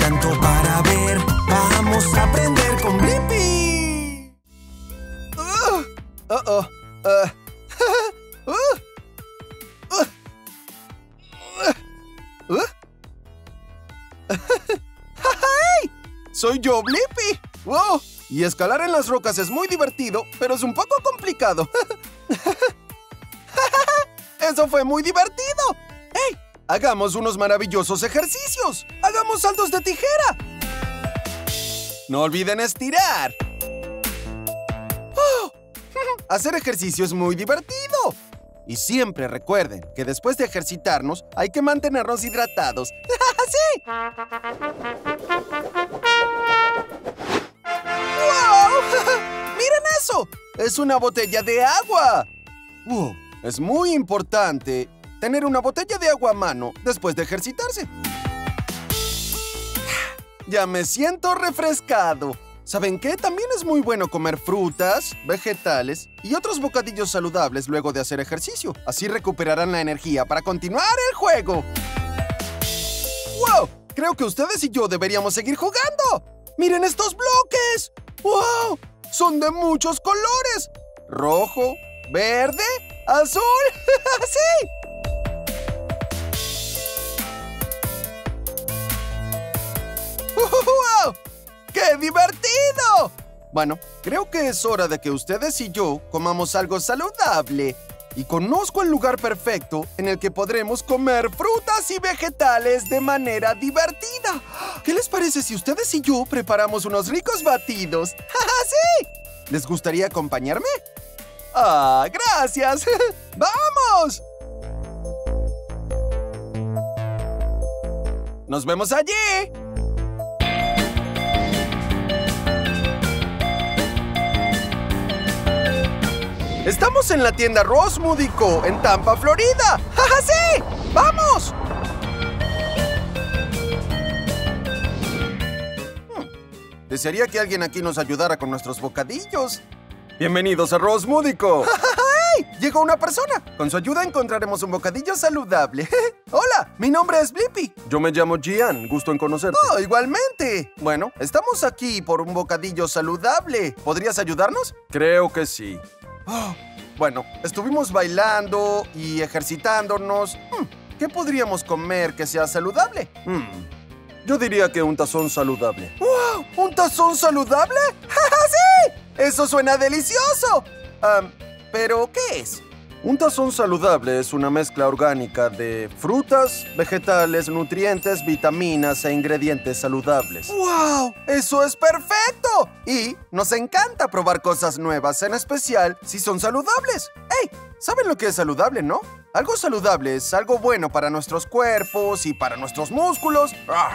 tanto para ver. Vamos a aprender con Blippi. ¡Hey! ¡Soy yo, Blippi! ¡Wow! Y escalar en las rocas es muy divertido, pero es un poco complicado. ¡Eso fue muy divertido! ¡Hey! Hagamos unos maravillosos ejercicios. ¡Hagamos saltos de tijera! No olviden estirar. ¡Oh! Hacer ejercicio es muy divertido. Y siempre recuerden que después de ejercitarnos hay que mantenernos hidratados. ¡Sí! ¡Wow! ¡Miren eso! ¡Es una botella de agua! ¡Wow! Es muy importante tener una botella de agua a mano después de ejercitarse. Ya me siento refrescado. ¿Saben qué? También es muy bueno comer frutas, vegetales y otros bocadillos saludables luego de hacer ejercicio. Así recuperarán la energía para continuar el juego. ¡Wow! Creo que ustedes y yo deberíamos seguir jugando. ¡Miren estos bloques! ¡Wow! Son de muchos colores. Rojo, verde, azul. ¡Sí! ¡Wow! ¡Qué divertido! Bueno, creo que es hora de que ustedes y yo comamos algo saludable. Y conozco el lugar perfecto en el que podremos comer frutas y vegetales de manera divertida. ¿Qué les parece si ustedes y yo preparamos unos ricos batidos? ¡Sí! ¿Les gustaría acompañarme? ¡Ah, gracias! ¡Vamos! ¡Nos vemos allí! Estamos en la tienda Rosemouth & Co. en Tampa, Florida. ¡Ja, sí! ¡Vamos! Desearía que alguien aquí nos ayudara con nuestros bocadillos. Bienvenidos a Rosemouth & Co. ¡Hey! Llegó una persona. Con su ayuda encontraremos un bocadillo saludable. Hola, mi nombre es Blippi. Yo me llamo Gian. Gusto en conocerte. Oh, igualmente. Bueno, estamos aquí por un bocadillo saludable. ¿Podrías ayudarnos? Creo que sí. Oh, bueno, estuvimos bailando y ejercitándonos. ¿Qué podríamos comer que sea saludable? Yo diría que un tazón saludable. ¡Wow! ¿Un tazón saludable? ¡Sí! ¡Eso suena delicioso! ¿Pero qué es? Un tazón saludable es una mezcla orgánica de frutas, vegetales, nutrientes, vitaminas e ingredientes saludables. ¡Wow! ¡Eso es perfecto! Y nos encanta probar cosas nuevas, en especial si son saludables. ¡Hey! ¿Saben lo que es saludable, no? Algo saludable es algo bueno para nuestros cuerpos y para nuestros músculos.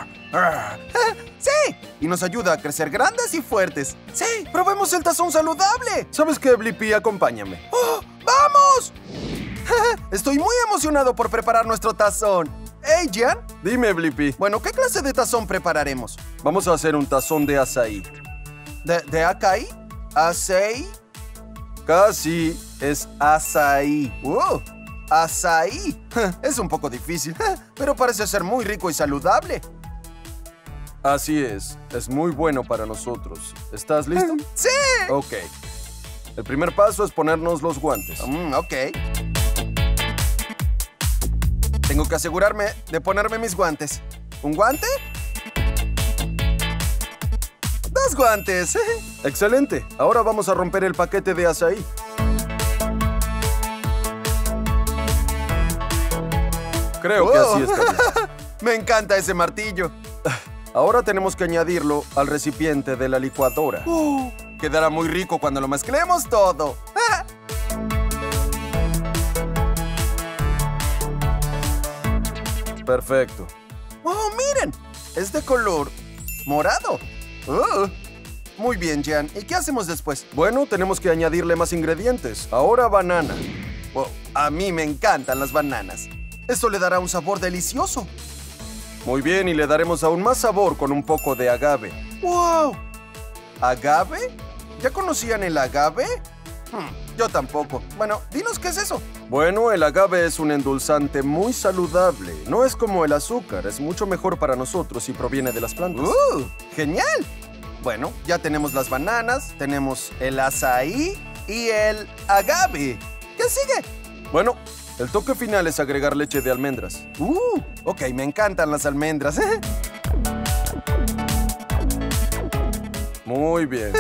¡Sí! Y nos ayuda a crecer grandes y fuertes. ¡Sí! ¡Probemos el tazón saludable! ¿Sabes qué, Blippi? Acompáñame. ¡Oh! ¡Vamos! Estoy muy emocionado por preparar nuestro tazón. Hey, Gian. Dime, Blippi. Bueno, ¿qué clase de tazón prepararemos? Vamos a hacer un tazón de azaí. ¿De acai? ¿Azaí? Casi. Es azaí. ¡Azaí! Es un poco difícil, pero parece ser muy rico y saludable. Así es muy bueno para nosotros. ¿Estás listo? ¡Sí! Ok. El primer paso es ponernos los guantes. Ok. Tengo que asegurarme de ponerme mis guantes. ¿Un guante? 2 guantes. Excelente. Ahora vamos a romper el paquete de azaí. Creo que así está bien. Me encanta ese martillo. Ahora tenemos que añadirlo al recipiente de la licuadora. Quedará muy rico cuando lo mezclemos todo. Perfecto. ¡Oh, miren! Es de color morado. Muy bien, Gian. ¿Y qué hacemos después? Bueno, tenemos que añadirle más ingredientes. Ahora banana. Oh, a mí me encantan las bananas. Eso le dará un sabor delicioso. Muy bien, y le daremos aún más sabor con un poco de agave. ¡Wow! ¿Agave? ¿Ya conocían el agave? Yo tampoco. Bueno, dinos qué es eso. Bueno, el agave es un endulzante muy saludable. No es como el azúcar, es mucho mejor para nosotros y proviene de las plantas. ¡Genial! Bueno, ya tenemos las bananas, tenemos el azaí y el agave. ¿Qué sigue? Bueno, el toque final es agregar leche de almendras. Ok, me encantan las almendras. Muy bien.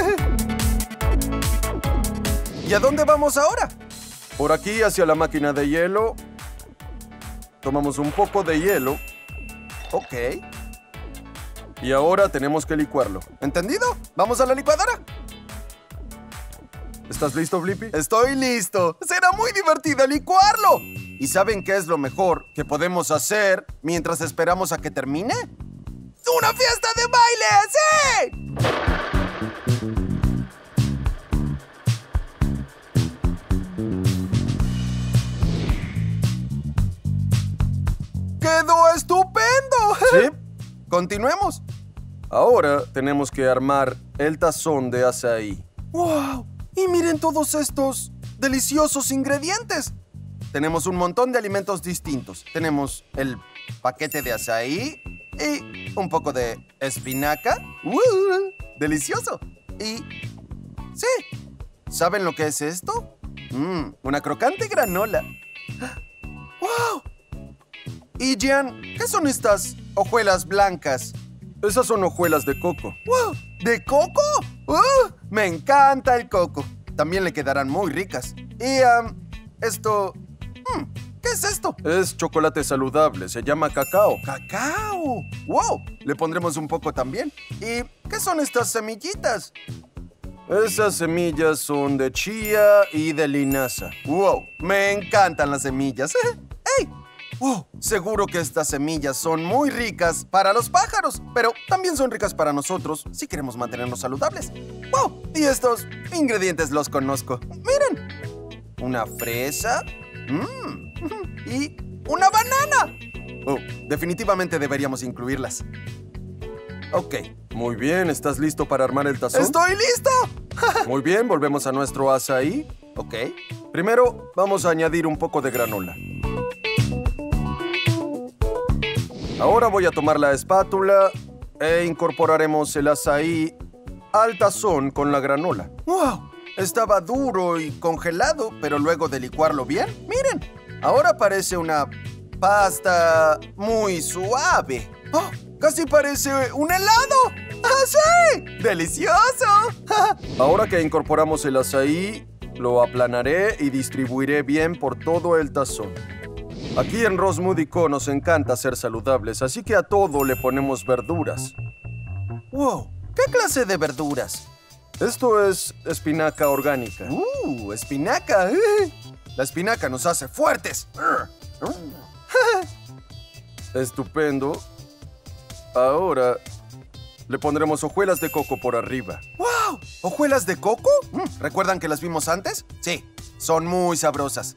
¿Y a dónde vamos ahora? Por aquí hacia la máquina de hielo. Tomamos un poco de hielo. Ok. Y ahora tenemos que licuarlo. ¿Entendido? ¿Vamos a la licuadora? ¿Estás listo, Blippi? Estoy listo. Será muy divertido licuarlo. ¿Y saben qué es lo mejor que podemos hacer mientras esperamos a que termine? ¡Una fiesta de baile! ¡Sí! ¡Quedó estupendo! ¿Sí? Continuemos. Ahora tenemos que armar el tazón de azaí. ¡Wow! Y miren todos estos deliciosos ingredientes. Tenemos un montón de alimentos distintos. Tenemos el paquete de azaí y un poco de espinaca. ¡Delicioso! Y... sí. ¿Saben lo que es esto? Una crocante granola. ¡Wow! Y Jean, ¿qué son estas hojuelas blancas? Esas son hojuelas de coco. ¡Wow! ¿De coco? Me encanta el coco. También le quedarán muy ricas. Y, esto... ¿qué es esto? Es chocolate saludable. Se llama cacao. ¡Cacao! ¡Wow! Le pondremos un poco también. ¿Y qué son estas semillitas? Esas semillas son de chía y de linaza. ¡Wow! Me encantan las semillas. ¡Ey! Seguro que estas semillas son muy ricas para los pájaros, pero también son ricas para nosotros si queremos mantenernos saludables. ¡Wow! Y estos ingredientes los conozco. ¡Miren! Una fresa. Y una banana. Definitivamente deberíamos incluirlas. Ok. Muy bien, ¿estás listo para armar el tazón? ¡Estoy listo! Muy bien, volvemos a nuestro azaí. Ok. Primero, vamos a añadir un poco de granola. Ahora voy a tomar la espátula e incorporaremos el azaí al tazón con la granola. ¡Wow! Estaba duro y congelado, pero luego de licuarlo bien, miren, ahora parece una pasta muy suave. ¡Oh! ¡Casi parece un helado! ¡Ah, sí! ¡Delicioso! Ahora que incorporamos el azaí, lo aplanaré y distribuiré bien por todo el tazón. Aquí en Rosmoody Co nos encanta ser saludables, así que a todo le ponemos verduras. ¡Wow! ¿Qué clase de verduras? Esto es espinaca orgánica. ¡Espinaca! La espinaca nos hace fuertes. Estupendo. Ahora le pondremos hojuelas de coco por arriba. ¡Wow! ¿Hojuelas de coco? ¿Recuerdan que las vimos antes? Sí, son muy sabrosas.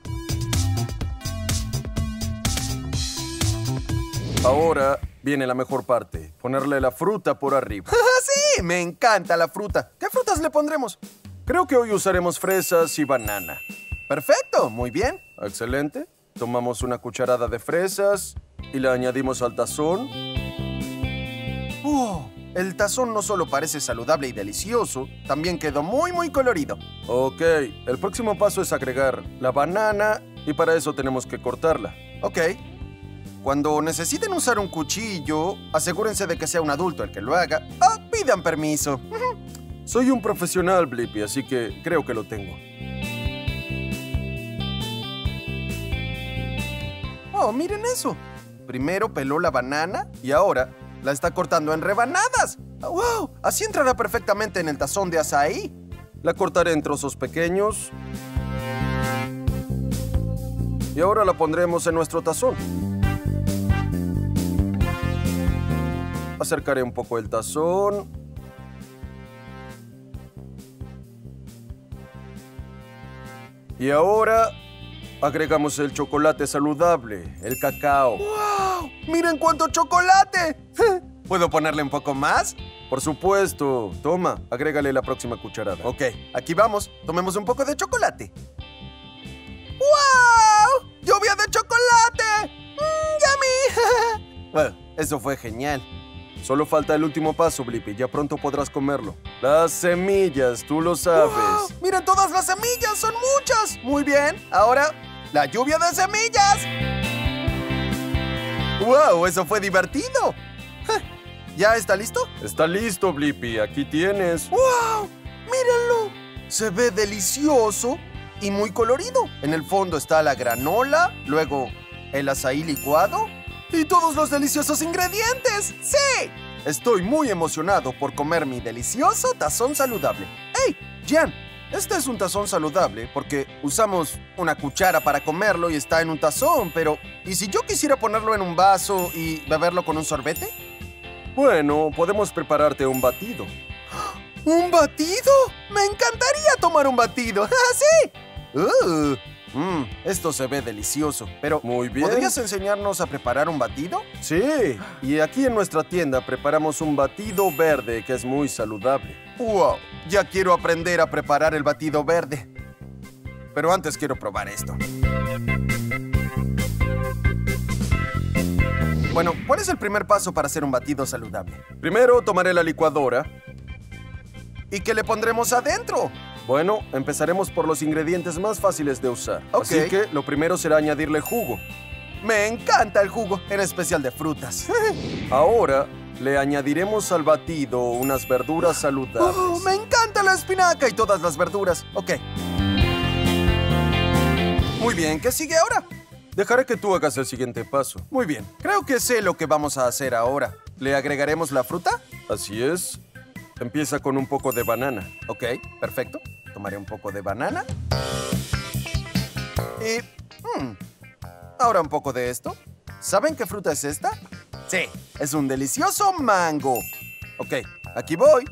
Ahora viene la mejor parte, ponerle la fruta por arriba. ¡Sí! Me encanta la fruta. ¿Qué frutas le pondremos? Creo que hoy usaremos fresas y banana. ¡Perfecto! Muy bien. Excelente. Tomamos una cucharada de fresas y la añadimos al tazón. El tazón no solo parece saludable y delicioso, también quedó muy colorido. Ok, el próximo paso es agregar la banana y para eso tenemos que cortarla. Ok. Cuando necesiten usar un cuchillo, asegúrense de que sea un adulto el que lo haga. Pidan permiso. Soy un profesional, Blippi, así que creo que lo tengo. Miren eso. Primero peló la banana y ahora la está cortando en rebanadas. ¡Wow! Así entrará perfectamente en el tazón de azaí. La cortaré en trozos pequeños. Y ahora la pondremos en nuestro tazón. Acercaré un poco el tazón. Y ahora agregamos el chocolate saludable, el cacao. ¡Wow! ¡Miren cuánto chocolate! ¿Puedo ponerle un poco más? Por supuesto. Toma, agrégale la próxima cucharada. Ok, aquí vamos. Tomemos un poco de chocolate. ¡Wow! ¡Lluvia de chocolate! ¡Yummy! Bueno, eso fue genial. Solo falta el último paso, Blippi. Ya pronto podrás comerlo. Las semillas, tú lo sabes. ¡Wow! ¡Miren todas las semillas! ¡Son muchas! Muy bien. Ahora, la lluvia de semillas. ¡Wow! Eso fue divertido. ¿Ya está listo? Está listo, Blippi. Aquí tienes. ¡Wow! ¡Mírenlo! Se ve delicioso y muy colorido. En el fondo está la granola, luego el azaí licuado y todos los deliciosos ingredientes. ¡Sí! Estoy muy emocionado por comer mi delicioso tazón saludable. ¡Hey, Jan! Este es un tazón saludable porque usamos una cuchara para comerlo y está en un tazón, pero ¿y si yo quisiera ponerlo en un vaso y beberlo con un sorbete? Bueno, podemos prepararte un batido. ¿Un batido? ¡Me encantaría tomar un batido! ¡Ah, sí! Esto se ve delicioso, pero Muy bien. ¿podrías enseñarnos a preparar un batido? Sí, y aquí en nuestra tienda preparamos un batido verde que es muy saludable. ¡Wow! Ya quiero aprender a preparar el batido verde. Pero antes quiero probar esto. Bueno, ¿cuál es el primer paso para hacer un batido saludable? Primero tomaré la licuadora. ¿Y qué le pondremos adentro? Bueno, empezaremos por los ingredientes más fáciles de usar. Ok. Así que lo primero será añadirle jugo. Me encanta el jugo, en especial de frutas. Ahora le añadiremos al batido unas verduras saludables. ¡Oh, me encanta la espinaca y todas las verduras! Ok. Muy bien, ¿qué sigue ahora? Dejaré que tú hagas el siguiente paso. Muy bien, creo que sé lo que vamos a hacer ahora. ¿Le agregaremos la fruta? Así es. Empieza con un poco de banana. Ok, perfecto. Tomaré un poco de banana. Y... ahora un poco de esto. ¿Saben qué fruta es esta? Sí, es un delicioso mango. Ok, aquí voy.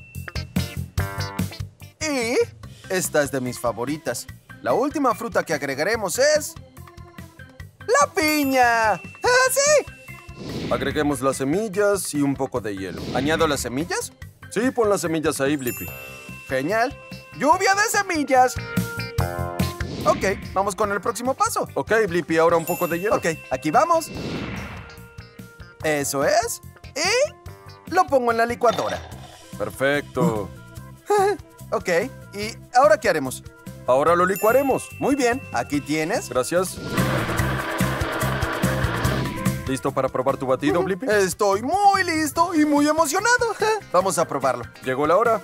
Y esta es de mis favoritas. La última fruta que agregaremos es... ¡la piña! ¡Ah, sí! Agreguemos las semillas y un poco de hielo. ¿Añado las semillas? Sí, pon las semillas ahí, Blippi. Genial. ¡Lluvia de semillas! Ok, vamos con el próximo paso. Ok, Blippi, ahora un poco de hielo. Ok, aquí vamos. Eso es. Y lo pongo en la licuadora. Perfecto. Ok, ¿y ahora qué haremos? Ahora lo licuaremos. Muy bien, aquí tienes. Gracias. ¿Listo para probar tu batido, Blippi? Estoy muy listo y muy emocionado. Vamos a probarlo. Llegó la hora.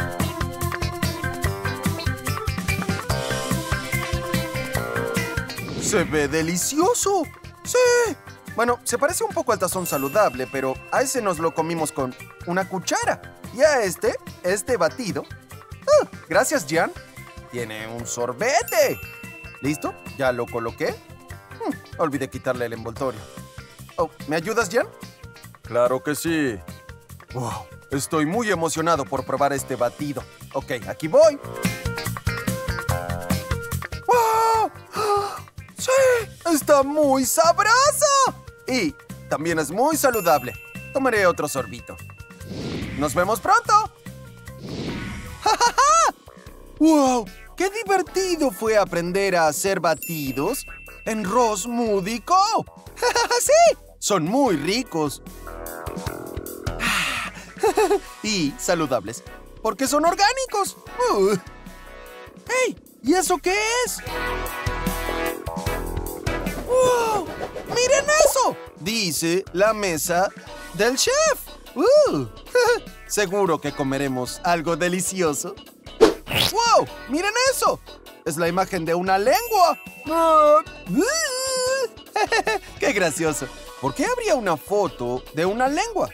Se ve delicioso. Sí. Bueno, se parece un poco al tazón saludable, pero a ese nos lo comimos con una cuchara. Y a este batido... gracias, Jan. Tiene un sorbete. ¿Listo? Ya lo coloqué. Olvidé quitarle el envoltorio. Oh, ¿me ayudas, Jan? Claro que sí. Wow, estoy muy emocionado por probar este batido. Ok, aquí voy. ¡Wow! ¡Sí! ¡Está muy sabroso! Y también es muy saludable. Tomaré otro sorbito. ¡Nos vemos pronto! ¡Ja, ja, ja! ¡Wow! ¡Qué divertido fue aprender a hacer batidos en Rosmudico! ¡Sí! Son muy ricos. Y saludables, porque son orgánicos. ¡Hey! ¿Y eso qué es? ¡Wow! ¡Miren eso! Dice la mesa del chef. Seguro que comeremos algo delicioso. ¡Wow! ¡Miren eso! Es la imagen de una lengua. ¡Qué gracioso! ¿Por qué habría una foto de una lengua?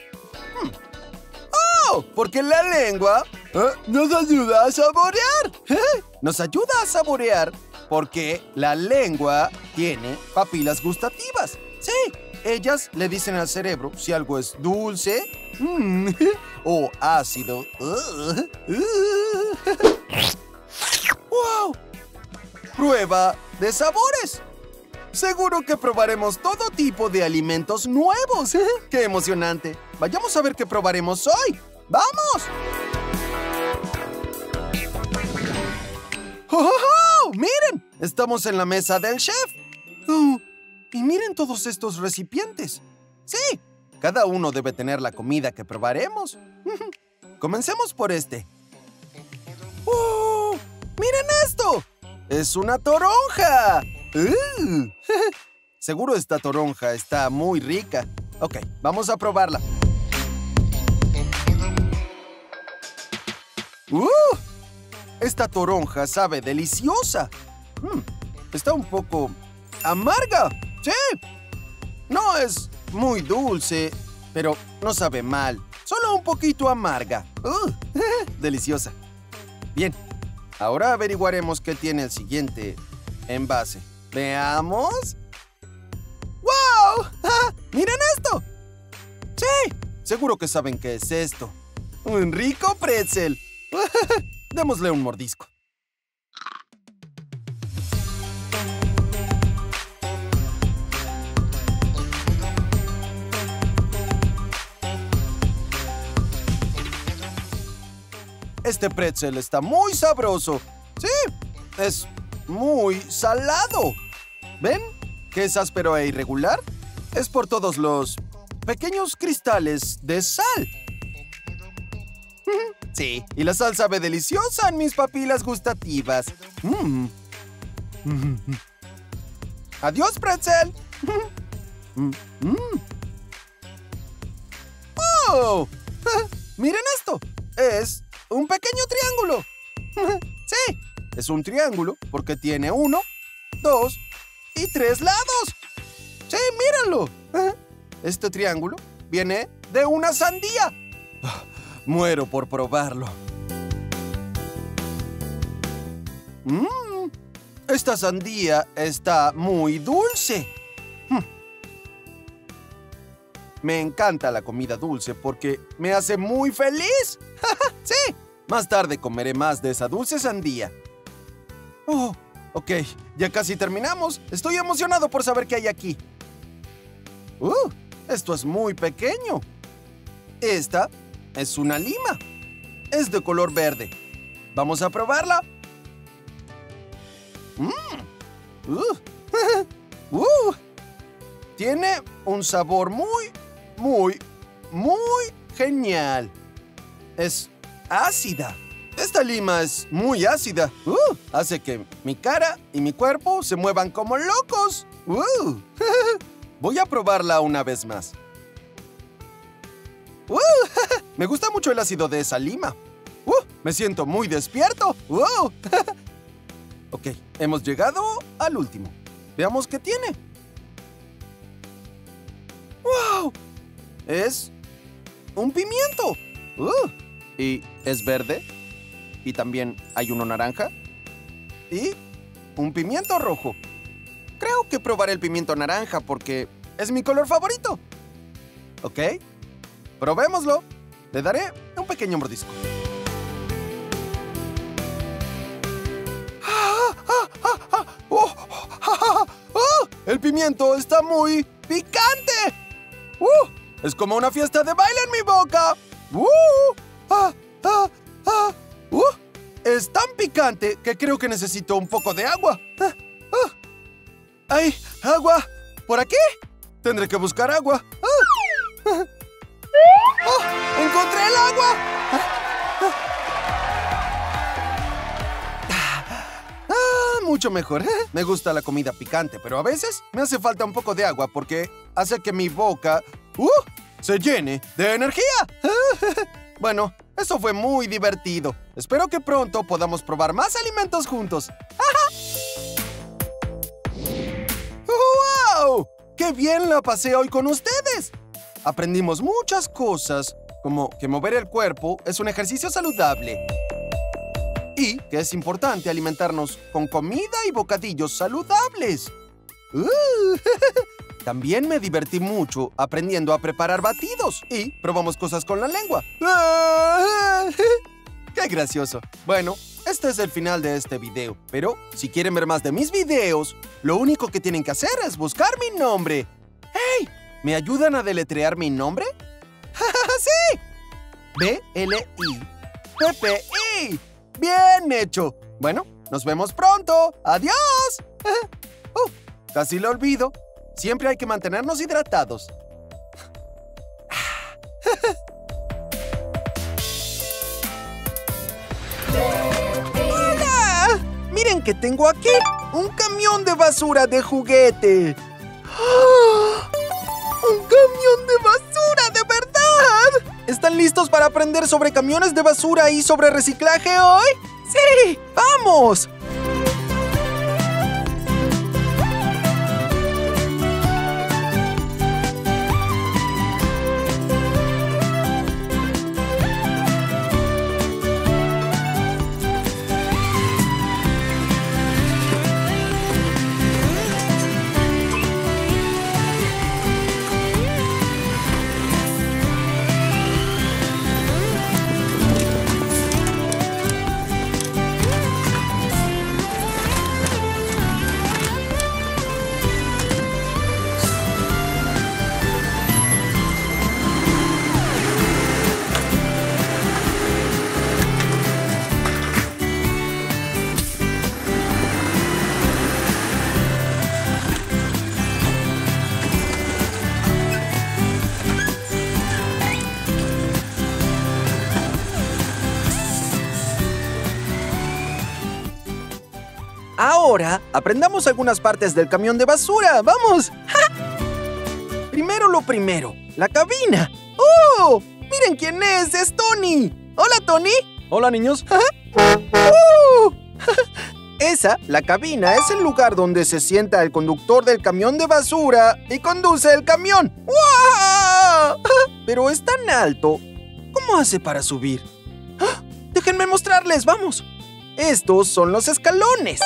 ¡Oh! Porque la lengua nos ayuda a saborear. Nos ayuda a saborear porque la lengua tiene papilas gustativas. Sí, ellas le dicen al cerebro si algo es dulce o ácido. ¡Wow! Prueba de sabores. Seguro que probaremos todo tipo de alimentos nuevos. ¡Qué emocionante! vayamos a ver qué probaremos hoy. ¡Vamos! ¡Oh, oh, oh! ¡Miren! Estamos en la mesa del chef. Y miren todos estos recipientes. Sí, cada uno debe tener la comida que probaremos. Comencemos por este. ¡Miren esto! ¡Es una toronja! Seguro esta toronja está muy rica. Ok, vamos a probarla. Esta toronja sabe deliciosa. Está un poco amarga. ¡Sí! No es muy dulce, pero no sabe mal. Solo un poquito amarga. Deliciosa. Bien, ahora averiguaremos qué tiene el siguiente envase. Veamos. ¡Wow! ¡Miren esto! ¡Sí! Seguro que saben qué es esto. ¡Un rico pretzel! Démosle un mordisco. Este pretzel está muy sabroso. Sí, es muy salado. ¿Ven? ¿Que es áspero e irregular? Es por todos los pequeños cristales de sal. Sí, y la sal sabe deliciosa en mis papilas gustativas. Adiós, pretzel. ¡Oh! ¡Miren esto! Es un pequeño triángulo. Sí, es un triángulo porque tiene 1, 2 y 3 lados. Sí, mírenlo. Este triángulo viene de una sandía. Muero por probarlo. Esta sandía está muy dulce. Me encanta la comida dulce porque me hace muy feliz. Sí, más tarde comeré más de esa dulce sandía. Ok, ya casi terminamos. Estoy emocionado por saber qué hay aquí. Esto es muy pequeño. Esta es una lima. Es de color verde. Vamos a probarla. Tiene un sabor muy genial. Es ácida. Esta lima es muy ácida. Hace que mi cara y mi cuerpo se muevan como locos. Voy a probarla una vez más. Me gusta mucho el ácido de esa lima. Me siento muy despierto. Ok, hemos llegado al último. Veamos qué tiene. ¡Wow! Es un pimiento. Y es verde. Y también hay uno naranja. Y un pimiento rojo. Creo que probaré el pimiento naranja porque es mi color favorito. Ok, probémoslo. Le daré un pequeño mordisco. El pimiento está muy picante. Es como una fiesta de baile en mi boca. Es tan picante que creo que necesito un poco de agua. ¡Ay, agua! ¿Por aquí? Tendré que buscar agua. ¡Encontré el agua! Mucho mejor. Me gusta la comida picante, pero a veces me hace falta un poco de agua porque hace que mi boca se llene de energía. Bueno, eso fue muy divertido. Espero que pronto podamos probar más alimentos juntos. ¡Wow! ¡Qué bien la pasé hoy con ustedes! Aprendimos muchas cosas, como que mover el cuerpo es un ejercicio saludable. Y que es importante alimentarnos con comida y bocadillos saludables. También me divertí mucho aprendiendo a preparar batidos y probamos cosas con la lengua. ¡Qué gracioso! Bueno, este es el final de este video, pero si quieren ver más de mis videos, lo único que tienen que hacer es buscar mi nombre. ¡Hey! ¿Me ayudan a deletrear mi nombre? ¡Sí! BLIPPI. ¡Bien hecho! Bueno, nos vemos pronto. ¡Adiós! Casi lo olvido. Siempre hay que mantenernos hidratados. ¡Hola! Miren que tengo aquí un camión de basura de juguete. ¡Oh! ¡Un camión de basura, de verdad! ¿Están listos para aprender sobre camiones de basura y sobre reciclaje hoy? ¡Sí! ¡Vamos! Ahora, aprendamos algunas partes del camión de basura. ¡Vamos! ¡Ja! Primero lo primero, la cabina. ¡Oh! ¡Miren quién es! ¡Es Tony! ¡Hola, Tony! Hola, niños. Esa, la cabina, es el lugar donde se sienta el conductor del camión de basura y conduce el camión. ¡Wow! Pero es tan alto. ¿Cómo hace para subir? Déjenme mostrarles, vamos. Estos son los escalones.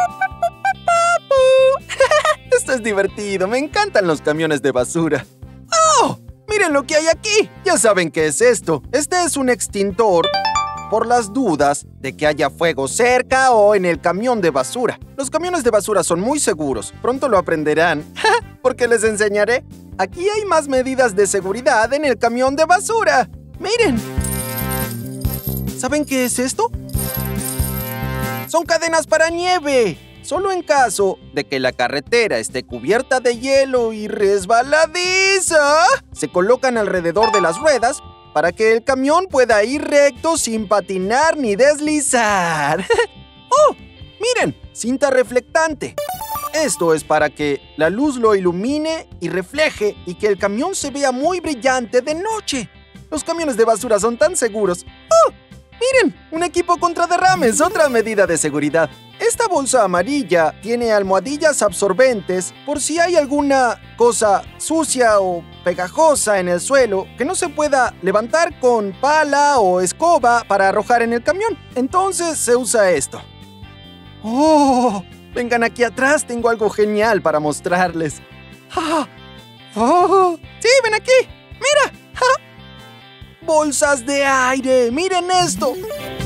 Esto es divertido, me encantan los camiones de basura. ¡Oh! ¡Miren lo que hay aquí! Ya saben qué es esto. Este es un extintor por las dudas de que haya fuego cerca o en el camión de basura. Los camiones de basura son muy seguros. Pronto lo aprenderán, porque les enseñaré. Aquí hay más medidas de seguridad en el camión de basura. ¡Miren! ¿Saben qué es esto? Son cadenas para nieve. Solo en caso de que la carretera esté cubierta de hielo y resbaladiza, se colocan alrededor de las ruedas para que el camión pueda ir recto sin patinar ni deslizar. ¡Oh! ¡Miren! Cinta reflectante. Esto es para que la luz lo ilumine y refleje y que el camión se vea muy brillante de noche. Los camiones de basura son tan seguros. ¡Oh! ¡Miren! Un equipo contra derrames, otra medida de seguridad. Esta bolsa amarilla tiene almohadillas absorbentes por si hay alguna cosa sucia o pegajosa en el suelo que no se pueda levantar con pala o escoba para arrojar en el camión. Entonces se usa esto. ¡Oh! Vengan aquí atrás, tengo algo genial para mostrarles. ¡Ah! ¡Oh! ¡Sí, ven aquí! ¡Mira! ¡Ah! ¡Bolsas de aire! ¡Miren esto!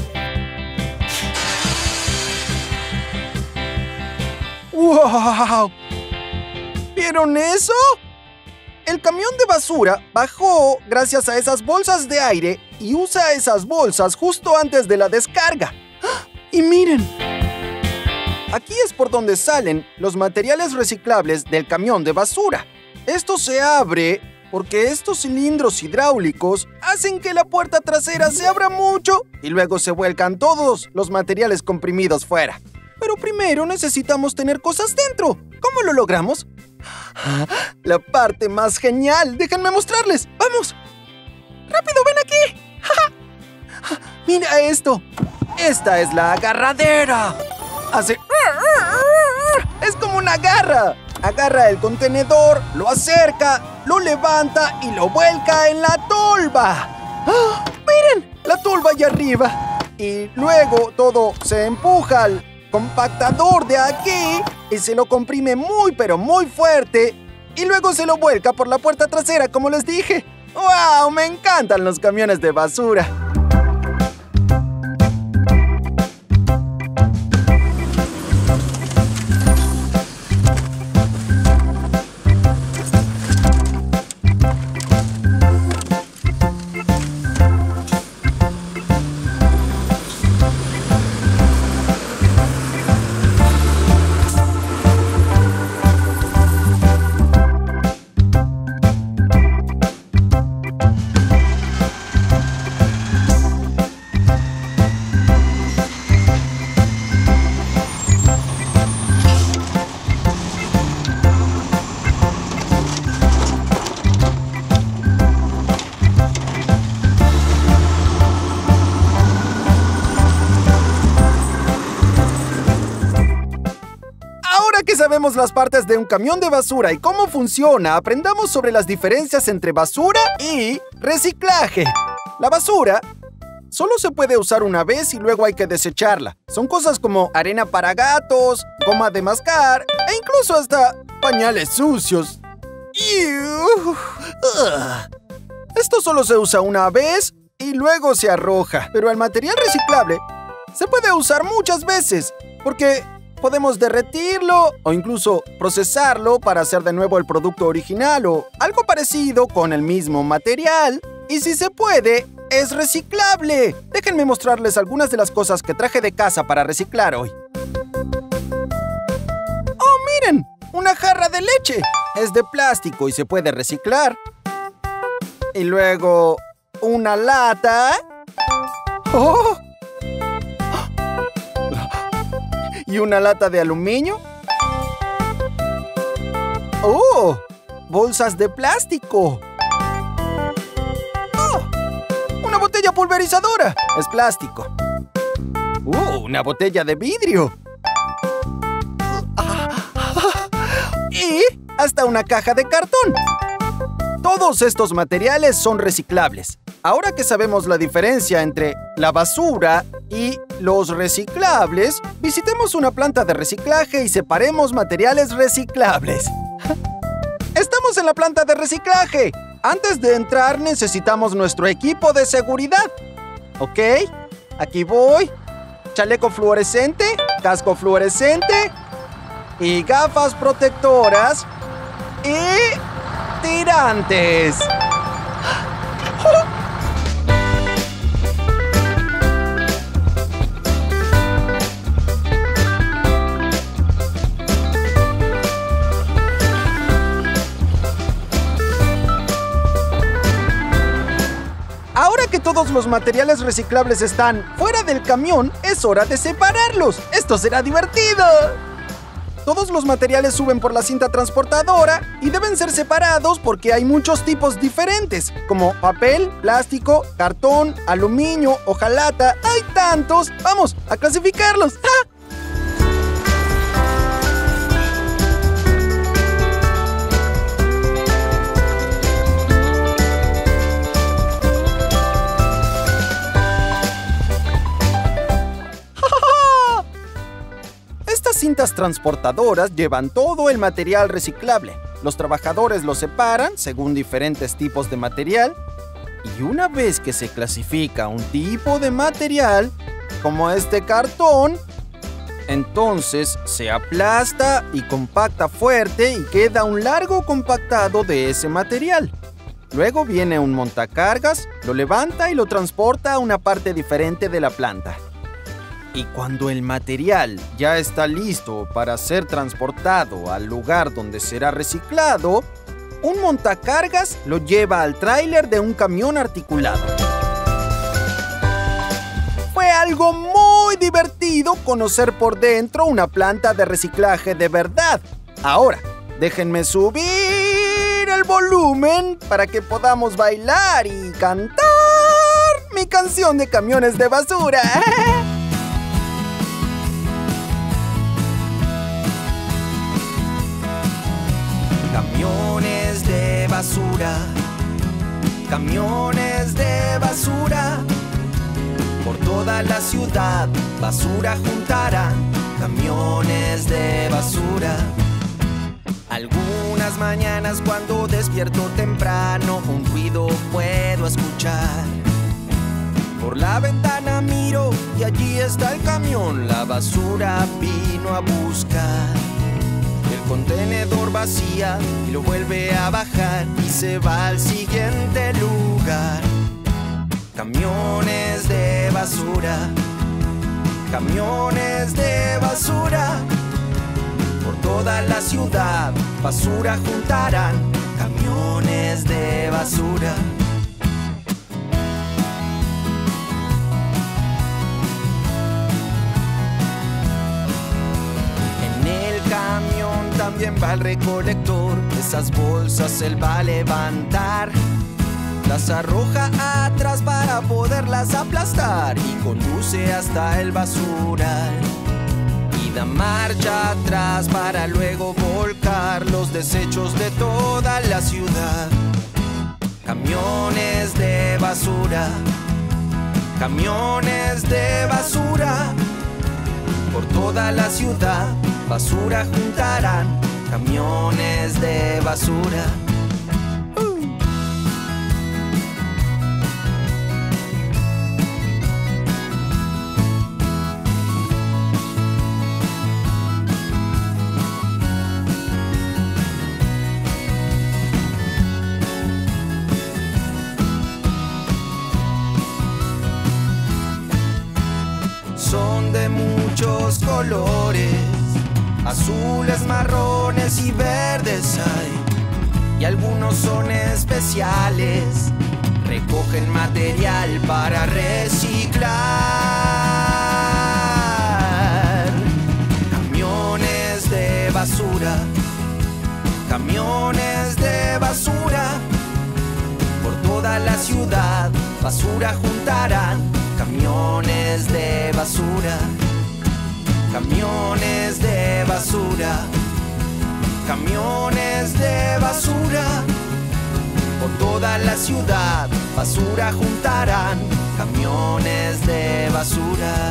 ¡Wow! ¿Vieron eso? El camión de basura bajó gracias a esas bolsas de aire y usa esas bolsas justo antes de la descarga. ¡Ah! ¡Y miren! Aquí es por donde salen los materiales reciclables del camión de basura. Esto se abre porque estos cilindros hidráulicos hacen que la puerta trasera se abra mucho y luego se vuelcan todos los materiales comprimidos fuera. Pero primero necesitamos tener cosas dentro. ¿Cómo lo logramos? La parte más genial. Déjenme mostrarles. ¡Vamos! ¡Rápido, ven aquí! ¡Mira esto! Esta es la agarradera. Hace... Es como una garra. Agarra el contenedor, lo acerca, lo levanta y lo vuelca en la tolva. ¡Ah! ¡Miren! La tolva allá arriba. Y luego todo se empuja al compactador de aquí y se lo comprime muy pero muy fuerte y luego se lo vuelca por la puerta trasera, como les dije. ¡Wow! Me encantan los camiones de basura. sabemos las partes de un camión de basura y cómo funciona, aprendamos sobre las diferencias entre basura y reciclaje. La basura solo se puede usar una vez y luego hay que desecharla. Son cosas como arena para gatos, goma de mascar e incluso hasta pañales sucios. Esto solo se usa una vez y luego se arroja. Pero el material reciclable se puede usar muchas veces porque podemos derretirlo o incluso procesarlo para hacer de nuevo el producto original o algo parecido con el mismo material. Y si se puede, es reciclable. Déjenme mostrarles algunas de las cosas que traje de casa para reciclar hoy. ¡Oh, miren! ¡Una jarra de leche! Es de plástico y se puede reciclar. Y luego, una lata. ¡Oh! ¿Y una lata de aluminio? ¡Oh! ¡Bolsas de plástico! ¡Oh! ¡Una botella pulverizadora! Es plástico. ¡Una botella de vidrio! Y hasta una caja de cartón. Todos estos materiales son reciclables. Ahora que sabemos la diferencia entre la basura y los reciclables, visitemos una planta de reciclaje y separemos materiales reciclables. ¡Estamos en la planta de reciclaje! Antes de entrar necesitamos nuestro equipo de seguridad. ¿Ok? Aquí voy. Chaleco fluorescente, casco fluorescente y gafas protectoras y tirantes. Ahora que todos los materiales reciclables están fuera del camión, es hora de separarlos. ¡Esto será divertido! Todos los materiales suben por la cinta transportadora y deben ser separados porque hay muchos tipos diferentes, como papel, plástico, cartón, aluminio, hojalata. ¡Hay tantos! ¡Vamos a clasificarlos! ¡Ah! Estas cintas transportadoras llevan todo el material reciclable. Los trabajadores lo separan según diferentes tipos de material y una vez que se clasifica un tipo de material, como este cartón, entonces se aplasta y compacta fuerte y queda un largo compactado de ese material. Luego viene un montacargas, lo levanta y lo transporta a una parte diferente de la planta. Y cuando el material ya está listo para ser transportado al lugar donde será reciclado, un montacargas lo lleva al tráiler de un camión articulado. Fue algo muy divertido conocer por dentro una planta de reciclaje de verdad. Ahora, déjenme subir el volumen para que podamos bailar y cantar mi canción de camiones de basura. Camiones de basura, camiones de basura, por toda la ciudad basura juntarán, camiones de basura. Algunas mañanas cuando despierto temprano un ruido puedo escuchar. Por la ventana miro y allí está el camión, la basura vino a buscar. El contenedor vacía y lo vuelve a bajar y se va al siguiente lugar. Camiones de basura, camiones de basura, por toda la ciudad basura juntarán, camiones de basura. También va el recolector, esas bolsas él va a levantar, las arroja atrás para poderlas aplastar y conduce hasta el basural. da marcha atrás para luego volcar los desechos de toda la ciudad. Camiones de basura, camiones de basura, por toda la ciudad basura juntarán, camiones de basura. Son de muchos colores, azules, marrones y verdes hay, y algunos son especiales, recogen material para reciclar. Camiones de basura, camiones de basura, por toda la ciudad basura juntarán, camiones de basura, camiones de basura, camiones de basura, por toda la ciudad basura juntarán, camiones de basura.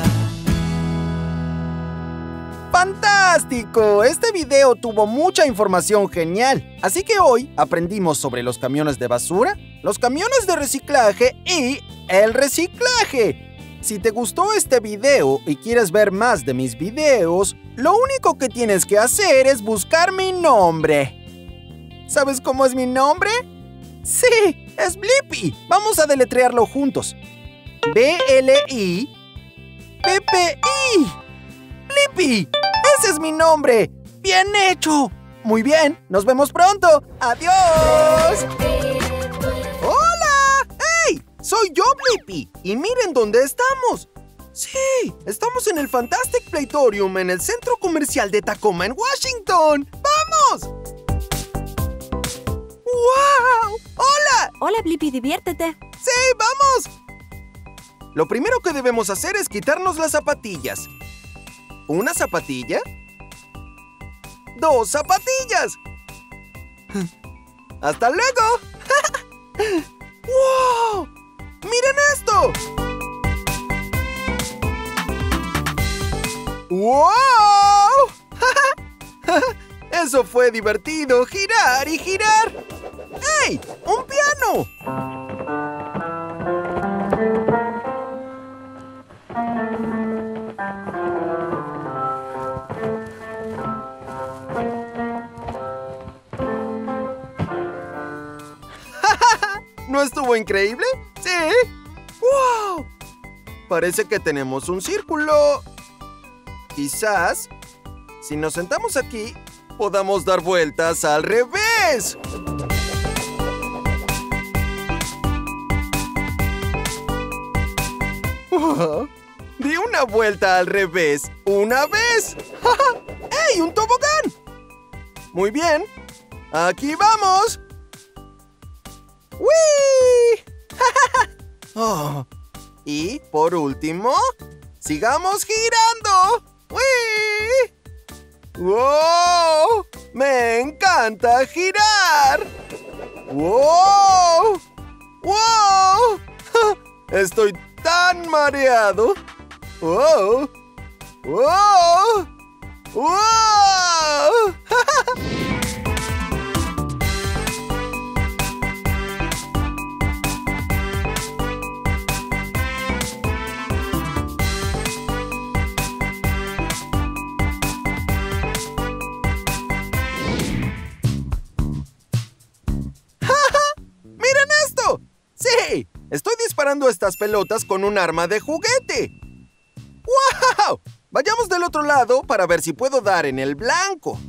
¡Fantástico! Este video tuvo mucha información genial. Así que hoy aprendimos sobre los camiones de basura, los camiones de reciclaje y el reciclaje. Si te gustó este video y quieres ver más de mis videos, lo único que tienes que hacer es buscar mi nombre. ¿Sabes cómo es mi nombre? Sí, es Blippi. Vamos a deletrearlo juntos. B-L-I-P-P-I. ¡Blippi! ¡Ese es mi nombre! ¡Bien hecho! Muy bien, nos vemos pronto. ¡Adiós! ¡Hola! ¡Hey! Soy yo, Blippi. Y miren dónde estamos. Sí, estamos en el Fantastic Playtorium en el centro comercial de Tacoma, en Washington. ¡Vamos! ¡Wow! ¡Hola! Hola, Blippi, diviértete. ¡Sí, vamos! Lo primero que debemos hacer es quitarnos las zapatillas. ¿Una zapatilla? ¡2 zapatillas! ¡Hasta luego! ¡Wow! ¡Miren esto! ¡Wow! Eso fue divertido, girar y girar. ¡Hey! ¡Un piano! ¿No estuvo increíble? ¿Sí? ¡Wow! Parece que tenemos un círculo. Quizás, si nos sentamos aquí, podamos dar vueltas al revés. Di una vuelta al revés una vez. ¡Ey, un tobogán! Muy bien. Aquí vamos. ¡Wii! Oh. Y por último, sigamos girando. ¡Wii! ¡Wow! ¡Me encanta girar! ¡Wow! ¡Wow! Estoy tan mareado. ¡Wow! ¡Wow! ¡Wow! ¡Miren esto! ¡Sí! Estoy disparando estas pelotas con un arma de juguete. ¡Wow! Vayamos del otro lado para ver si puedo dar en el blanco.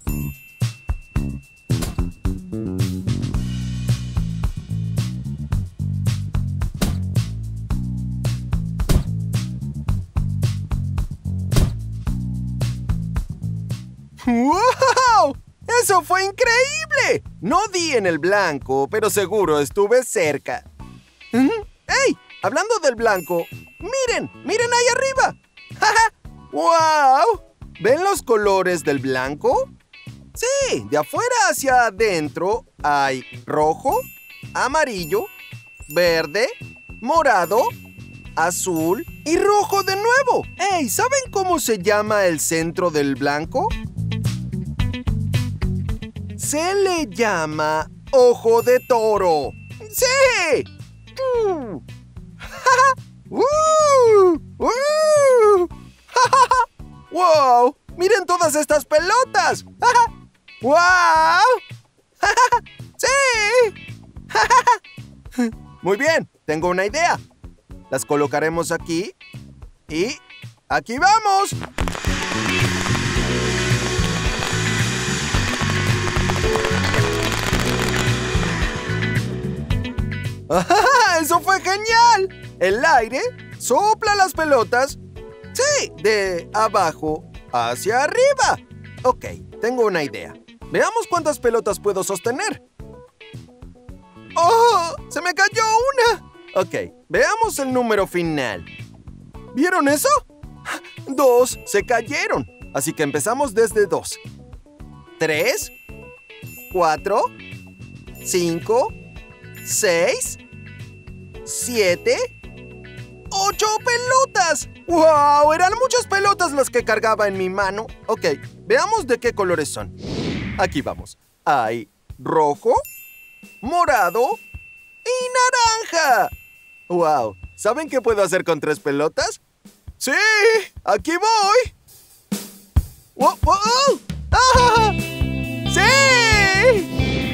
¡Wow! ¡Eso fue increíble! No di en el blanco, pero seguro estuve cerca. ¡Ey! Hablando del blanco, ¡miren! ¡Miren ahí arriba! ¡Wow! ¿Ven los colores del blanco? Sí, de afuera hacia adentro hay rojo, amarillo, verde, morado, azul y rojo de nuevo. ¡Ey! ¿Saben cómo se llama el centro del blanco? Se le llama ojo de toro. ¡Sí! ¡Wow! ¡Miren todas estas pelotas! ¡Wow! ¡Sí! Muy bien, tengo una idea. Las colocaremos aquí y ¡aquí vamos! ¡Ah! ¡Eso fue genial! El aire sopla las pelotas. Sí, de abajo hacia arriba. Ok, tengo una idea. Veamos cuántas pelotas puedo sostener. ¡Oh! ¡Se me cayó una! Ok, veamos el número final. ¿Vieron eso? 2 se cayeron. Así que empezamos desde 2. 3, 4, 5, 6, 7, 8 pelotas. ¡Wow! Eran muchas pelotas las que cargaba en mi mano. Ok, veamos de qué colores son. Aquí vamos. Hay rojo, morado y naranja. ¡Wow! ¿Saben qué puedo hacer con 3 pelotas? ¡Sí! ¡Aquí voy! ¡Wow! ¡Wow! ¡Ah! ¡Sí!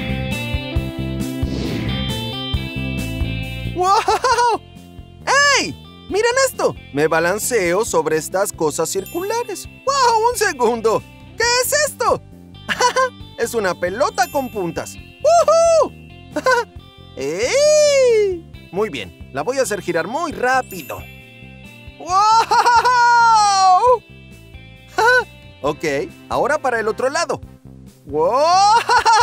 ¡Wow! ¡Ey! ¡Miren esto! Me balanceo sobre estas cosas circulares. ¡Wow! ¡Un segundo! ¿Qué es esto? Es una pelota con puntas. ¡Woohoo! ¡Ey! Muy bien, la voy a hacer girar muy rápido. ¡Wow! Ok, ahora para el otro lado. ¡Wow!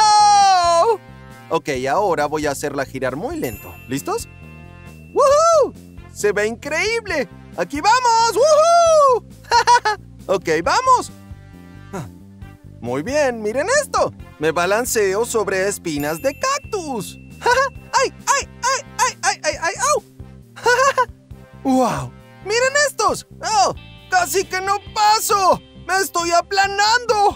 Ok, ahora voy a hacerla girar muy lento. ¿Listos? ¡Woohoo! ¡Se ve increíble! ¡Aquí vamos! ¡Woohoo! Ok, vamos. Muy bien, miren esto. Me balanceo sobre espinas de cactus. ¡Ay, ay, ay, ay, ay, ay, ay! ¡Au! ¡Wow! ¡Miren estos! ¡Oh! ¡Casi que no paso! ¡Me estoy aplanando!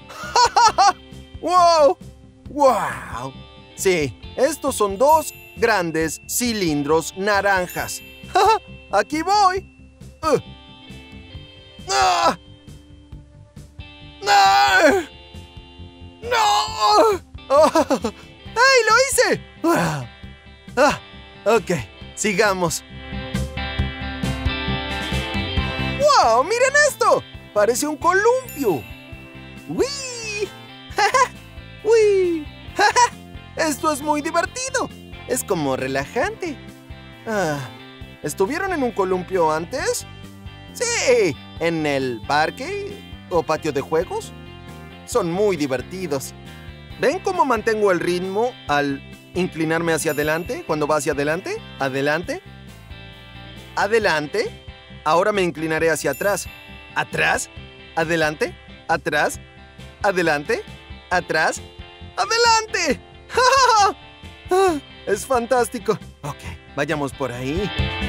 ¡Wow! ¡Wow! Sí, estos son 2 grandes cilindros naranjas. ¡Aquí voy! ¡Ah! ¡No! ¡No! Oh. ¡Hey, lo hice! Ok, sigamos. ¡Wow! ¡Miren esto! Parece un columpio. ¡Uy! ¡Uy! Esto es muy divertido. Es como relajante. ¿Estuvieron en un columpio antes? Sí, en el parque o patio de juegos. Son muy divertidos. ¿Ven cómo mantengo el ritmo al inclinarme hacia adelante? Cuando va hacia adelante, adelante, adelante. Ahora me inclinaré hacia atrás. Atrás, adelante, atrás, adelante, atrás, adelante. Es fantástico. Ok, vayamos por ahí.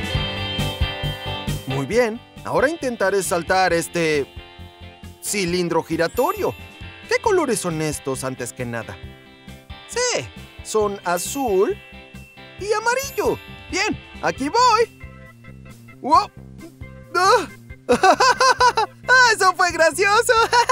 Muy bien, ahora intentaré saltar este cilindro giratorio. ¿Qué colores son estos antes que nada? Sí, son azul y amarillo. Bien, aquí voy. ¡Wow! ¡Eso fue gracioso!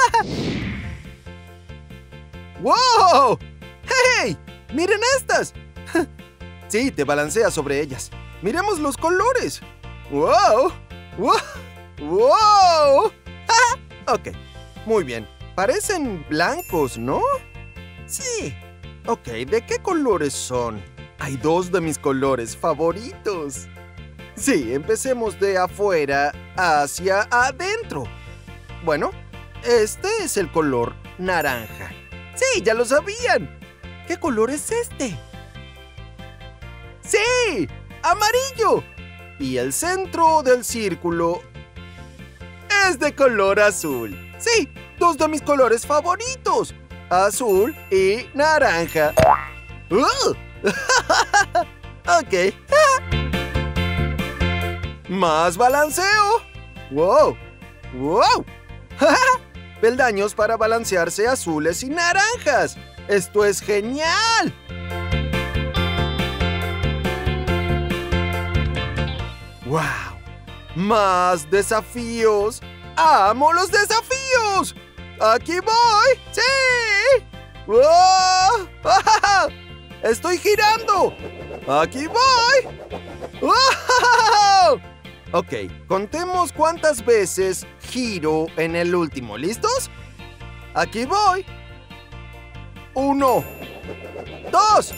¡Wow! ¡Hey! ¡Miren estas! Sí, te balanceas sobre ellas. Miremos los colores. ¡Wow! ¡Wow! ¡Wow! Ok, muy bien. Parecen blancos, ¿no? Sí. Ok, ¿de qué colores son? Hay 2 de mis colores favoritos. Sí, empecemos de afuera hacia adentro. Bueno, este es el color naranja. Sí, ya lo sabían. ¿Qué color es este? ¡Sí! ¡Amarillo! Y el centro del círculo es de color azul. Sí, dos de mis colores favoritos. Azul y naranja. Ok. Más balanceo. ¡Wow! ¡Wow! Peldaños para balancearse azules y naranjas. ¡Esto es genial! ¡Wow! ¡Más desafíos! ¡Amo los desafíos! ¡Aquí voy! ¡Sí! ¡Wow! ¡Estoy girando! ¡Aquí voy! ¡Wow! Ok, contemos cuántas veces giro en el último. ¿Listos? Aquí voy. 1, 2,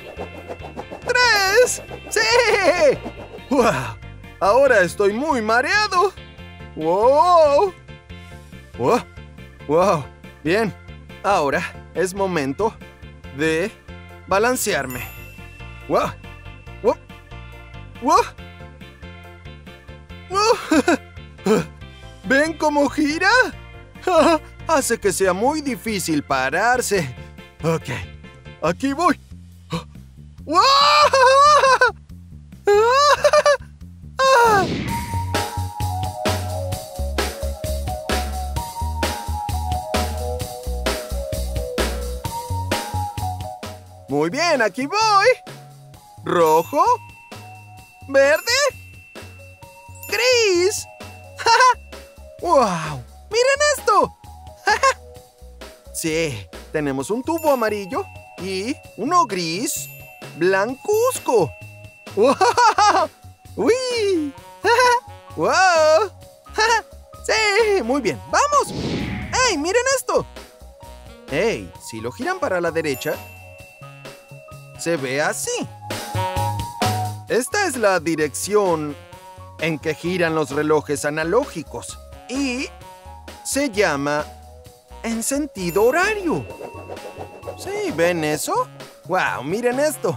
3. ¡Sí! ¡Wow! Ahora estoy muy mareado. ¡Wow! ¡Wow! ¡Wow! Bien. Ahora es momento de balancearme. ¡Wow! ¡Wow! ¡Wow! ¿Ven cómo gira? Hace que sea muy difícil pararse. Ok, aquí voy. ¡Wow! Muy bien, aquí voy. Rojo. Verde. ¡Gris! ¡Wow! ¡Miren esto! Sí, tenemos un tubo amarillo y uno gris blancuzco. ¡Wow! ¡Uy! ¡Wow! Sí, muy bien. ¡Vamos! ¡Ey, miren esto! ¡Ey! Si lo giran para la derecha, se ve así. Esta es la dirección en que giran los relojes analógicos y se llama en sentido horario. ¿Sí? ¿Ven eso? ¡Wow! ¡Miren esto!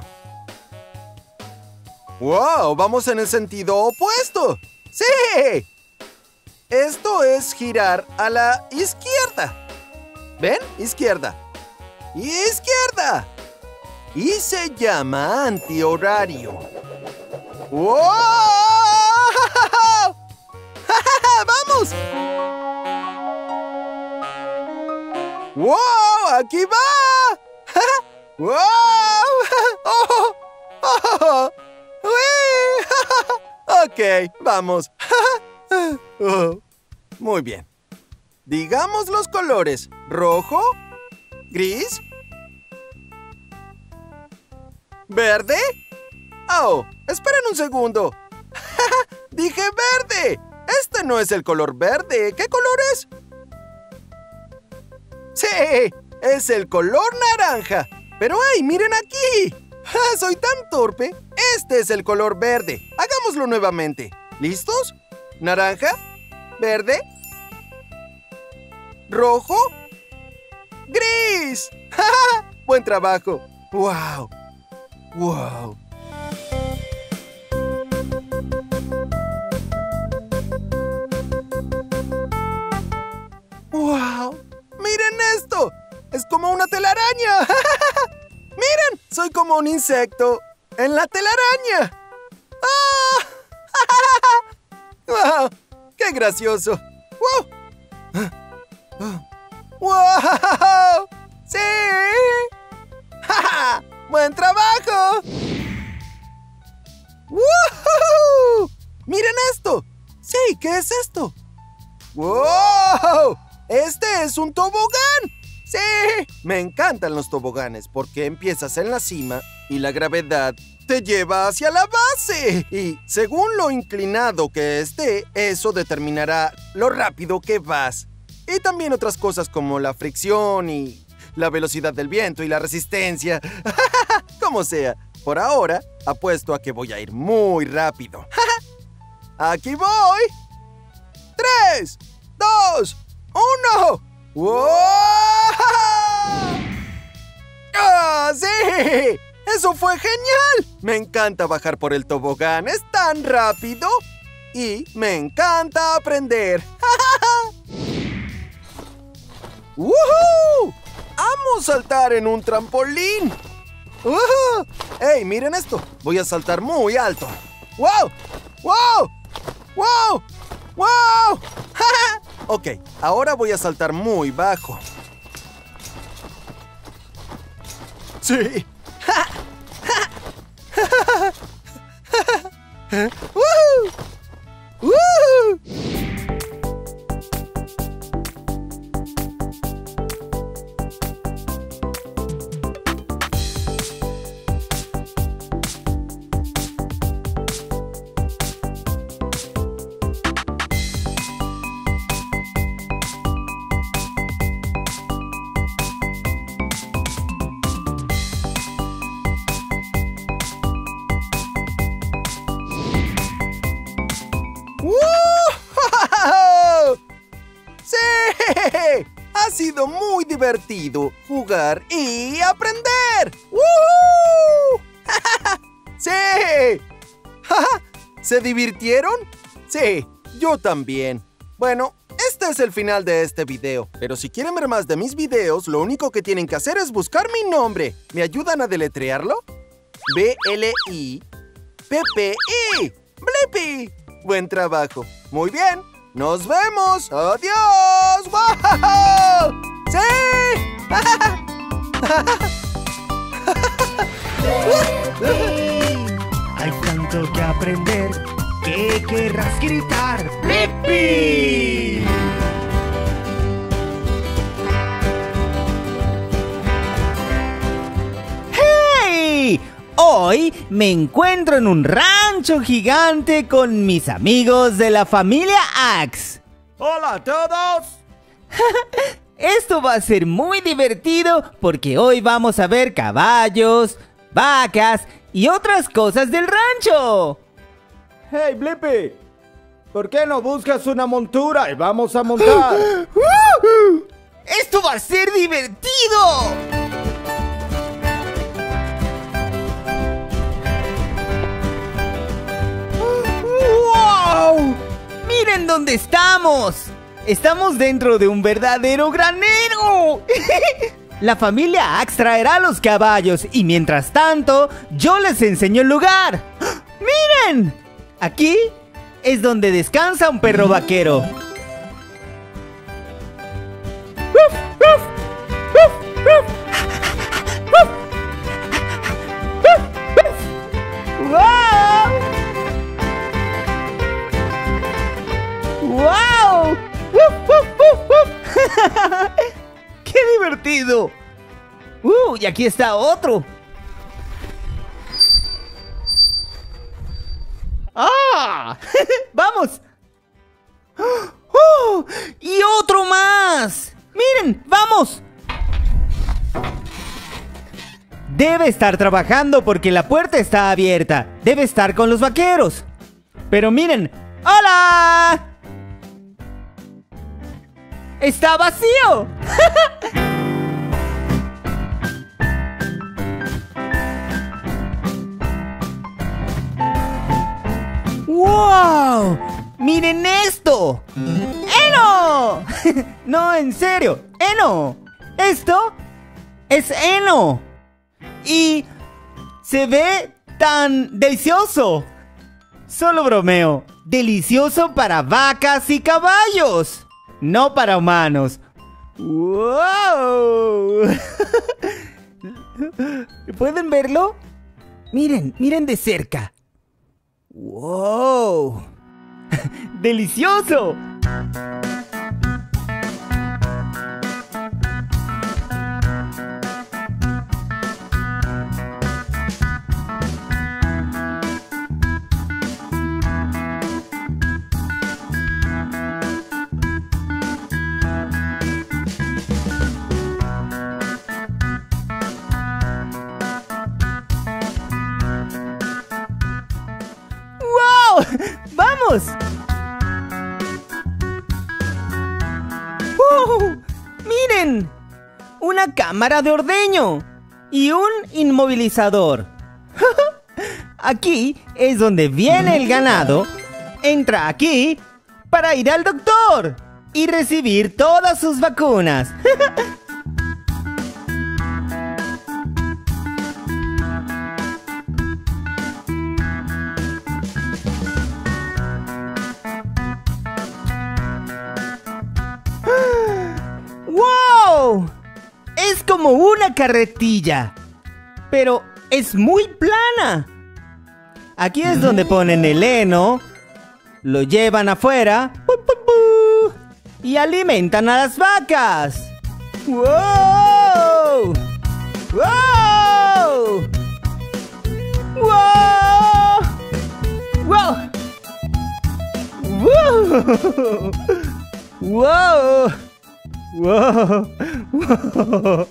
¡Wow! ¡Vamos en el sentido opuesto! ¡Sí! Esto es girar a la izquierda. ¿Ven? Izquierda. ¡Izquierda! Y se llama antihorario. ¡Wow! ¡Vamos! ¡Wow! ¡Aquí va! ¡Wow! ¡Oh! ¡Oh! Ok, vamos. Oh, muy bien. Digamos los colores. Rojo, gris, verde. Oh, esperen un segundo. Dije verde. Este no es el color verde. ¿Qué color es? Sí, es el color naranja. Pero hey, miren aquí. Soy tan torpe. Este es el color verde. Hagámoslo nuevamente. ¿Listos? Naranja, verde, rojo, gris. Buen trabajo. Wow. Wow. ¡Wow! ¡Miren esto! ¡Es como una telaraña! ¡Miren! ¡Soy como un insecto en la telaraña! ¡Ah! ¡Wow! ¡Qué gracioso! ¡Wow! ¡Wow! ¡Sí! ¡Ja! ¡Buen trabajo! ¡Woohoo! ¡Miren esto! ¡Sí! ¿Qué es esto? ¡Wow! ¡Este es un tobogán! ¡Sí! Me encantan los toboganes porque empiezas en la cima y la gravedad te lleva hacia la base. Y según lo inclinado que esté, eso determinará lo rápido que vas. Y también otras cosas como la fricción y la velocidad del viento y la resistencia. Como sea, por ahora apuesto a que voy a ir muy rápido. ¡Aquí voy! 3, 2, 1. ¡Wow! ¡Ah, sí! ¡Eso fue genial! Me encanta bajar por el tobogán. Es tan rápido. Y me encanta aprender. ¡Woohoo! ¡Amo saltar en un trampolín! ¡Woohoo! ¡Ey, miren esto! Voy a saltar muy alto. ¡Wow! ¡Wow! ¡Wow! ¡Wow! ¡Ja! Ok, ahora voy a saltar muy bajo. ¡Sí! ¡Ja! ¡Ja! ¡Woo! ¡Woo! Ha sido muy divertido jugar y aprender. ¡Woohoo! ¡Sí! ¿Se divirtieron? Sí, yo también. Bueno, este es el final de este video. Pero si quieren ver más de mis videos, lo único que tienen que hacer es buscar mi nombre. ¿Me ayudan a deletrearlo? B-L-I-P-P-I. ¡Blippi! Buen trabajo. Muy bien. ¡Nos vemos! ¡Adiós! ¡Wow! ¡Sí! Hay tanto que aprender que querrás gritar ¡Blippi! ¡Hey! Hoy me encuentro en un rancho gigante con mis amigos de la familia Axe. ¡Hola a todos! Esto va a ser muy divertido porque hoy vamos a ver caballos, vacas y otras cosas del rancho. Hey, Blippi, ¿por qué no buscas una montura y vamos a montar? ¡Esto va a ser divertido! ¡Wow! ¡Miren dónde estamos! ¡Estamos dentro de un verdadero granero! La familia Axe traerá los caballos y mientras tanto, yo les enseño el lugar. ¡Miren! Aquí es donde descansa un perro vaquero. ¡Wow! ¡Wow! ¡Qué divertido! Y aquí está otro. ¡Ah! ¡Vamos! ¡Oh! ¡Y otro más! ¡Miren! ¡Vamos! Debe estar trabajando porque la puerta está abierta. Debe estar con los vaqueros. Pero miren. ¡Hola! ¡Está vacío! ¡Wow! ¡Miren esto! ¡Heno! No, en serio, heno. Esto es heno. Y se ve tan delicioso. Solo bromeo. Delicioso para vacas y caballos. No para humanos. ¡Wow! ¿Pueden verlo? Miren, miren de cerca. ¡Wow! ¡Delicioso! ¡Vamos! ¡Wow! ¡Miren! Una cámara de ordeño y un inmovilizador. Aquí es donde viene el ganado. Entra aquí para ir al doctor. y recibir todas sus vacunas. ¡Wow! Es como una carretilla, pero es muy plana. Aquí es donde ponen el heno, lo llevan afuera y alimentan a las vacas. ¡Wow! ¡Wow! ¡Wow! ¡Wow! ¡Wow! ¡Wow! ¡Wow!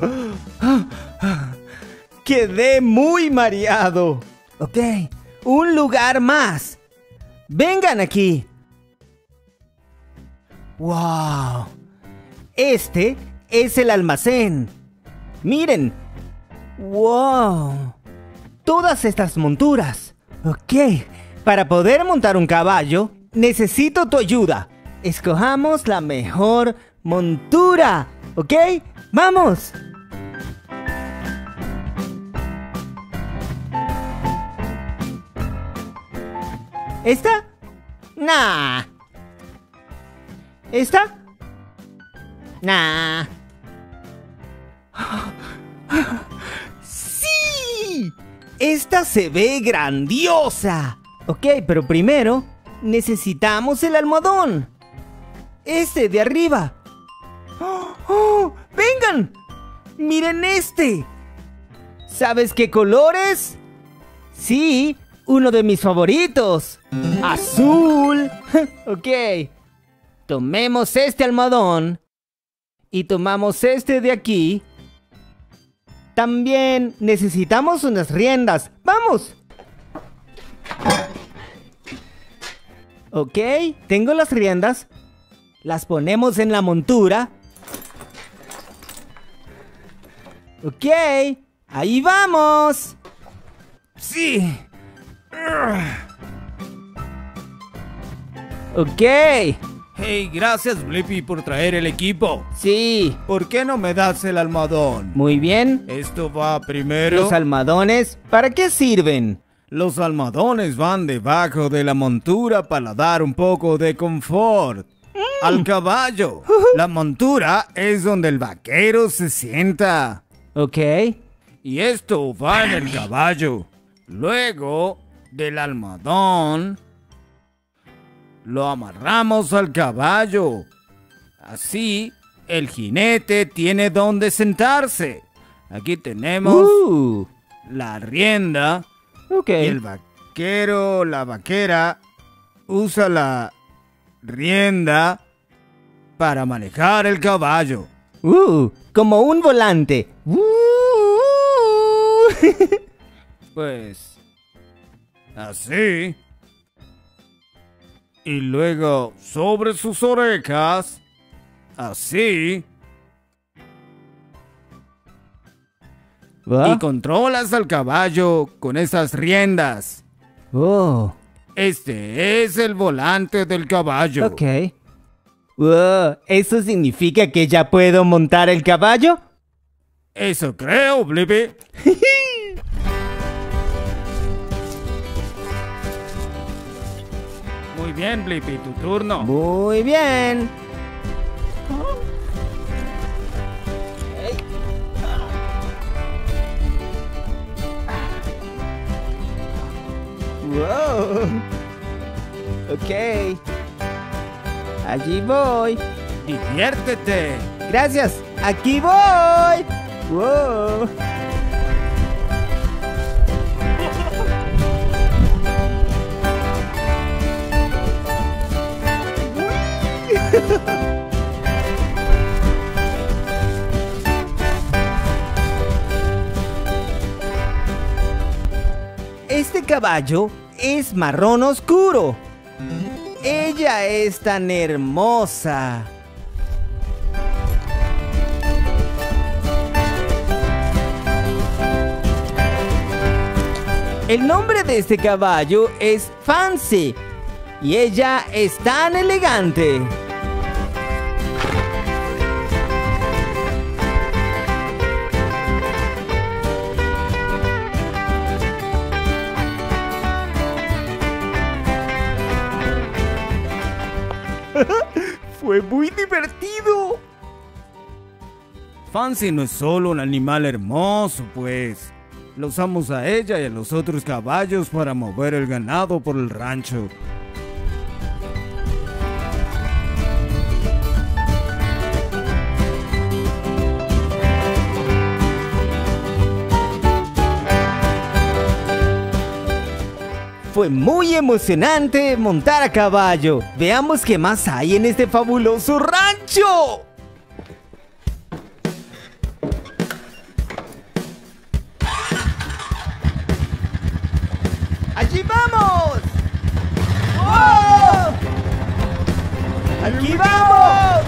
Quedé muy mareado. Ok, un lugar más. Vengan aquí. ¡Wow! Este es el almacén. Miren. ¡Wow! Todas estas monturas. Ok, para poder montar un caballo, necesito tu ayuda. Escojamos la mejor montura. ¿Ok? ¡Vamos! ¿Esta? Nah. ¿Esta? Nah. ¡Sí! Esta se ve grandiosa. Ok, pero primero necesitamos el almohadón. Este de arriba. ¡Oh! ¡Oh! ¡Vengan! ¡Miren este! ¿Sabes qué color es? Sí, uno de mis favoritos. ¡Azul! Ok. Tomemos este almohadón. Y tomamos este de aquí. También necesitamos unas riendas. ¡Vamos! Ok, tengo las riendas. Las ponemos en la montura. Ok, ahí vamos. Sí. Ok. Hey, gracias Blippi por traer el equipo. Sí. ¿Por qué no me das el almohadón? Muy bien. Esto va primero. Los almohadones, ¿para qué sirven? Los almohadones van debajo de la montura para dar un poco de confort al caballo. La montura es donde el vaquero se sienta. Ok. Y esto va en el caballo. Luego del almohadón lo amarramos al caballo. Así el jinete tiene donde sentarse. Aquí tenemos la rienda. Ok. Y el vaquero, la vaquera, usa la rienda para manejar el caballo. Como un volante. Pues así. Y luego sobre sus orejas, así. Y controlas al caballo con esas riendas. Este es el volante del caballo. Ok. ¿Eso significa que ya puedo montar el caballo? Eso creo, Blippi. Muy bien, Blippi, tu turno. Muy bien. Wow. Ok. Allí voy. Diviértete. Gracias. Aquí voy. Wow. Este caballo es marrón oscuro. Ella es tan hermosa. El nombre de este caballo es Fancy y ella es tan elegante. Fue muy divertido. Fancy no es solo un animal hermoso, pues. Lo usamos a ella y a los otros caballos para mover el ganado por el rancho. Fue muy emocionante montar a caballo. Veamos qué más hay en este fabuloso rancho. ¡Allí vamos! ¡Oh! ¡Aquí vamos!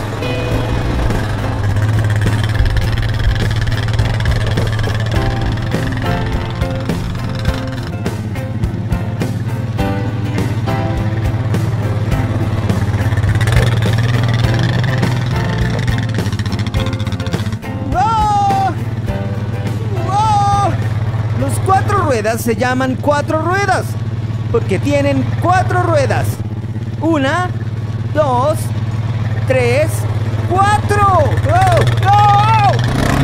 Ruedas se llaman cuatro ruedas porque tienen cuatro ruedas. 1, 2, 3, 4. ¡Oh! ¡Oh!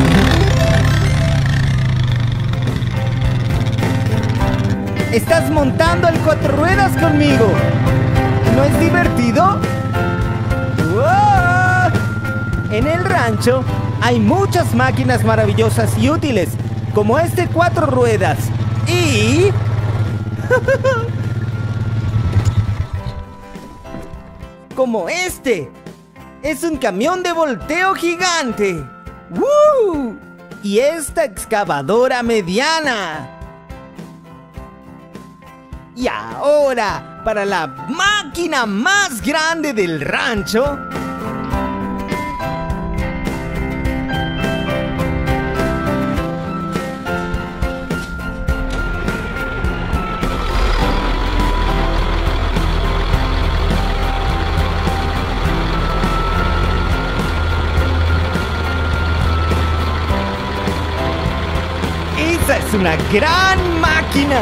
Estás montando el cuatro ruedas conmigo. ¿No es divertido? ¡Wow! En el rancho hay muchas máquinas maravillosas y útiles, como este cuatro ruedas. Y... como este. Es un camión de volteo gigante. ¡Woo! Y esta excavadora mediana. Y ahora, para la máquina más grande del rancho. ¡Esa es una gran máquina!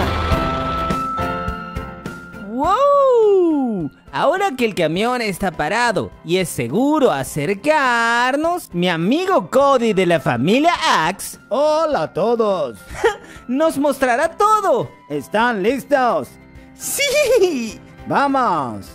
¡Wow! Ahora que el camión está parado y es seguro acercarnos, mi amigo Cody de la familia Axe, ¡Hola a todos! nos mostrará todo. ¿Están listos? ¡Sí! ¡Vamos!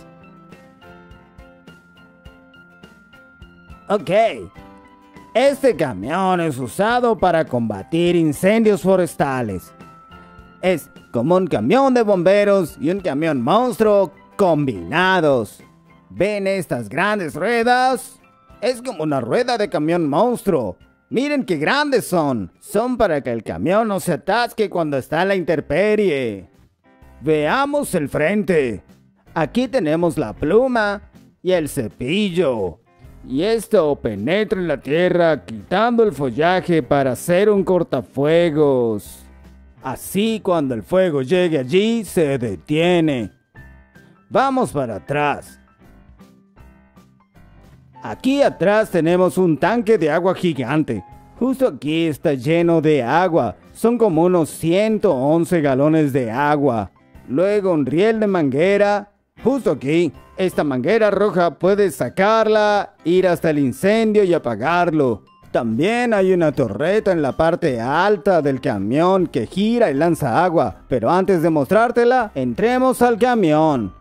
Ok. Este camión es usado para combatir incendios forestales. Es como un camión de bomberos y un camión monstruo combinados. ¿Ven estas grandes ruedas? Es como una rueda de camión monstruo. Miren qué grandes son. Son para que el camión no se atasque cuando está en la intemperie. Veamos el frente. Aquí tenemos la pluma y el cepillo. Y esto penetra en la tierra quitando el follaje para hacer un cortafuegos. Así cuando el fuego llegue allí se detiene. Vamos para atrás. Aquí atrás tenemos un tanque de agua gigante. Justo aquí está lleno de agua. Son como unos 111 galones de agua. Luego un riel de manguera. Justo aquí. Esta manguera roja puedes sacarla, ir hasta el incendio y apagarlo. También hay una torreta en la parte alta del camión que gira y lanza agua. Pero antes de mostrártela, entremos al camión.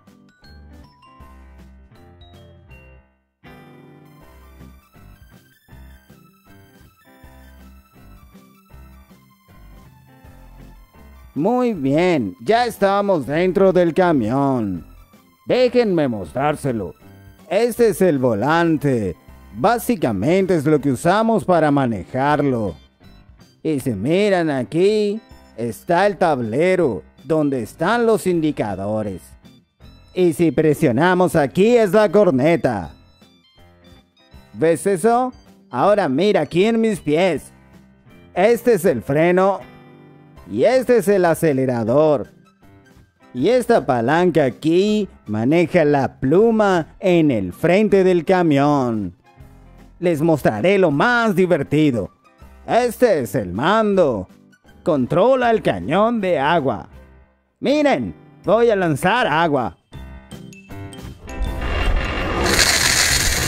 Muy bien, ya estamos dentro del camión. Déjenme mostrárselo. Este es el volante. Básicamente es lo que usamos para manejarlo. Y si miran aquí, está el tablero, donde están los indicadores. Y si presionamos aquí es la corneta. ¿Ves eso? Ahora mira aquí en mis pies. Este es el freno. Y este es el acelerador. Y esta palanca aquí maneja la pluma en el frente del camión. Les mostraré lo más divertido. Este es el mando. Controla el cañón de agua. Miren, voy a lanzar agua.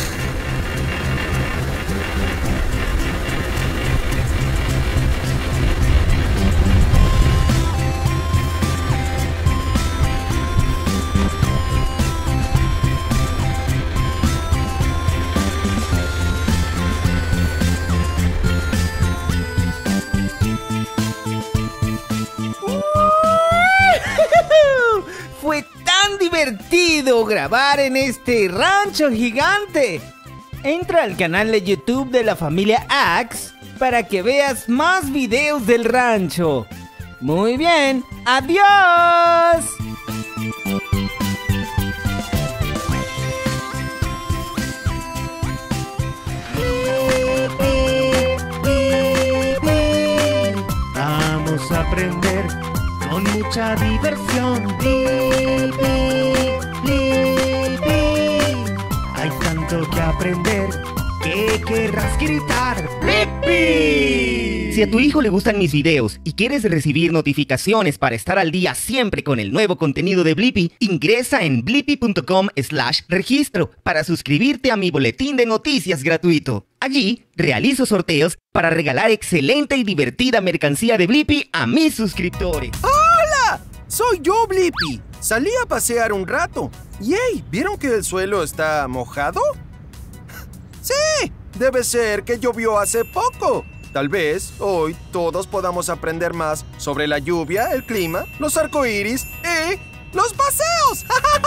divertido grabar en este rancho gigante. Entra al canal de YouTube de la familia Axe para que veas más videos del rancho. Muy bien, adiós. Vamos a aprender con mucha diversión. Hay tanto que aprender que querrás gritar ¡Blippi! Si a tu hijo le gustan mis videos y quieres recibir notificaciones para estar al día siempre con el nuevo contenido de Blippi, ingresa en blippi.com/registro para suscribirte a mi boletín de noticias gratuito. Allí realizo sorteos para regalar excelente y divertida mercancía de Blippi a mis suscriptores. ¡Hola! Soy yo, Blippi. Salí a pasear un rato. Y hey, ¿vieron que el suelo está mojado? ¡Sí! Debe ser que llovió hace poco. Tal vez hoy todos podamos aprender más sobre la lluvia, el clima, los arcoíris y los paseos.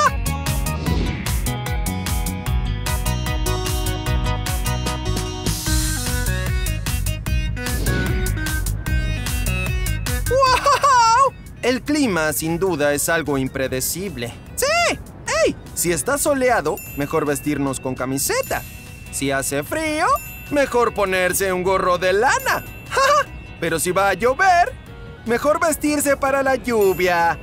¡Wow! El clima, sin duda, es algo impredecible. ¡Sí! ¡Ey! Si está soleado, mejor vestirnos con camiseta. Si hace frío, mejor ponerse un gorro de lana. ¡Ja! Pero si va a llover, mejor vestirse para la lluvia.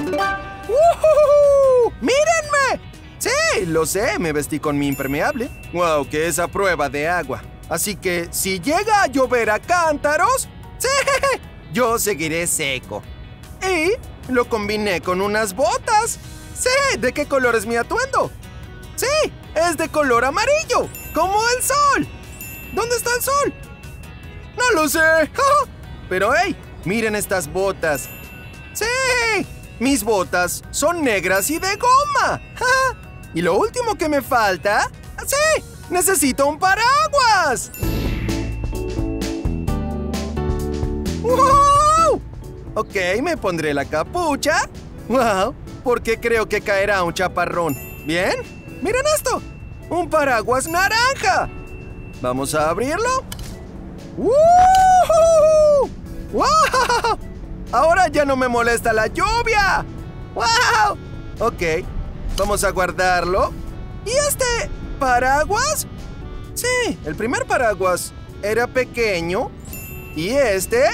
¡Mírenme! Sí, lo sé, me vestí con mi impermeable. ¡Wow! Que es a prueba de agua. Así que si llega a llover a cántaros, ¡sí! Yo seguiré seco. Y lo combiné con unas botas. ¡Sí! ¿De qué color es mi atuendo? ¡Sí! Es de color amarillo, como el sol. ¿Dónde está el sol? ¡No lo sé! Pero hey, miren estas botas. ¡Sí! Mis botas son negras y de goma. Y lo último que me falta... ¡Sí! ¡Necesito un paraguas! ¡Wow! Ok, me pondré la capucha. ¡Wow! Porque creo que caerá un chaparrón. ¿Bien? ¡Miren esto! ¡Un paraguas naranja! ¿Vamos a abrirlo? ¡Woohoo! ¡Wow! Ahora ya no me molesta la lluvia. ¡Wow! Ok, vamos a guardarlo. ¿Y este paraguas? Sí, el primer paraguas era pequeño. Y este...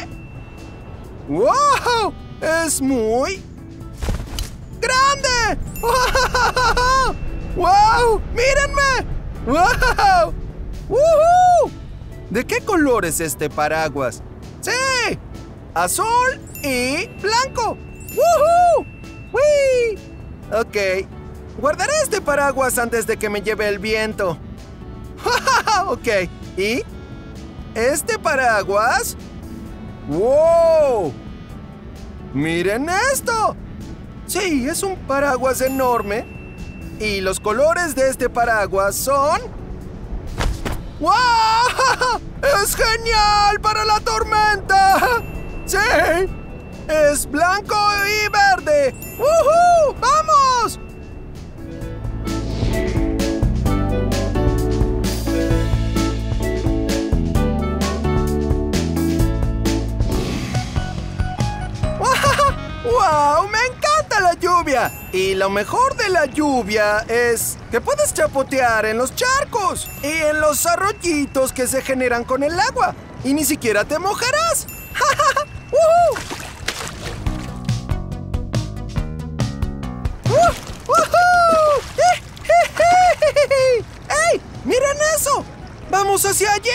¡Wow! Es muy... ¡grande! ¡Wow! ¡Wow! ¡Mírenme! ¡Wow! ¡Woohoo! ¿De qué color es este paraguas? ¡Sí! Azul y blanco. ¡Woohoo! ¡Wii! Ok. Guardaré este paraguas antes de que me lleve el viento. Ok. ¿Y este paraguas? ¡Wow! ¡Miren esto! Sí, es un paraguas enorme. Y los colores de este paraguas son... ¡Wow! ¡Es genial para la tormenta! ¡Sí! ¡Es blanco y verde! ¡Woohoo! ¡Vamos! ¡Wow! ¡Me encanta la lluvia! Y lo mejor de la lluvia es que puedes chapotear en los charcos y en los arroyitos que se generan con el agua. Y ni siquiera te mojarás. ¡Ey! ¡Miren eso! ¡Vamos hacia allí!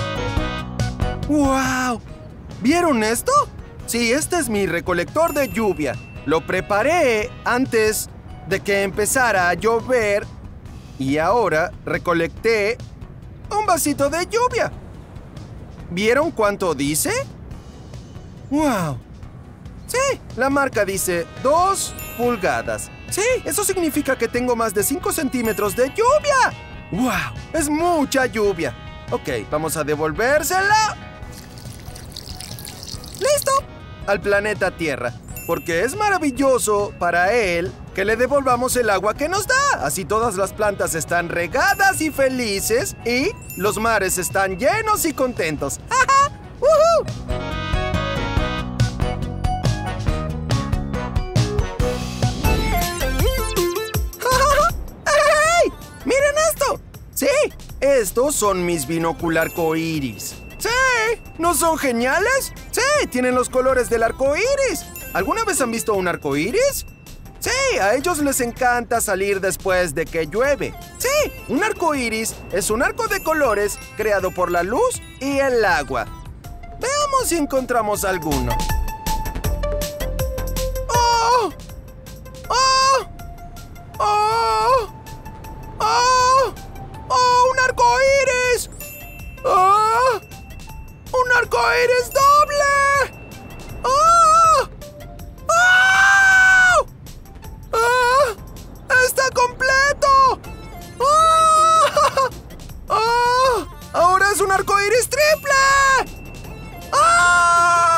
¡Wow! ¿Vieron esto? Sí, este es mi recolector de lluvia. Lo preparé antes de que empezara a llover y ahora recolecté un vasito de lluvia. ¿Vieron cuánto dice? ¡Wow! Sí, la marca dice 2 pulgadas. Sí, eso significa que tengo más de 5 centímetros de lluvia. ¡Wow! Es mucha lluvia. Ok, vamos a devolvérsela. ¡Listo! Al planeta Tierra. porque es maravilloso para él que le devolvamos el agua que nos da. Así todas las plantas están regadas y felices y los mares están llenos y contentos. ¡Ja! ¡Woohoo! ¡Hey! ¡Miren esto! ¡Sí! Estos son mis binocular coiris. ¡Sí! ¿No son geniales? ¡Sí! Tienen los colores del arco iris. ¿Alguna vez han visto un arco iris? Sí, a ellos les encanta salir después de que llueve. Sí, un arco iris es un arco de colores creado por la luz y el agua. Veamos si encontramos alguno. ¡Oh! ¡Oh! ¡Oh! ¡Oh! ¡Oh! ¡Un arco iris! ¡Oh! ¡Un arco iris doble! ¡Oh! ¡Oh! ¡Oh! ¡Está completo! ¡Oh! ¡Oh! ¡Ahora es un arco iris triple! ¡Oh!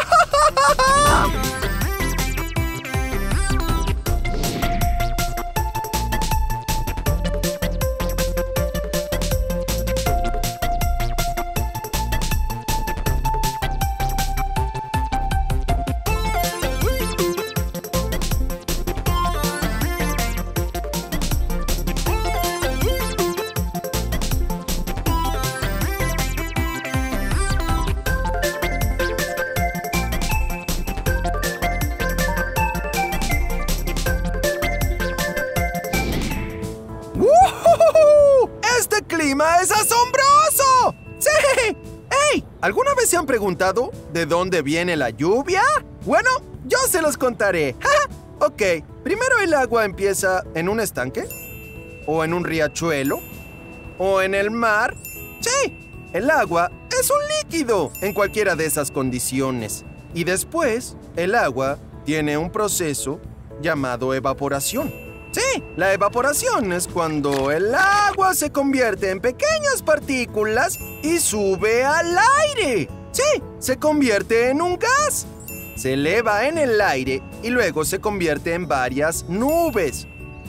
¡Este clima es asombroso! ¡Sí! ¡Hey! ¿Alguna vez se han preguntado de dónde viene la lluvia? Bueno, yo se los contaré. Ok, primero el agua empieza en un estanque, o en un riachuelo, o en el mar. Sí, el agua es un líquido en cualquiera de esas condiciones. Y después, el agua tiene un proceso llamado evaporación. Sí, la evaporación es cuando el agua se convierte en pequeñas partículas y sube al aire. Sí, se convierte en un gas. Se eleva en el aire y luego se convierte en varias nubes.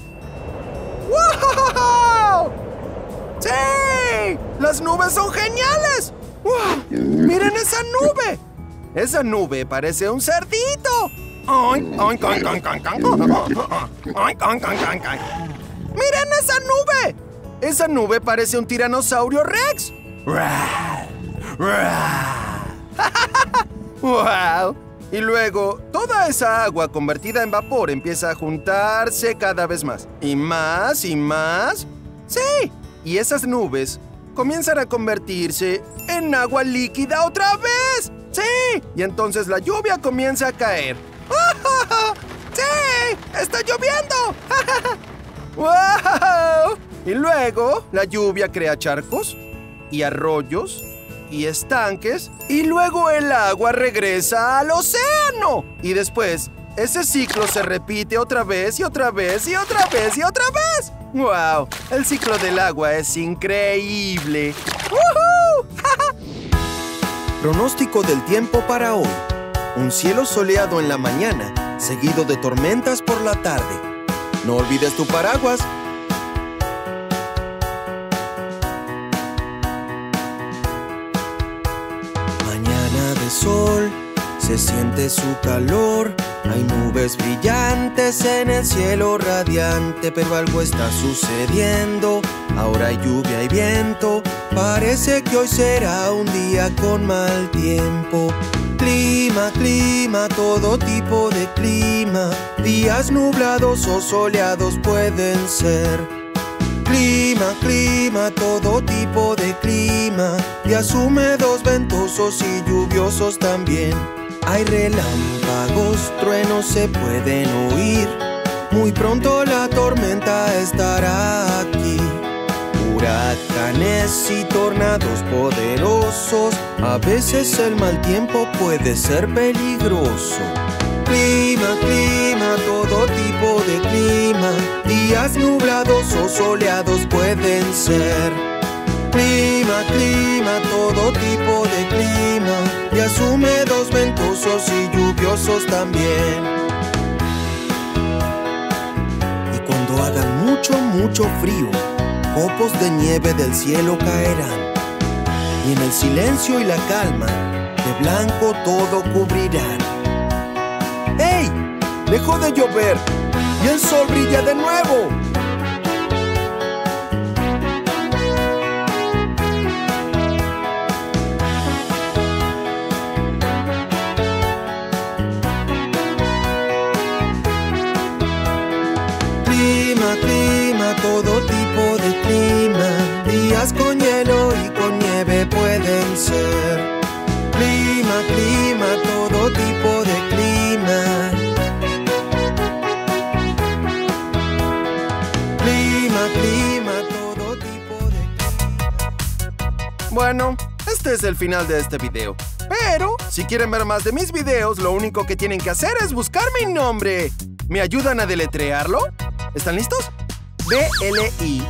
¡Wow! ¡Sí! ¡Las nubes son geniales! ¡Wow! ¡Miren esa nube! Esa nube parece un cerdito. ¡Miren esa nube! Esa nube parece un tiranosaurio rex. ¡Wow! Y luego, toda esa agua convertida en vapor empieza a juntarse cada vez más. Y más y más. ¡Sí! Y esas nubes comienzan a convertirse en agua líquida otra vez. ¡Sí! Y entonces la lluvia comienza a caer. ¡Sí! ¡Está lloviendo! ¡Wow! Y luego la lluvia crea charcos y arroyos y estanques y luego el agua regresa al océano. Y después ese ciclo se repite otra vez y otra vez y otra vez y otra vez. ¡Wow! El ciclo del agua es increíble. ¡Woohoo! Pronóstico del tiempo para hoy. Un cielo soleado en la mañana, seguido de tormentas por la tarde. No olvides tu paraguas. Mañana de sol, se siente su calor. Hay nubes brillantes en el cielo radiante, pero algo está sucediendo. Ahora hay lluvia y viento. Parece que hoy será un día con mal tiempo. Clima, clima, todo tipo de clima. Días nublados o soleados pueden ser. Clima, clima, todo tipo de clima. Días húmedos, ventosos y lluviosos también. Hay relámpagos, truenos se pueden oír. Muy pronto la tormenta estará aquí. Huracanes y tornados poderosos. A veces el mal tiempo puede ser peligroso. Clima, clima, todo tipo de clima. Días nublados o soleados pueden ser. Clima, clima, todo tipo de clima. días húmedos, ventosos y lluviosos también. Y cuando haga mucho, mucho frío, copos de nieve del cielo caerán. Y en el silencio y la calma, de blanco todo cubrirán. ¡Hey! Dejó de llover y el sol brilla de nuevo. Clima, clima, todo tipo de clima. Días con hielo y con nieve pueden ser. Clima, clima, todo tipo de clima. Clima, clima, todo tipo de clima. Bueno, este es el final de este video. Pero, si quieren ver más de mis videos, lo único que tienen que hacer es buscar mi nombre. ¿Me ayudan a deletrearlo? ¿Están listos? B-L-I-P-P-I.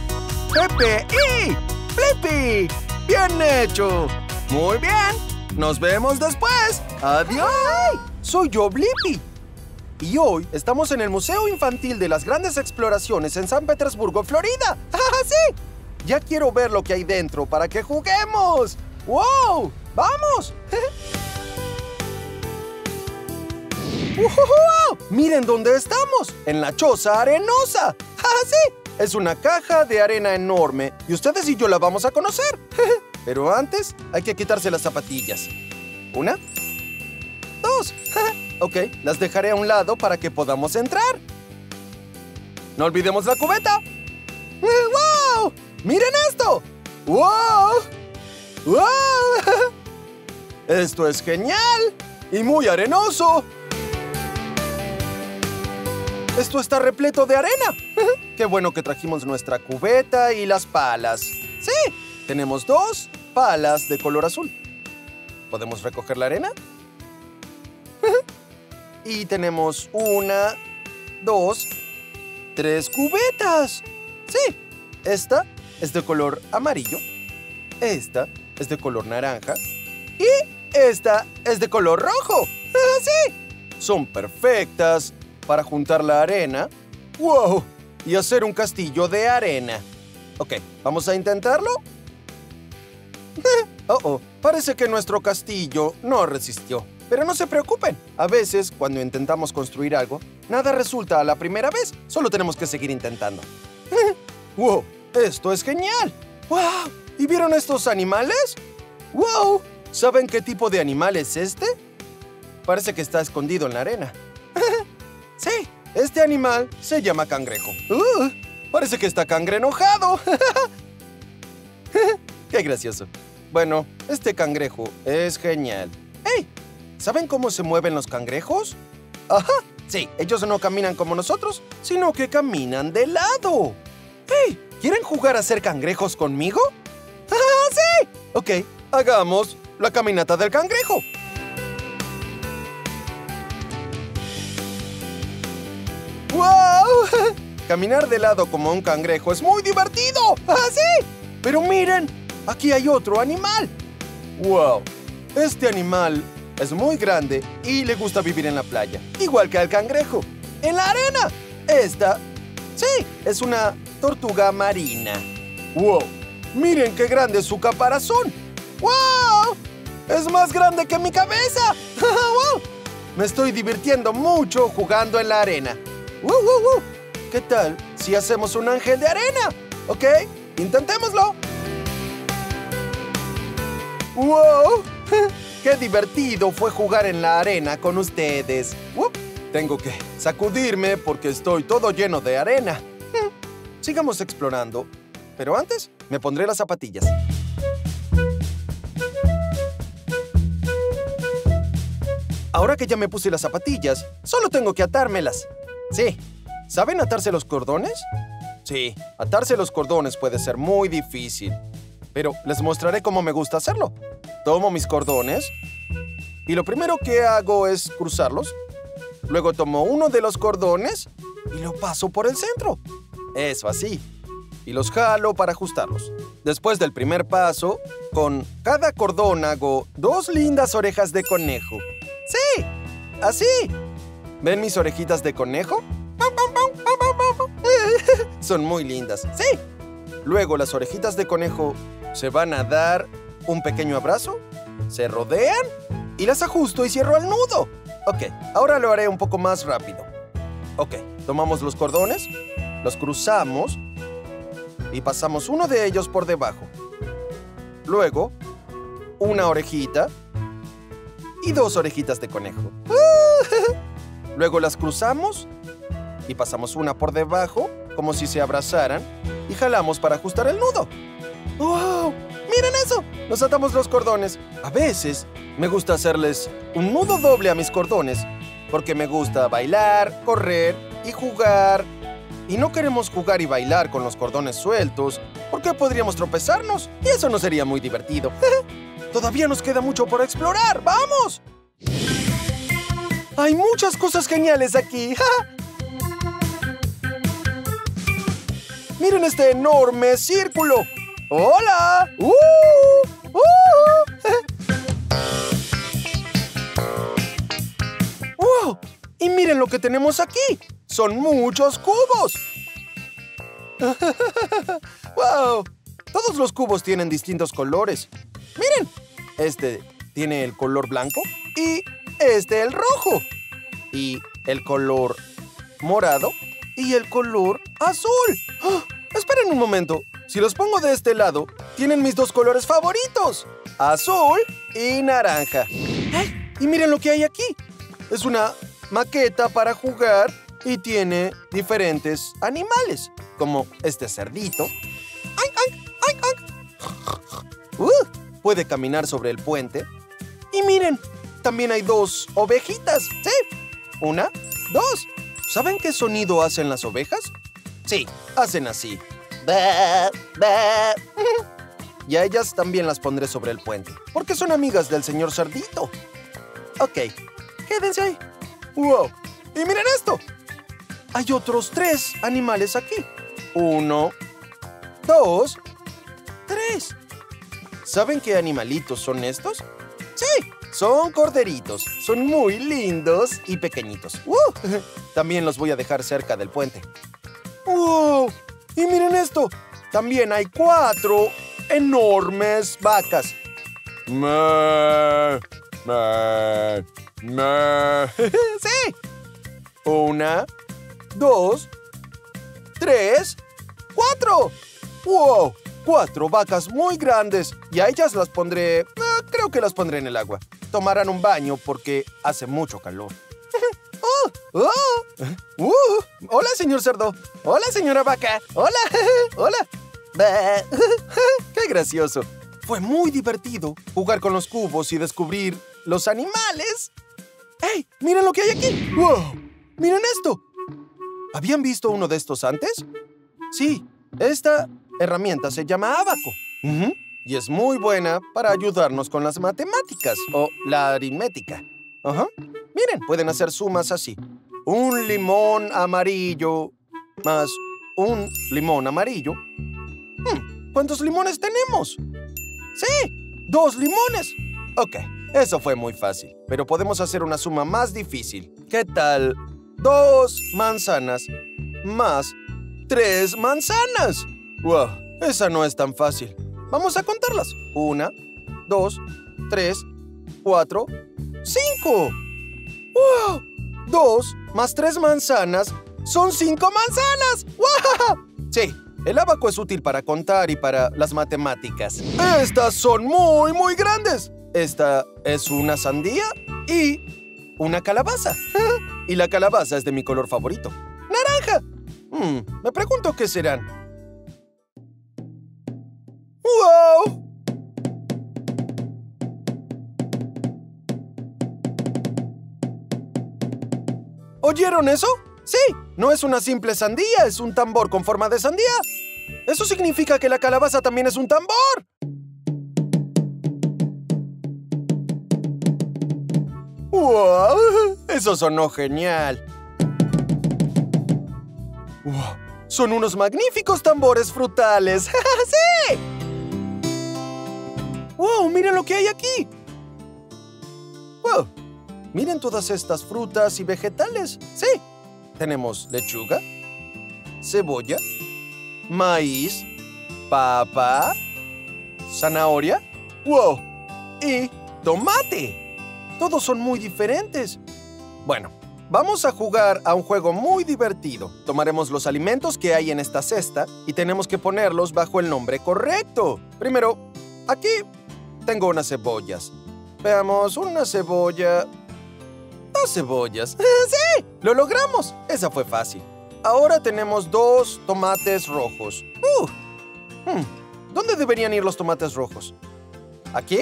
¡Blippi! ¡Bien hecho! Muy bien. Nos vemos después. ¡Adiós! Soy yo, Blippi. Y hoy estamos en el Museo Infantil de las Grandes Exploraciones en San Petersburgo, Florida. ¡Ah, sí! Ya quiero ver lo que hay dentro para que juguemos. ¡Wow! ¡Vamos! ¡Wow! ¡Miren dónde estamos! En la choza arenosa. ¡Ah, sí! Es una caja de arena enorme y ustedes y yo la vamos a conocer. Pero antes hay que quitarse las zapatillas. 1, 2. Ok, las dejaré a un lado para que podamos entrar. No olvidemos la cubeta. ¡Wow! ¡Miren esto! ¡Wow! ¡Wow! Esto es genial y muy arenoso. Esto está repleto de arena. Qué bueno que trajimos nuestra cubeta y las palas. Sí, tenemos 2 palas de color azul. ¿Podemos recoger la arena? Y tenemos 1, 2, 3 cubetas. Sí, esta es de color amarillo. Esta es de color naranja. Y esta es de color rojo. Sí, son perfectas para juntar la arena. ¡Wow! Y hacer un castillo de arena. Ok, ¿vamos a intentarlo? Parece que nuestro castillo no resistió. Pero no se preocupen. A veces, cuando intentamos construir algo, nada resulta a la primera vez. Solo tenemos que seguir intentando. ¡Wow! ¡Esto es genial! ¡Wow! ¿Y vieron estos animales? ¡Wow! ¿Saben qué tipo de animal es este? Parece que está escondido en la arena. Sí, este animal se llama cangrejo. Parece que está cangre enojado. ¡Qué gracioso! Bueno, este cangrejo es genial. ¡Hey! ¿Saben cómo se mueven los cangrejos? ¡Ajá! Sí, ellos no caminan como nosotros, sino que caminan de lado. ¡Hey! ¿Quieren jugar a ser cangrejos conmigo? ¡Ah, sí! Ok, hagamos la caminata del cangrejo. ¡Wow! Caminar de lado como un cangrejo es muy divertido. ¡Ah, sí! Pero miren, aquí hay otro animal. ¡Wow! Este animal es muy grande y le gusta vivir en la playa, igual que al cangrejo. ¡En la arena! Esta, sí, es una tortuga marina. ¡Wow! ¡Miren qué grande es su caparazón! ¡Wow! ¡Es más grande que mi cabeza! ¡Wow! Me estoy divirtiendo mucho jugando en la arena. ¿Qué tal si hacemos un ángel de arena? ¿Ok? Intentémoslo. ¡Wow! ¡Qué divertido fue jugar en la arena con ustedes! Tengo que sacudirme porque estoy todo lleno de arena. Sigamos explorando, pero antes me pondré las zapatillas. Ahora que ya me puse las zapatillas, solo tengo que atármelas. Sí. ¿Saben atarse los cordones? Sí, atarse los cordones puede ser muy difícil. Pero les mostraré cómo me gusta hacerlo. Tomo mis cordones y lo primero que hago es cruzarlos. Luego tomo uno de los cordones y lo paso por el centro. Eso, así. y los jalo para ajustarlos. Después del primer paso, con cada cordón hago 2 lindas orejas de conejo. ¡Sí! ¡Así! ¿Ven mis orejitas de conejo? Son muy lindas. ¡Sí! Luego las orejitas de conejo se van a dar un pequeño abrazo, se rodean y las ajusto y cierro al nudo. Ok, ahora lo haré un poco más rápido. Ok, tomamos los cordones, los cruzamos y pasamos uno de ellos por debajo. Luego, una orejita y 2 orejitas de conejo. Luego las cruzamos y pasamos una por debajo, como si se abrazaran, y jalamos para ajustar el nudo. ¡Wow! ¡Miren eso! Nos atamos los cordones. A veces me gusta hacerles un nudo doble a mis cordones, porque me gusta bailar, correr y jugar. Y no queremos jugar y bailar con los cordones sueltos, porque podríamos tropezarnos, y eso no sería muy divertido. Todavía nos queda mucho por explorar. ¡Vamos! Hay muchas cosas geniales aquí. ¡Miren este enorme círculo! ¡Hola! ¡Wow! Y miren lo que tenemos aquí. ¡Son muchos cubos! ¡Wow! Todos los cubos tienen distintos colores. ¡Miren! Este tiene el color blanco y este el rojo. Y el color morado y el color azul. ¡Oh! Esperen un momento. Si los pongo de este lado, tienen mis 2 colores favoritos. Azul y naranja. ¡Ay! Y miren lo que hay aquí. Es una maqueta para jugar y tiene diferentes animales, como este cerdito. ¡Ay, ay, ay, ay! Puede caminar sobre el puente. Y miren, también hay 2 ovejitas. ¡Sí! 1, 2. ¿Saben qué sonido hacen las ovejas? Sí, hacen así. ¡Bah! ¡Bah! Y a ellas también las pondré sobre el puente, porque son amigas del señor Cerdito. Ok, quédense ahí. ¡Wow! ¡Y miren esto! Hay otros 3 animales aquí. 1, 2, 3. ¿Saben qué animalitos son estos? ¡Sí! Son corderitos. Son muy lindos y pequeñitos. También los voy a dejar cerca del puente. ¡Wow! Y miren esto. También hay 4 enormes vacas. ¡Meh! ¡Meh! ¡Meh! ¡Sí! 1, 2, 3, 4. ¡Wow! 4 vacas muy grandes. Y a ellas las pondré... creo que las pondré en el agua. Tomarán un baño porque hace mucho calor. Hola, señor cerdo. Hola, señora vaca. Hola. Hola. ¡Qué gracioso! Fue muy divertido jugar con los cubos y descubrir los animales. ¡Hey! ¡Miren lo que hay aquí! ¡Wow! ¡Miren esto! ¿Habían visto uno de estos antes? Sí, esta herramienta se llama ábaco. Y es muy buena para ayudarnos con las matemáticas o la aritmética. Miren, pueden hacer sumas así. Un limón amarillo más un limón amarillo. ¿Cuántos limones tenemos? ¡Sí! 2 limones. Ok, eso fue muy fácil. Pero podemos hacer una suma más difícil. ¿Qué tal 2 manzanas más 3 manzanas? ¡Wow! Esa no es tan fácil. Vamos a contarlas. 1, 2, 3, 4, 5. ¡Wow! 2 más 3 manzanas son 5 manzanas. ¡Wow! Sí, el ábaco es útil para contar y para las matemáticas. Estas son muy, muy grandes. Esta es una sandía y una calabaza. Y la calabaza es de mi color favorito. ¡Naranja! Me pregunto qué serán. ¡Wow! ¿Oyeron eso? Sí, no es una simple sandía, es un tambor con forma de sandía. Eso significa que la calabaza también es un tambor. ¡Wow! Eso sonó genial. ¡Wow! Son unos magníficos tambores frutales. ¡Sí! ¡Wow! ¡Miren lo que hay aquí! ¡Wow! Miren todas estas frutas y vegetales. ¡Sí! Tenemos lechuga, cebolla, maíz, papa, zanahoria, ¡wow! Y tomate. Todos son muy diferentes. Bueno, vamos a jugar a un juego muy divertido. Tomaremos los alimentos que hay en esta cesta y tenemos que ponerlos bajo el nombre correcto. Primero, aquí tengo unas cebollas. Veamos, una cebolla... 2 cebollas. ¡Sí! ¡Lo logramos! Esa fue fácil. Ahora tenemos 2 tomates rojos. ¿Dónde deberían ir los tomates rojos? ¿Aquí?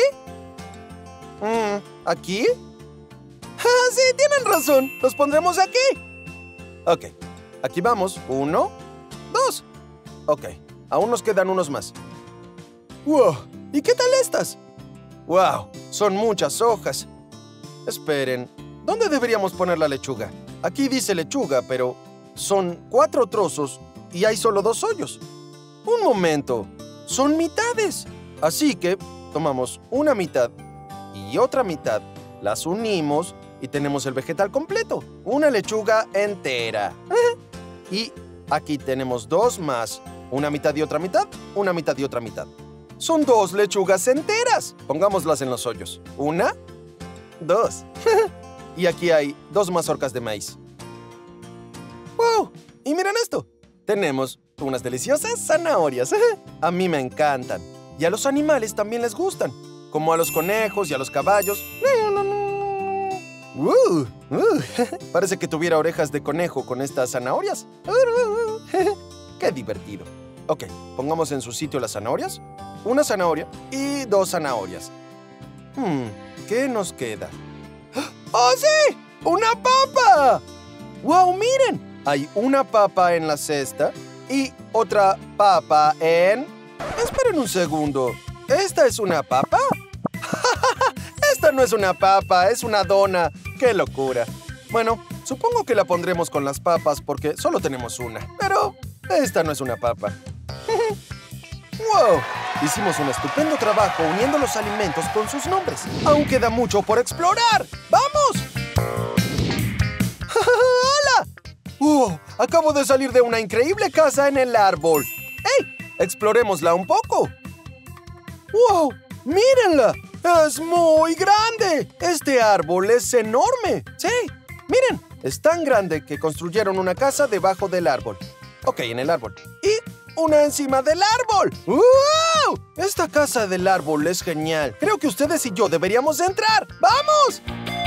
¿Aquí? ¡Ah, sí! ¡Tienen razón! ¡Los pondremos aquí! Ok. Aquí vamos. 1, 2. Ok. Aún nos quedan unos más. ¡Wow! ¿Y qué tal estas? ¡Wow! Son muchas hojas. Esperen. ¿Dónde deberíamos poner la lechuga? Aquí dice lechuga, pero son 4 trozos y hay solo 2 hoyos. Un momento. Son mitades. Así que tomamos una mitad y otra mitad, las unimos y tenemos el vegetal completo. Una lechuga entera. Y aquí tenemos 2 más. Una mitad y otra mitad, una mitad y otra mitad. Son 2 lechugas enteras. Pongámoslas en los hoyos. 1, 2. Y aquí hay 2 mazorcas de maíz. ¡Wow! Y miren esto. Tenemos unas deliciosas zanahorias. A mí me encantan. Y a los animales también les gustan. Como a los conejos y a los caballos. Parece que tuviera orejas de conejo con estas zanahorias. ¡Qué divertido! Ok, pongamos en su sitio las zanahorias. Una zanahoria y 2 zanahorias. ¿Qué nos queda? ¡Oh, sí! ¡Una papa! ¡Wow, miren! Hay una papa en la cesta y otra papa en... Esperen un segundo. ¿Esta es una papa? Esta no es una papa, es una dona. ¡Qué locura! Bueno, supongo que la pondremos con las papas porque solo tenemos una. Pero esta no es una papa. ¡Wow! Hicimos un estupendo trabajo uniendo los alimentos con sus nombres. Aún queda mucho por explorar. ¡Vamos! ¡Hola! ¡Wow! Acabo de salir de una increíble casa en el árbol. ¡Hey! Explorémosla un poco. ¡Wow! ¡Mírenla! ¡Es muy grande! Este árbol es enorme. ¡Sí! ¡Miren! Es tan grande que construyeron una casa debajo del árbol. Ok, en el árbol. Y una encima del árbol. ¡Wow! Esta casa del árbol es genial. Creo que ustedes y yo deberíamos entrar. ¡Vamos!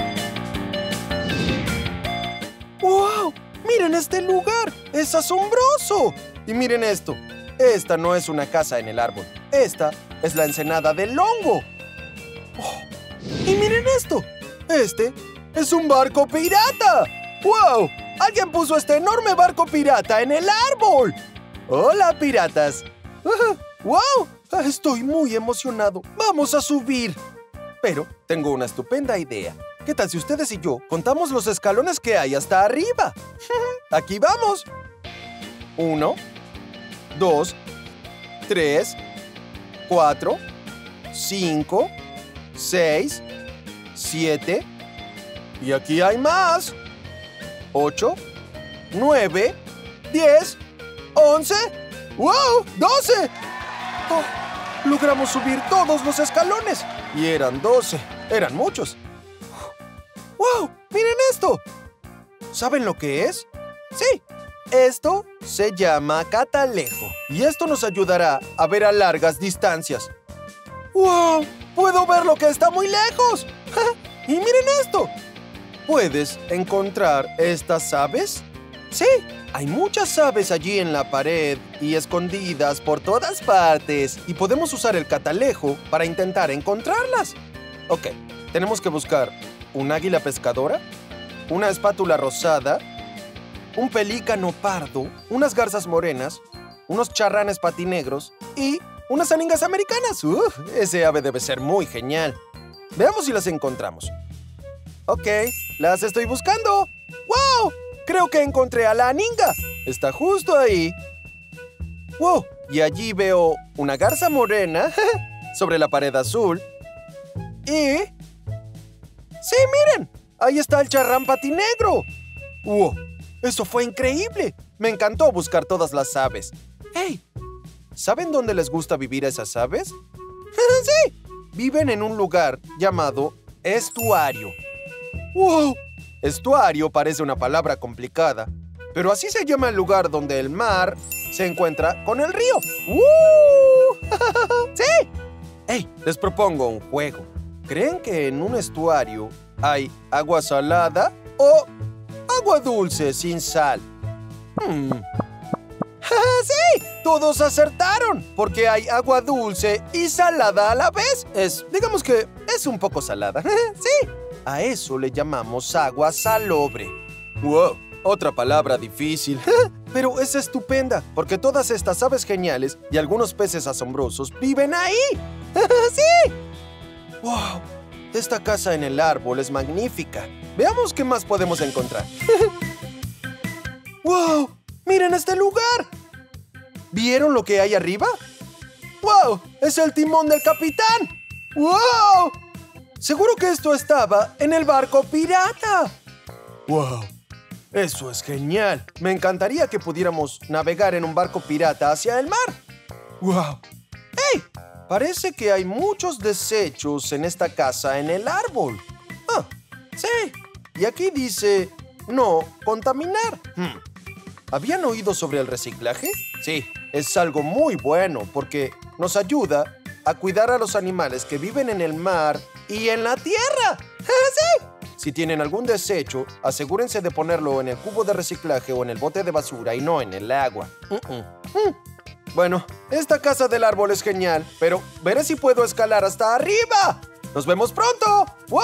¡Wow! ¡Miren este lugar! ¡Es asombroso! Y miren esto. Esta no es una casa en el árbol. Esta es la ensenada del hongo. Oh, y miren esto. Este es un barco pirata. ¡Wow! Alguien puso este enorme barco pirata en el árbol. ¡Hola, piratas! ¡Wow! Estoy muy emocionado. ¡Vamos a subir! Pero tengo una estupenda idea. ¿Qué tal si ustedes y yo contamos los escalones que hay hasta arriba? ¡Aquí vamos! 1, 2, 3, 4, 5, 6, 7. Y aquí hay más. 8, 9, 10, 11. ¡Wow! ¡12! Oh, logramos subir todos los escalones. Y eran 12. Eran muchos. ¡Wow! ¡Miren esto! ¿Saben lo que es? ¡Sí! Esto se llama catalejo. Y esto nos ayudará a ver a largas distancias. ¡Wow! ¡Puedo ver lo que está muy lejos! ¡Y miren esto! ¿Puedes encontrar estas aves? ¡Sí! Hay muchas aves allí en la pared y escondidas por todas partes. Y podemos usar el catalejo para intentar encontrarlas. Ok, tenemos que buscar un águila pescadora, una espátula rosada, un pelícano pardo, unas garzas morenas, unos charranes patinegros y unas aningas americanas. Ese ave debe ser muy genial. Veamos si las encontramos. Ok, las estoy buscando. ¡Wow! Creo que encontré a la aninga. Está justo ahí. ¡Wow! Y allí veo una garza morena sobre la pared azul. Y... ¡sí, miren! Ahí está el charrán patinegro. ¡Wow! ¡Eso fue increíble! Me encantó buscar todas las aves. ¡Hey! ¿Saben dónde les gusta vivir a esas aves? ¡Sí! Viven en un lugar llamado estuario. ¡Wow! Estuario parece una palabra complicada, pero así se llama el lugar donde el mar se encuentra con el río. ¡Sí! ¡Hey! Les propongo un juego. ¿Creen que en un estuario hay agua salada o agua dulce sin sal? ¡Sí! Todos acertaron, porque hay agua dulce y salada a la vez. Digamos que es un poco salada. ¡Sí! A eso le llamamos agua salobre. ¡Wow! Otra palabra difícil. Pero es estupenda, porque todas estas aves geniales y algunos peces asombrosos viven ahí. ¡Sí! ¡Wow! Esta casa en el árbol es magnífica. Veamos qué más podemos encontrar. ¡Wow! ¡Miren este lugar! ¿Vieron lo que hay arriba? ¡Wow! ¡Es el timón del capitán! ¡Wow! Seguro que esto estaba en el barco pirata. ¡Wow! Eso es genial. Me encantaría que pudiéramos navegar en un barco pirata hacia el mar. ¡Wow! ¡Hey! Parece que hay muchos desechos en esta casa en el árbol. ¡Ah! ¡Sí! Y aquí dice, no contaminar. ¿Habían oído sobre el reciclaje? Sí, es algo muy bueno porque nos ayuda a cuidar a los animales que viven en el mar y en la tierra. ¡Sí! Si tienen algún desecho, asegúrense de ponerlo en el cubo de reciclaje o en el bote de basura y no en el agua. Bueno, esta casa del árbol es genial, pero veré si puedo escalar hasta arriba. ¡Nos vemos pronto! ¡Wow!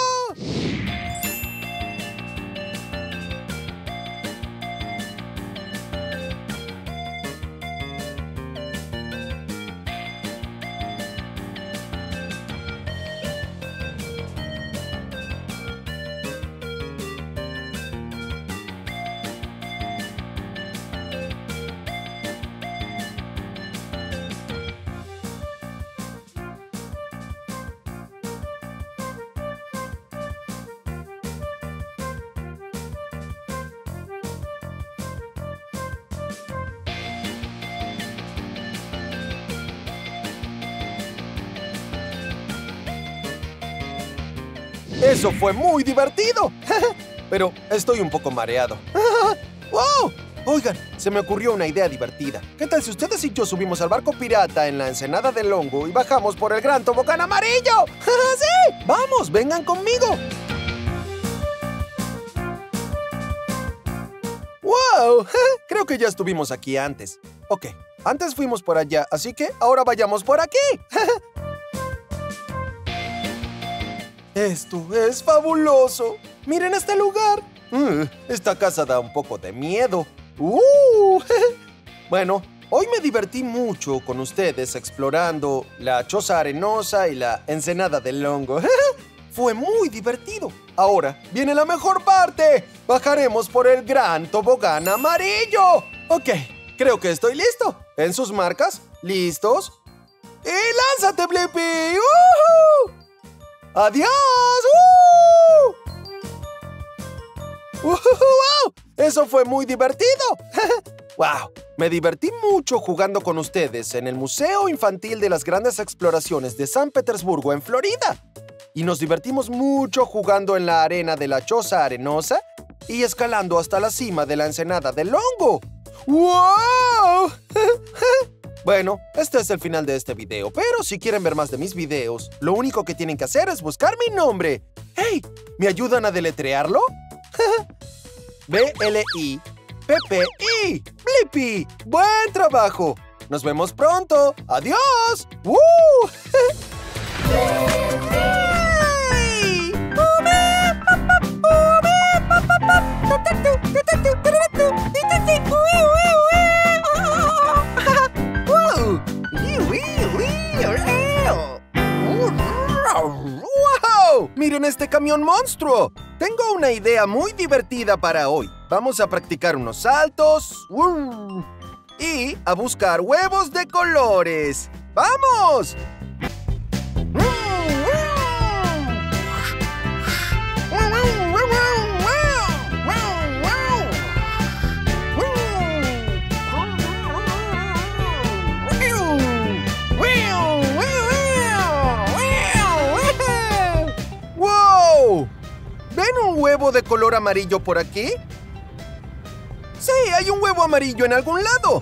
Eso fue muy divertido. Pero estoy un poco mareado. ¡Wow! Oigan, se me ocurrió una idea divertida. ¿Qué tal si ustedes y yo subimos al barco pirata en la ensenada del hongo y bajamos por el gran tobogán amarillo? ¡Sí! ¡Vamos, vengan conmigo! ¡Wow! Creo que ya estuvimos aquí antes. Ok, antes fuimos por allá, así que ahora vayamos por aquí. Esto es fabuloso. Miren este lugar. Esta casa da un poco de miedo. Bueno, hoy me divertí mucho con ustedes explorando la choza arenosa y la ensenada del hongo. Fue muy divertido. Ahora viene la mejor parte. Bajaremos por el gran tobogán amarillo. Ok, creo que estoy listo. ¿En sus marcas? ¿Listos? ¡Y lánzate, Blippi! ¡Adiós! ¡Wow! ¡Eso fue muy divertido! ¡Wow! Me divertí mucho jugando con ustedes en el Museo Infantil de las Grandes Exploraciones de San Petersburgo, en Florida. Y nos divertimos mucho jugando en la arena de la choza arenosa y escalando hasta la cima de la ensenada del hongo. ¡Wow! Bueno, este es el final de este video, pero si quieren ver más de mis videos, lo único que tienen que hacer es buscar mi nombre. ¡Hey! ¿Me ayudan a deletrearlo? B-L-I-P-P-I. ¡Blippi! ¡Buen trabajo! ¡Nos vemos pronto! ¡Adiós! ¡Woo! ¡Wow! ¡Miren este camión monstruo! Tengo una idea muy divertida para hoy. Vamos a practicar unos saltos. y a buscar huevos de colores. ¡Vamos! ¡Wow! ¿Ven un huevo de color amarillo por aquí? ¡Sí, hay un huevo amarillo en algún lado!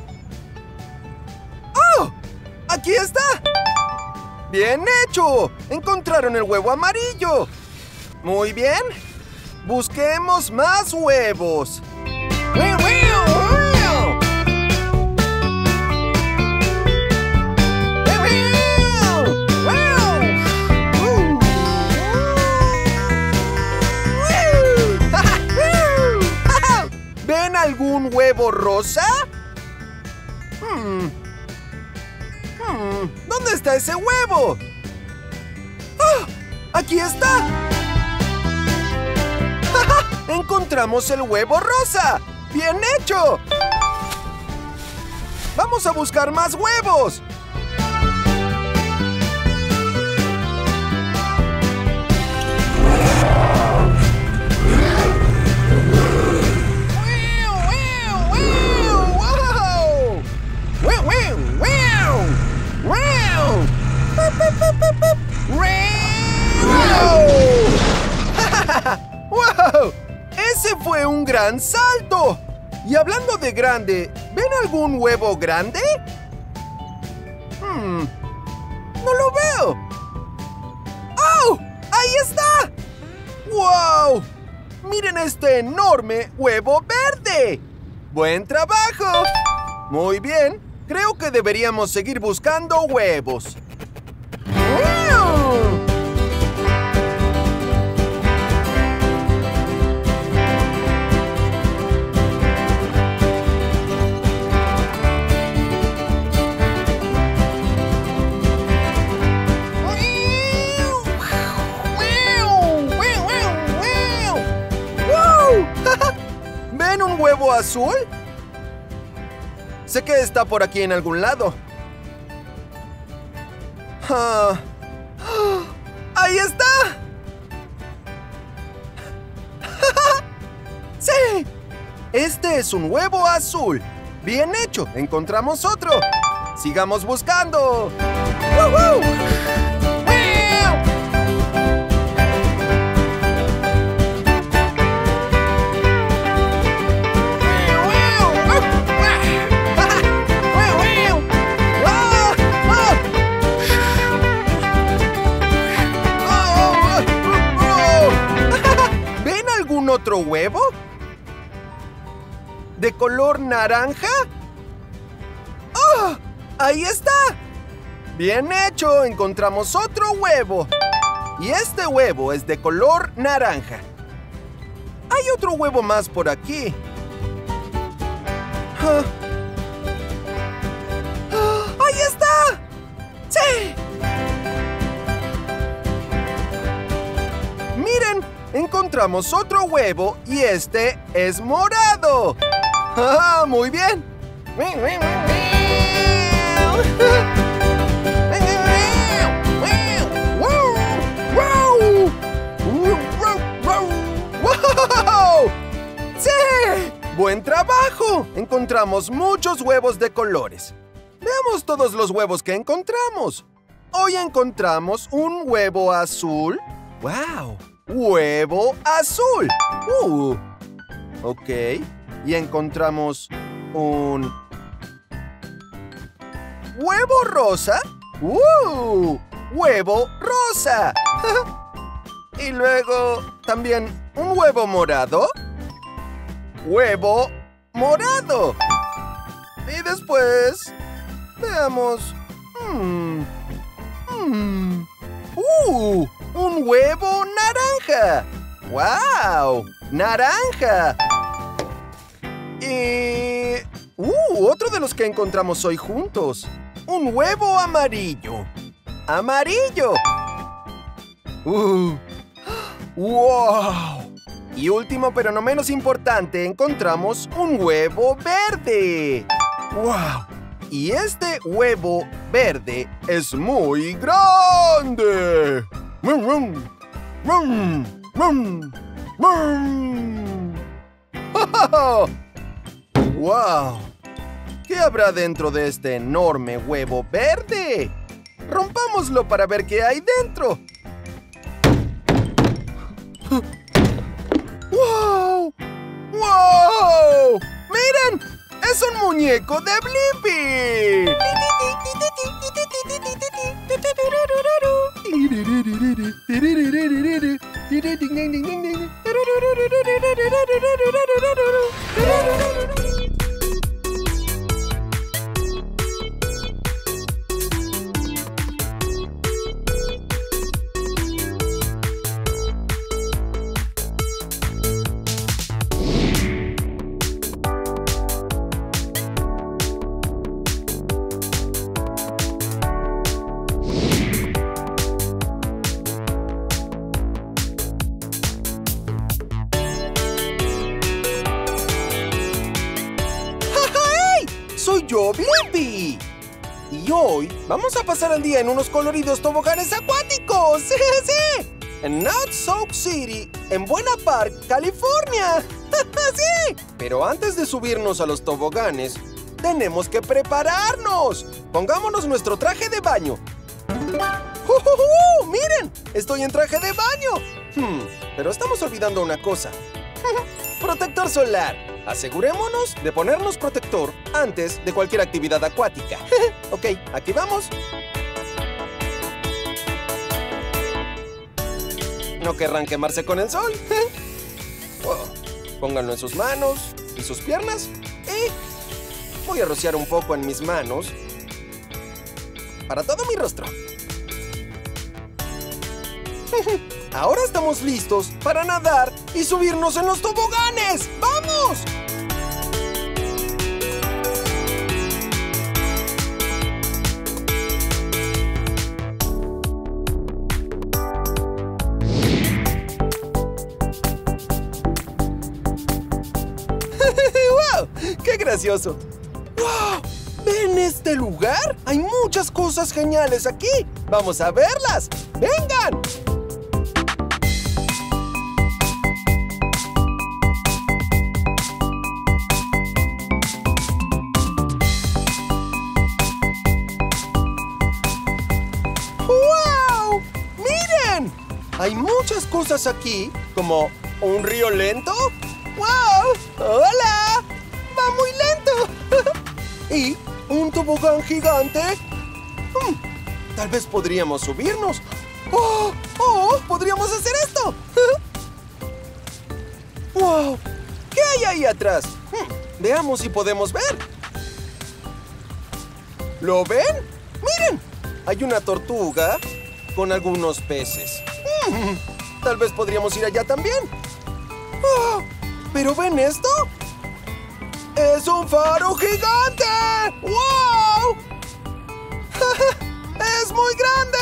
¡Oh! ¡Aquí está! ¡Bien hecho! ¡Encontraron el huevo amarillo! Muy bien. Busquemos más huevos. ¿Ven algún huevo rosa? ¿Dónde está ese huevo? ¡Ah! ¡Aquí está! ¡Encontramos el huevo rosa! ¡Bien hecho! ¡Vamos a buscar más huevos! ¡Wow! ¡Ese fue un gran salto! Y hablando de grande, ¿ven algún huevo grande? No lo veo. ¡Oh! ¡Ahí está! ¡Wow! ¡Miren este enorme huevo verde! ¡Buen trabajo! Muy bien. Creo que deberíamos seguir buscando huevos. ¿Ven un huevo azul? Sé que está por aquí en algún lado. ¡Ahí está! ¡Sí! Este es un huevo azul. ¡Bien hecho! Encontramos otro. ¡Sigamos buscando! ¡Woo-hoo! ¿Otro huevo? ¿De color naranja? ¡Oh! ¡Ahí está! ¡Bien hecho! Encontramos otro huevo. Y este huevo es de color naranja. Hay otro huevo más por aquí. ¡Ahí está! ¡Sí! ¡Miren! Encontramos otro huevo y este es morado. ¡Ah, muy bien! ¡Wow! ¡Sí! ¡Buen trabajo! Encontramos muchos huevos de colores. Veamos todos los huevos que encontramos. Hoy encontramos un huevo azul. ¡Wow! ¡Huevo azul! Ok. Y encontramos un... ¿huevo rosa? ¡Huevo rosa! Y luego también un huevo morado. ¡Huevo morado! Y después... veamos... ¡un huevo naranja! ¡Wow! ¡Naranja! Y... otro de los que encontramos hoy juntos. Un huevo amarillo. ¡Amarillo! ¡Wow! Y último, pero no menos importante, encontramos un huevo verde. ¡Wow! Y este huevo verde es muy grande. ¡Rum, rum! ¡Rum, rum! ¡Wow! ¿Qué habrá dentro de este enorme huevo verde? Rompámoslo para ver qué hay dentro. ¡Wow! ¡Wow! ¡Miren! ¡Es un muñeco de Blippi! ¡Soy yo, Blippi! Y hoy vamos a pasar el día en unos coloridos toboganes acuáticos. ¡Sí! En North Soap City, en Buena Park, California. ¡Sí! Pero antes de subirnos a los toboganes, tenemos que prepararnos. Pongámonos nuestro traje de baño. ¡Miren! Estoy en traje de baño. Pero estamos olvidando una cosa. Protector solar. Asegurémonos de ponernos protector antes de cualquier actividad acuática. Ok, aquí vamos. No querrán quemarse con el sol. Pónganlo en sus manos y sus piernas. Y voy a rociar un poco en mis manos para todo mi rostro. Ahora estamos listos para nadar y subirnos en los toboganes. ¡Vamos! ¡Wow! ¡Qué gracioso! ¡Wow! ¿Ven este lugar? Hay muchas cosas geniales aquí. ¡Vamos a verlas! ¡Vengan! Hay muchas cosas aquí, como un río lento. ¡Wow! ¡Hola! ¡Va muy lento! Y un tobogán gigante. Tal vez podríamos subirnos. ¡Oh! ¡Podríamos hacer esto! ¡Wow! ¿Qué hay ahí atrás? Veamos si podemos ver. ¿Lo ven? ¡Miren! Hay una tortuga con algunos peces. Tal vez podríamos ir allá también. ¿Pero ven esto? ¡Es un faro gigante! ¡Wow! ¡Es muy grande!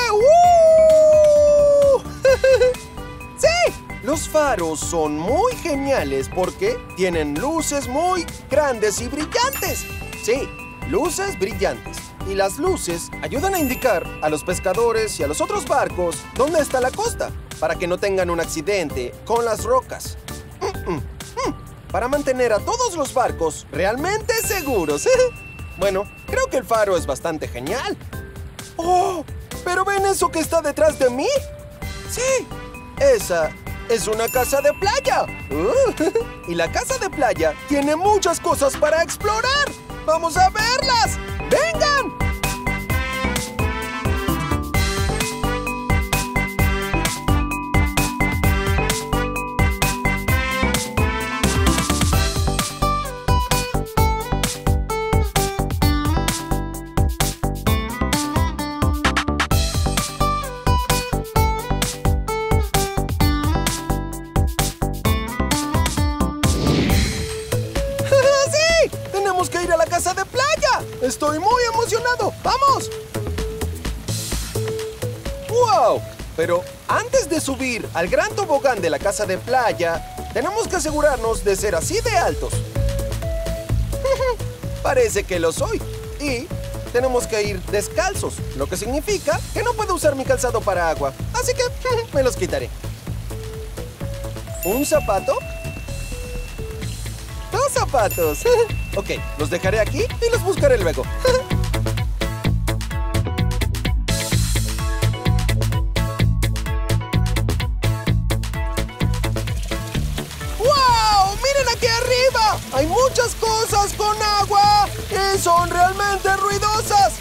¡Sí! Los faros son muy geniales porque tienen luces muy grandes y brillantes. Sí, luces brillantes. Y las luces ayudan a indicar a los pescadores y a los otros barcos dónde está la costa, para que no tengan un accidente con las rocas. Para mantener a todos los barcos realmente seguros. Bueno, creo que el faro es bastante genial. ¡Oh! ¿Pero ven eso que está detrás de mí? Sí, esa es una casa de playa. Y la casa de playa tiene muchas cosas para explorar. ¡Vamos a verlas! ¡Vengan! ¡Estoy muy emocionado! ¡Vamos! ¡Wow! Pero antes de subir al gran tobogán de la casa de playa, tenemos que asegurarnos de ser así de altos. Parece que lo soy. Y tenemos que ir descalzos, lo que significa que no puedo usar mi calzado para agua. Así que me los quitaré. ¿Un zapato? 2 zapatos. Ok, los dejaré aquí y los buscaré luego. ¡Wow! ¡Miren aquí arriba! ¡Hay muchas cosas con agua! ¡Y son realmente ruidosas!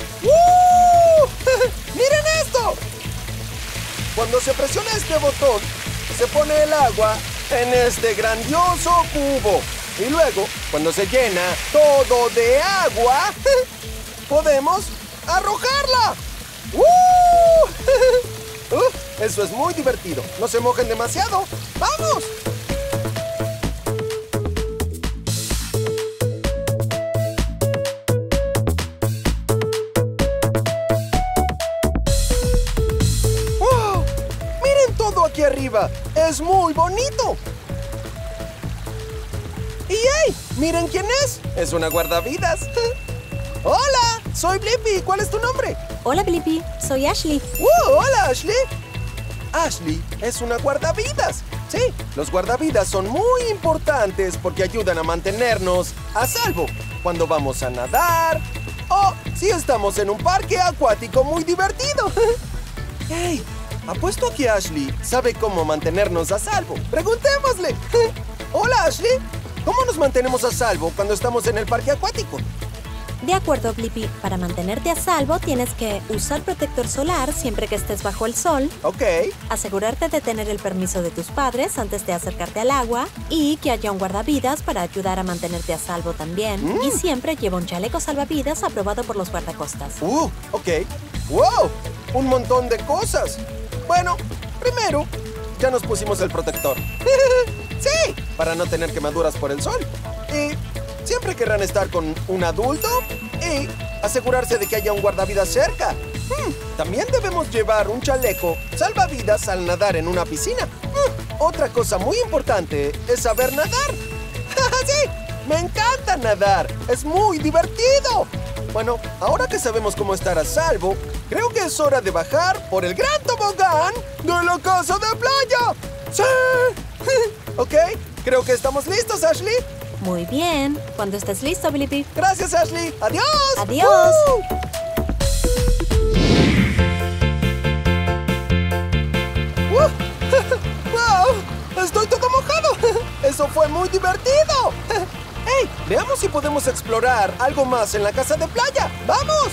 ¡Miren esto! Cuando se presiona este botón, se pone el agua en este grandioso cubo. Y luego, cuando se llena todo de agua, podemos arrojarla. Eso es muy divertido. No se mojen demasiado. ¡Vamos! ¡Wow! ¡Miren todo aquí arriba! ¡Es muy bonito! ¡Y hey! ¡Miren quién es! ¡Es una guardavidas! ¡Hola! Soy Blippi. ¿Cuál es tu nombre? Hola, Blippi. Soy Ashley. ¡Hola, Ashley! Ashley es una guardavidas. Sí, los guardavidas son muy importantes porque ayudan a mantenernos a salvo cuando vamos a nadar o si estamos en un parque acuático muy divertido. ¡Hey! Apuesto a que Ashley sabe cómo mantenernos a salvo. ¡Preguntémosle! ¡Hola, Ashley! ¿Cómo nos mantenemos a salvo cuando estamos en el parque acuático? De acuerdo, Blippi. Para mantenerte a salvo, tienes que usar protector solar siempre que estés bajo el sol. Ok. Asegurarte de tener el permiso de tus padres antes de acercarte al agua y que haya un guardavidas para ayudar a mantenerte a salvo también. Y siempre lleva un chaleco salvavidas aprobado por los guardacostas. Ok. ¡Wow! Un montón de cosas. Bueno, primero, ya nos pusimos el protector. ¡Sí! Para no tener quemaduras por el sol. Y siempre querrán estar con un adulto y asegurarse de que haya un guardavidas cerca. También debemos llevar un chaleco salvavidas al nadar en una piscina. Otra cosa muy importante es saber nadar. ¡Sí! ¡Me encanta nadar! ¡Es muy divertido! Bueno, ahora que sabemos cómo estar a salvo, creo que es hora de bajar por el gran tobogán de la casa de playa. ¡Sí! Ok, creo que estamos listos, Ashley. Muy bien. Cuando estés listo, Blippi. Gracias, Ashley. ¡Adiós! ¡Adiós! ¡Wow! ¡Estoy todo mojado! ¡Eso fue muy divertido! ¡Hey! Veamos si podemos explorar algo más en la casa de playa. ¡Vamos!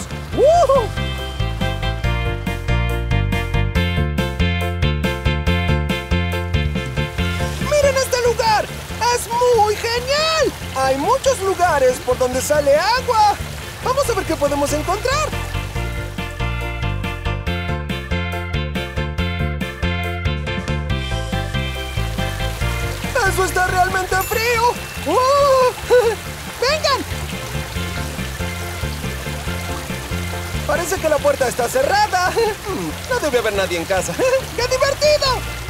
¡Miren este lugar! ¡Es muy genial! Hay muchos lugares por donde sale agua. Vamos a ver qué podemos encontrar. ¡Eso está realmente frío! ¡Vengan! Parece que la puerta está cerrada. No debe haber nadie en casa. ¡Qué divertido!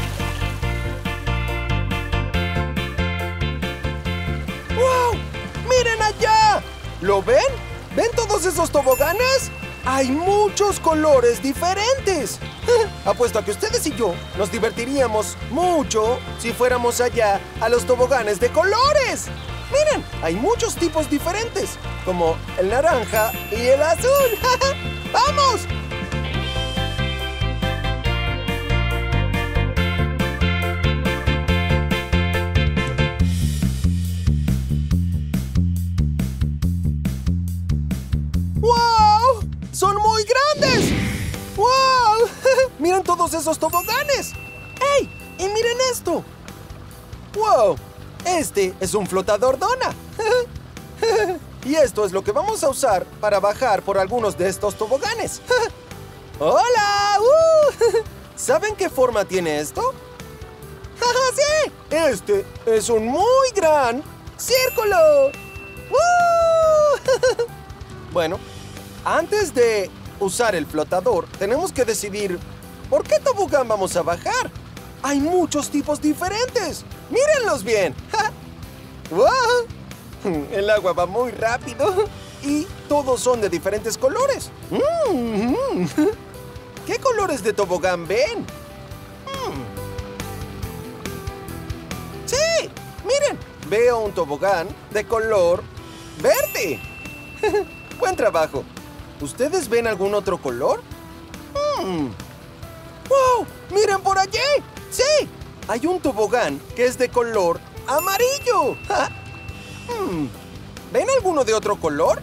¡Wow! ¡Miren allá! ¿Lo ven? ¿Ven todos esos toboganes? Hay muchos colores diferentes. Apuesto a que ustedes y yo nos divertiríamos mucho si fuéramos allá a los toboganes de colores. Miren, hay muchos tipos diferentes, como el naranja y el azul. ¡Vamos! ¡Wow! ¡Son muy grandes! ¡Wow! ¡Miren todos esos toboganes! ¡Ey! ¡Y miren esto! ¡Wow! Este es un flotador dona. Y esto es lo que vamos a usar para bajar por algunos de estos toboganes. ¡Hola! ¿Saben qué forma tiene esto? ¡Sí! Este es un muy gran círculo. Bueno, antes de usar el flotador, tenemos que decidir por qué tobogán vamos a bajar. Hay muchos tipos diferentes. ¡Mírenlos bien! ¡Wow! El agua va muy rápido y todos son de diferentes colores. ¿Qué colores de tobogán ven? ¡Sí! ¡Miren! Veo un tobogán de color verde. ¡Buen trabajo! ¿Ustedes ven algún otro color? ¡Wow! ¡Miren por allí! ¡Sí! Hay un tobogán que es de color amarillo. ¿Ven alguno de otro color?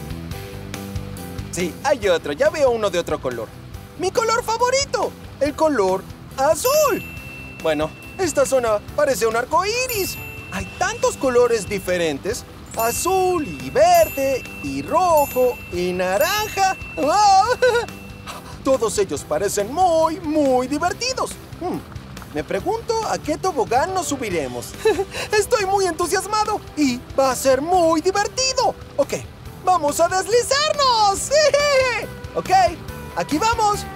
Sí, hay otro. Ya veo uno de otro color. ¡Mi color favorito! ¡El color azul! Bueno, esta zona parece un arco iris. Hay tantos colores diferentes. Azul y verde y rojo y naranja. Todos ellos parecen muy, muy divertidos. Me pregunto a qué tobogán nos subiremos. Estoy muy entusiasmado y va a ser muy divertido. Ok, vamos a deslizarnos. Ok, aquí vamos.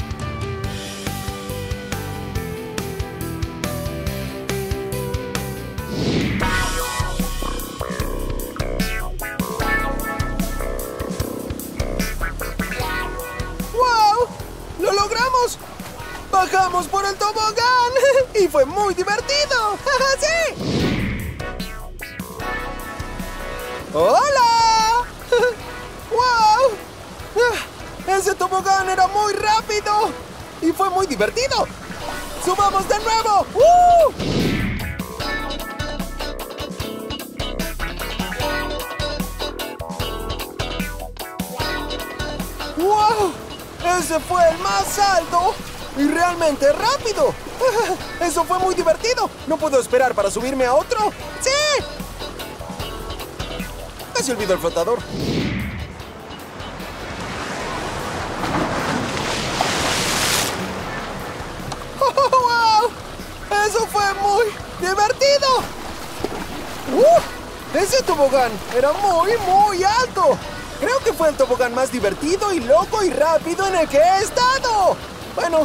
¡Wow! ¡Lo logramos! ¡Bajamos por el tobogán! ¡Y fue muy divertido! ¡Sí! ¡Hola! ¡Wow! ¡Ese tobogán era muy rápido! ¡Y fue muy divertido! ¡Subamos de nuevo! ¡Wow! ¡Ese fue el más alto! ¡Y realmente rápido! ¡Eso fue muy divertido! ¡No puedo esperar para subirme a otro! ¡Sí! Casi olvido el flotador. ¡Oh, wow! ¡Eso fue muy divertido! ¡Ese tobogán era muy, muy alto! Creo que fue el tobogán más divertido y loco y rápido en el que he estado. Bueno,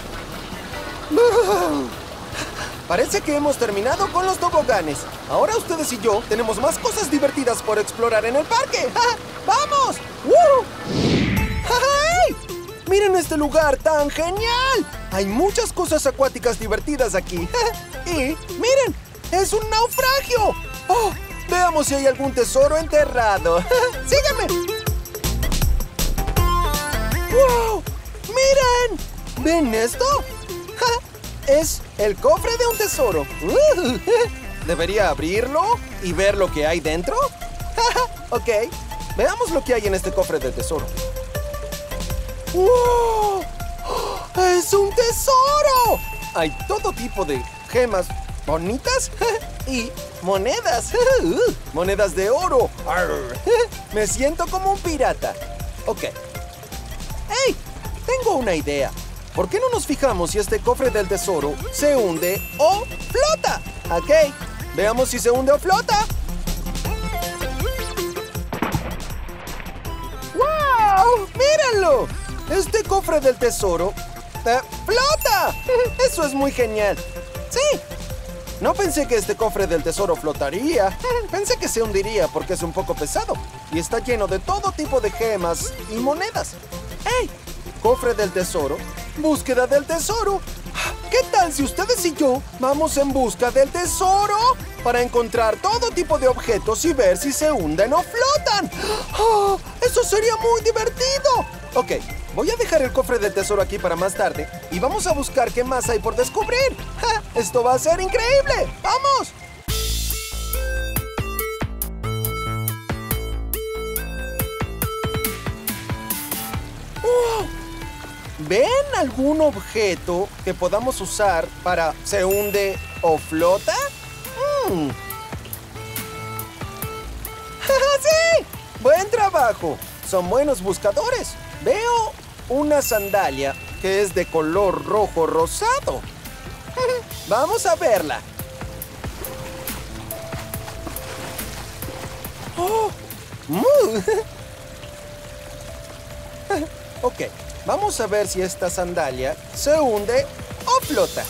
parece que hemos terminado con los toboganes. Ahora ustedes y yo tenemos más cosas divertidas por explorar en el parque. ¡Vamos! ¡Hey! ¡Miren este lugar tan genial! Hay muchas cosas acuáticas divertidas aquí. Y miren, es un naufragio. ¡Oh! Veamos si hay algún tesoro enterrado. ¡Síganme! ¡Wow! ¡Miren! ¿Ven esto? Es el cofre de un tesoro. ¿Debería abrirlo y ver lo que hay dentro? Ok, veamos lo que hay en este cofre de tesoro. ¡Wow! ¡Es un tesoro! Hay todo tipo de gemas bonitas y monedas. Monedas de oro. Me siento como un pirata. Ok. ¡Hey! Tengo una idea. ¿Por qué no nos fijamos si este cofre del tesoro se hunde o flota? Ok, veamos si se hunde o flota. ¡Wow! ¡Mírenlo! Este cofre del tesoro flota. Eso es muy genial. Sí. No pensé que este cofre del tesoro flotaría. Pensé que se hundiría porque es un poco pesado y está lleno de todo tipo de gemas y monedas. ¡Hey! Cofre del tesoro. Búsqueda del tesoro. ¿Qué tal si ustedes y yo vamos en busca del tesoro para encontrar todo tipo de objetos y ver si se hunden o flotan? ¡Oh, eso sería muy divertido! Ok, voy a dejar el cofre del tesoro aquí para más tarde y vamos a buscar qué más hay por descubrir. ¡Ja! ¡Esto va a ser increíble! ¡Vamos! ¿Ven algún objeto que podamos usar para se hunde o flota? ¡Sí! ¡Buen trabajo! Son buenos buscadores. Veo una sandalia que es de color rojo rosado. Vamos a verla. Oh. Ok. Vamos a ver si esta sandalia se hunde o flota.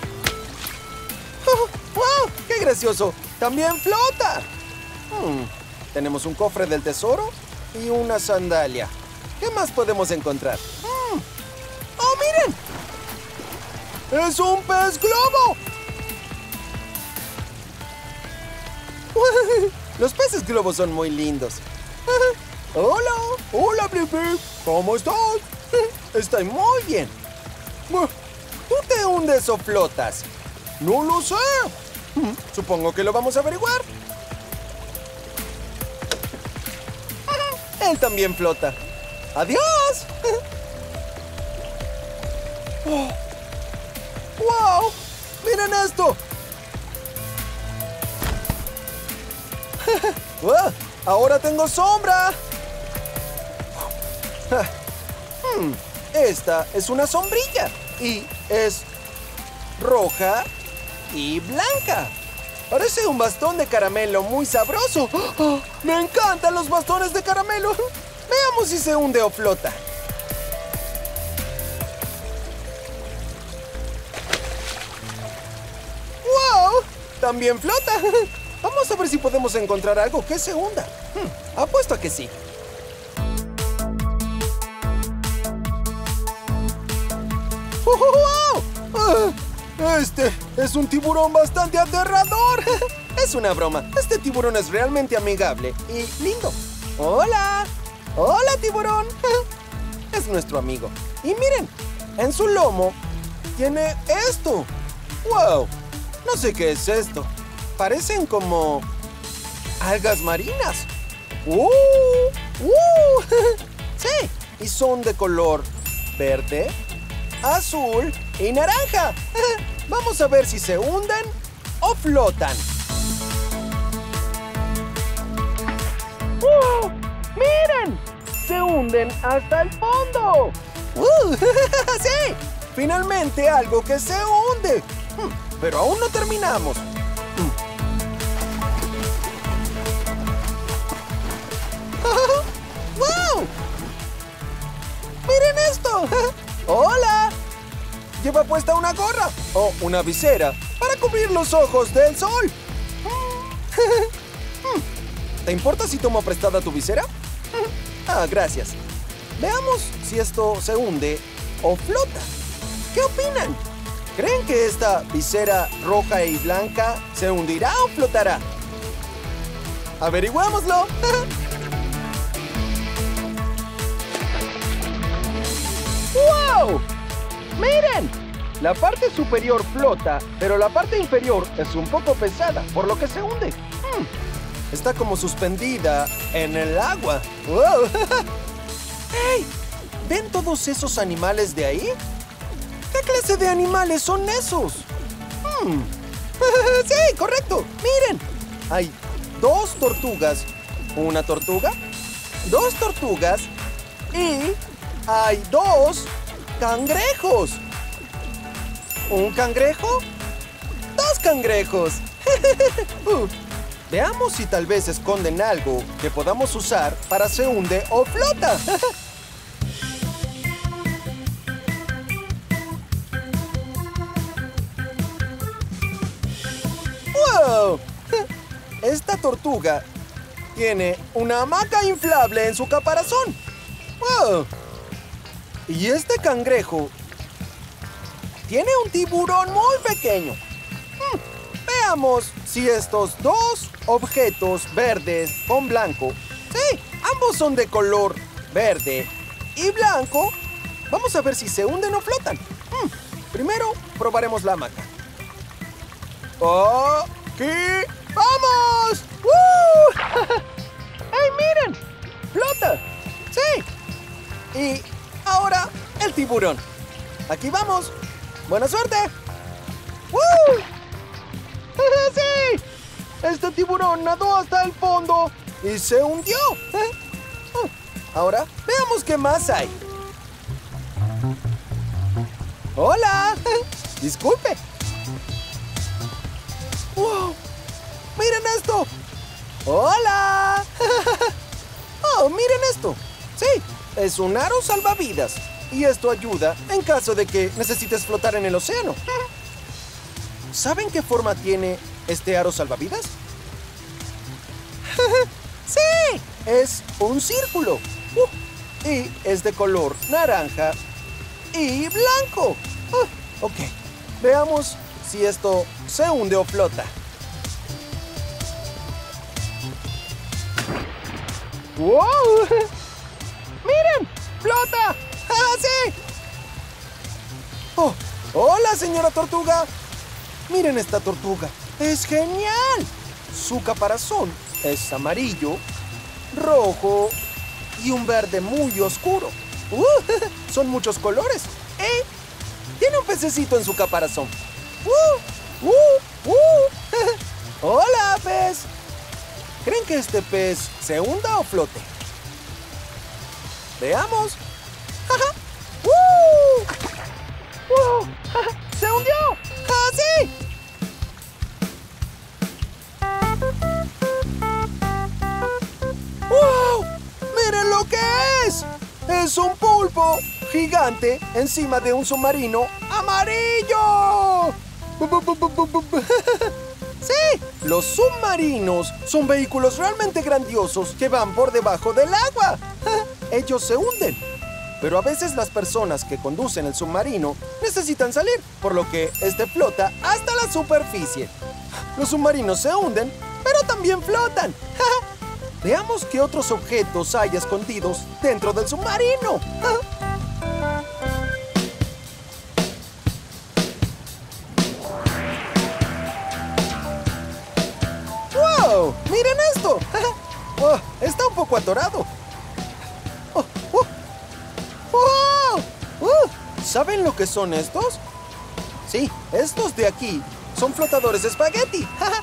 ¡Oh! ¡Wow! ¡Qué gracioso! ¡También flota! tenemos un cofre del tesoro y una sandalia. ¿Qué más podemos encontrar? ¡Oh, miren! ¡Es un pez globo! Los peces globos son muy lindos. Hola, hola, Blippi. ¿Cómo estás? Estoy muy bien. ¿Tú te hundes o flotas? No lo sé. Supongo que lo vamos a averiguar. Él también flota. ¡Adiós! ¡Wow! ¡Miren esto! ¡Ahora tengo sombra! Esta es una sombrilla y es roja y blanca. Parece un bastón de caramelo muy sabroso. ¡Me encantan los bastones de caramelo! Veamos si se hunde o flota. ¡Wow! También flota. Vamos a ver si podemos encontrar algo que se hunda. Apuesto a que sí. ¡Wow! Este es un tiburón bastante aterrador. Es una broma. Este tiburón es realmente amigable y lindo. ¡Hola! ¡Hola, tiburón! Es nuestro amigo. Y miren, en su lomo tiene esto. ¡Wow! No sé qué es esto. Parecen como algas marinas. Sí, y son de color verde, azul y naranja. Vamos a ver si se hunden o flotan. ¡Miren! ¡Se hunden hasta el fondo! ¡Sí! Finalmente algo que se hunde. Pero aún no terminamos. ¡Wow! ¡Miren esto! ¡Hola! Lleva puesta una gorra o una visera para cubrir los ojos del sol. ¿Te importa si tomo prestada tu visera? Gracias. Veamos si esto se hunde o flota. ¿Qué opinan? ¿Creen que esta visera roja y blanca se hundirá o flotará? ¡Averigüémoslo! ¡Wow! ¡Miren! La parte superior flota, pero la parte inferior es un poco pesada, por lo que se hunde. Está como suspendida en el agua. ¡Wow! ¡Hey! ¿Ven todos esos animales de ahí? ¿Qué clase de animales son esos? Sí, correcto. Miren, hay 2 tortugas, una tortuga, 2 tortugas y hay 2 cangrejos. ¿Un cangrejo? 2 cangrejos. Veamos si tal vez esconden algo que podamos usar para se hunde o flota. ¡Wow! Esta tortuga tiene una hamaca inflable en su caparazón. ¡Wow! Y este cangrejo tiene un tiburón muy pequeño. Veamos si estos 2 objetos verdes con blanco, sí, ambos son de color verde y blanco. Vamos a ver si se hunden o flotan. Primero probaremos la hamaca. ¡Aquí vamos! ¡Hey, miren! ¡Flota! ¡Sí! Y ahora el tiburón. Aquí vamos. ¡Buena suerte! ¡Sí! Este tiburón nadó hasta el fondo y se hundió. Ahora veamos qué más hay. ¡Hola! Disculpe. ¡Wow! ¡Miren esto! ¡Hola! ¡Oh, miren esto! Sí, es un aro salvavidas. Y esto ayuda en caso de que necesites flotar en el océano. ¿Saben qué forma tiene este aro salvavidas? ¡Sí! es un círculo. Y es de color naranja y blanco. Ok, veamos si esto se hunde o flota. ¡Wow! ¡Miren! ¡Flota! ¡Ah, sí! ¡Oh! ¡Hola, señora tortuga! Miren esta tortuga. ¡Es genial! Su caparazón es amarillo, rojo y un verde muy oscuro. Son muchos colores. Tiene un pececito en su caparazón. ¡Hola, pez! ¿Creen que este pez se hunda o flote? Veamos. ¡Se hundió! ¡Ah, sí! ¡Wow! ¡Miren lo que es! ¡Es un pulpo gigante encima de un submarino amarillo! ¡Sí! Los submarinos son vehículos realmente grandiosos que van por debajo del agua. Ellos se hunden. Pero a veces las personas que conducen el submarino necesitan salir, por lo que este flota hasta la superficie. Los submarinos se hunden, pero también flotan. Veamos qué otros objetos hay escondidos dentro del submarino. ¡Wow! ¡Miren esto! Está un poco atorado. ¿Saben lo que son estos? Sí, estos de aquí son flotadores de espagueti.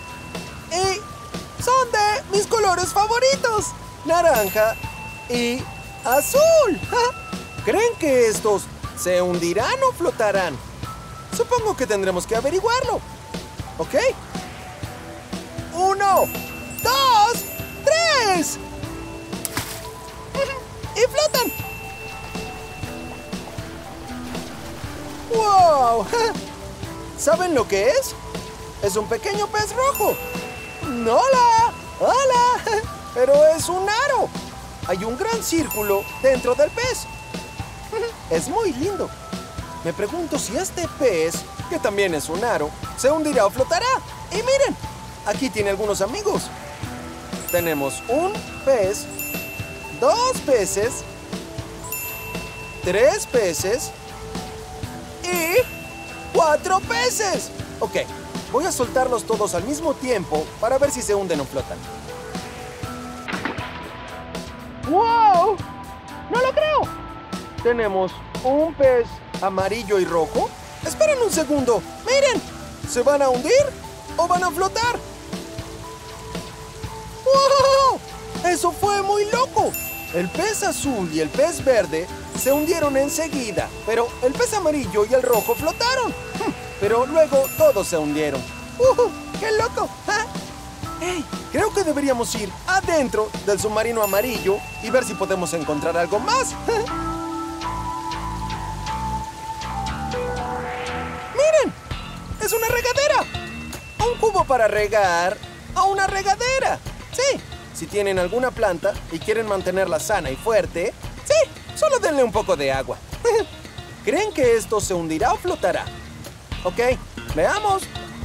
Y son de mis colores favoritos, naranja y azul. ¿Creen que estos se hundirán o flotarán? Supongo que tendremos que averiguarlo. ¿Ok? 1, 2, 3. Y flotan. ¡Wow! ¿Saben lo que es? Es un pequeño pez rojo. ¡Hola! ¡Hola! Pero es un aro. Hay un gran círculo dentro del pez. Es muy lindo. Me pregunto si este pez, que también es un aro, se hundirá o flotará. Y miren, aquí tiene algunos amigos. Tenemos un pez, 2 peces, 3 peces y 4 peces. Ok, voy a soltarlos todos al mismo tiempo para ver si se hunden o flotan. ¡Wow! ¡No lo creo! Tenemos un pez amarillo y rojo. Esperen un segundo. ¡Miren! ¿Se van a hundir o van a flotar? ¡Wow! ¡Eso fue muy loco! El pez azul y el pez verde se hundieron enseguida, pero el pez amarillo y el rojo flotaron. Pero luego todos se hundieron. ¡Qué loco! ¡Hey! Creo que deberíamos ir adentro del submarino amarillo y ver si podemos encontrar algo más. ¡Miren! ¡Es una regadera! Un cubo para regar a una regadera. Sí, si tienen alguna planta y quieren mantenerla sana y fuerte, sí, solo denle un poco de agua. ¿Creen que esto se hundirá o flotará? Ok, veamos.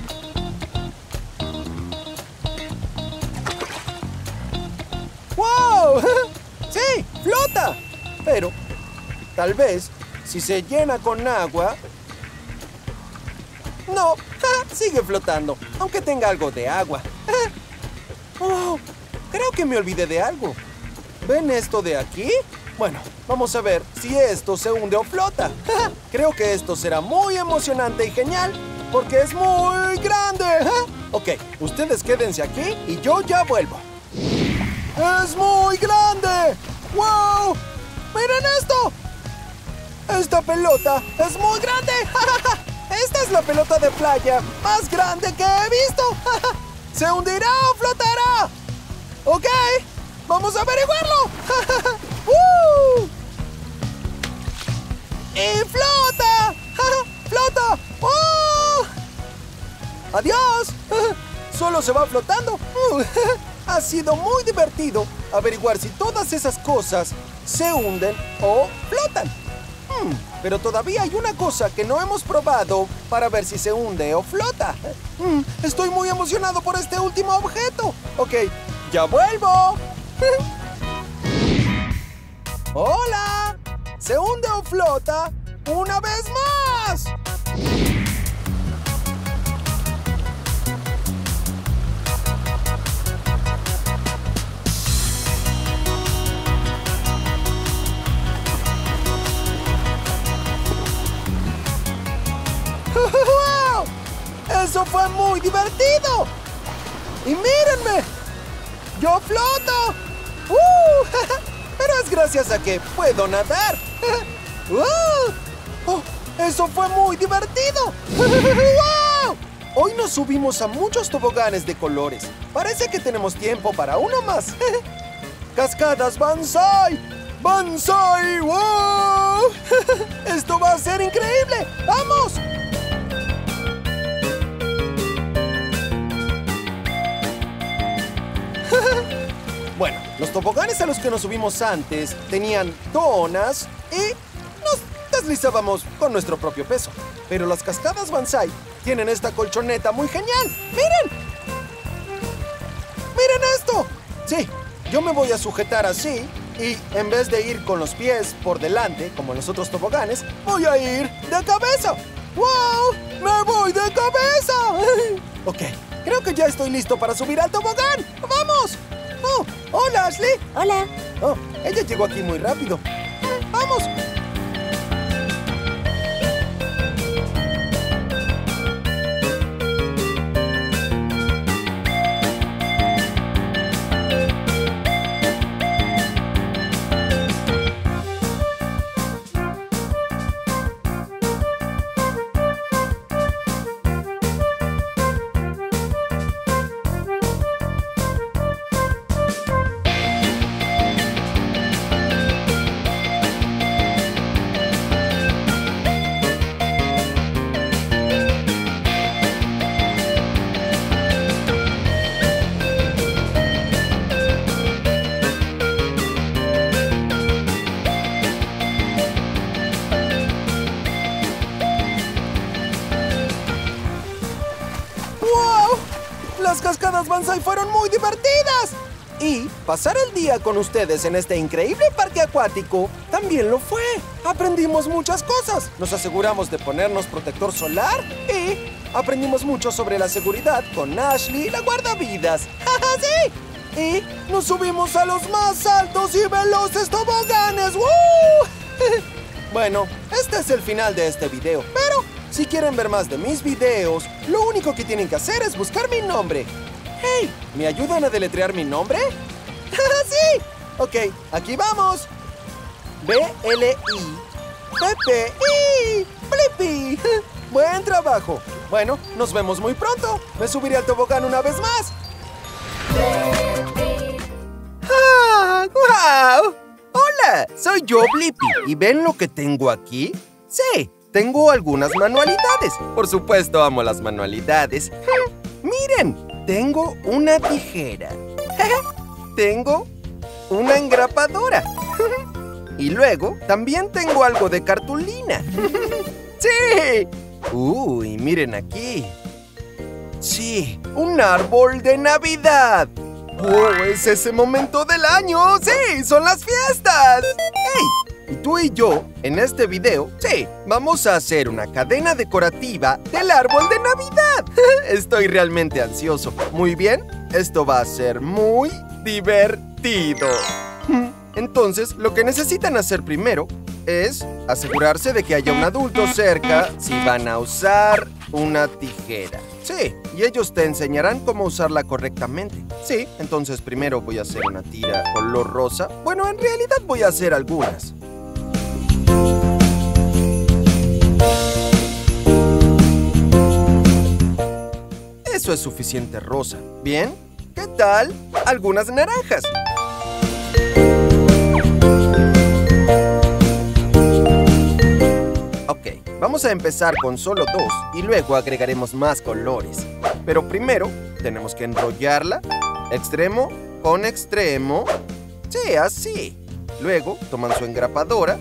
¡Wow! ¡Sí! ¡Flota! Pero, tal vez, si se llena con agua... No, sigue flotando, aunque tenga algo de agua. Oh, creo que me olvidé de algo. ¿Ven esto de aquí? Bueno, vamos a ver si esto se hunde o flota. Creo que esto será muy emocionante y genial, porque es muy grande. Ok, ustedes quédense aquí y yo ya vuelvo. ¡Es muy grande! ¡Wow! ¡Miren esto! ¡Esta pelota es muy grande! ¡Esta es la pelota de playa más grande que he visto! ¿Se hundirá o flotará? ¡Ok! ¡Vamos a averiguarlo! ¡Y flota! ¡Flota! ¡Oh! ¡Adiós! Solo se va flotando. Ha sido muy divertido averiguar si todas esas cosas se hunden o flotan. Pero todavía hay una cosa que no hemos probado para ver si se hunde o flota. Estoy muy emocionado por este último objeto. Ok, ya vuelvo. ¡Hola! ¿Se hunde o flota una vez más? ¡Wow! ¡Eso fue muy divertido! ¡Y mírenme! ¡Yo floto! Pero es gracias a que puedo nadar. ¡Oh! ¡Eso fue muy divertido! ¡Wow! Hoy nos subimos a muchos toboganes de colores. Parece que tenemos tiempo para uno más. ¡Cascadas Banzai! ¡Banzai! ¡Wow! ¡Esto va a ser increíble! ¡Vamos! Bueno, los toboganes a los que nos subimos antes tenían donas y nos deslizábamos con nuestro propio peso. Pero las cascadas Banzai tienen esta colchoneta muy genial. ¡Miren! ¡Miren esto! Sí, yo me voy a sujetar así y en vez de ir con los pies por delante, como en los otros toboganes, voy a ir de cabeza. ¡Wow! ¡Me voy de cabeza! Ok, creo que ya estoy listo para subir al tobogán. ¡Vamos! Oh, hola, Ashley. Hola. Oh, ella llegó aquí muy rápido. ¡Vamos! Las cascadas Banzai fueron muy divertidas. Y pasar el día con ustedes en este increíble parque acuático también lo fue. Aprendimos muchas cosas. Nos aseguramos de ponernos protector solar y aprendimos mucho sobre la seguridad con Ashley, la guardavidas. ¡Sí! Y nos subimos a los más altos y veloces toboganes. ¡Woo! Bueno, este es el final de este video, pero si quieren ver más de mis videos, lo único que tienen que hacer es buscar mi nombre. ¡Hey! ¿Me ayudan a deletrear mi nombre? ¡Sí! Ok, aquí vamos. B-L-I-P-P-I. ¡Blippi! ¡Buen trabajo! Bueno, nos vemos muy pronto. Me subiré al tobogán una vez más. ¡Ah! ¡Guau! ¡Hola! Soy yo, Blippi. ¿Y ven lo que tengo aquí? Sí, tengo algunas manualidades. Por supuesto, amo las manualidades. ¡Miren! Tengo una tijera. Tengo una engrapadora. Y luego también tengo algo de cartulina. ¡Sí! ¡Uy, miren aquí! ¡Sí! ¡Un árbol de Navidad! ¡Oh, es ese momento del año! ¡Sí! ¡Son las fiestas! ¡Hey! Y tú y yo, en este video, sí, vamos a hacer una cadena decorativa del árbol de Navidad. Estoy realmente ansioso. Muy bien, esto va a ser muy divertido. Entonces, lo que necesitan hacer primero es asegurarse de que haya un adulto cerca si van a usar una tijera. Sí, y ellos te enseñarán cómo usarla correctamente. Sí, entonces primero voy a hacer una tira color rosa. Bueno, en realidad voy a hacer algunas. Eso es suficiente rosa. ¿Bien? ¿Qué tal? Algunas naranjas. Ok, vamos a empezar con solo 2 y luego agregaremos más colores. Pero primero tenemos que enrollarla extremo con extremo. Sí, así. Luego toman su engrapadora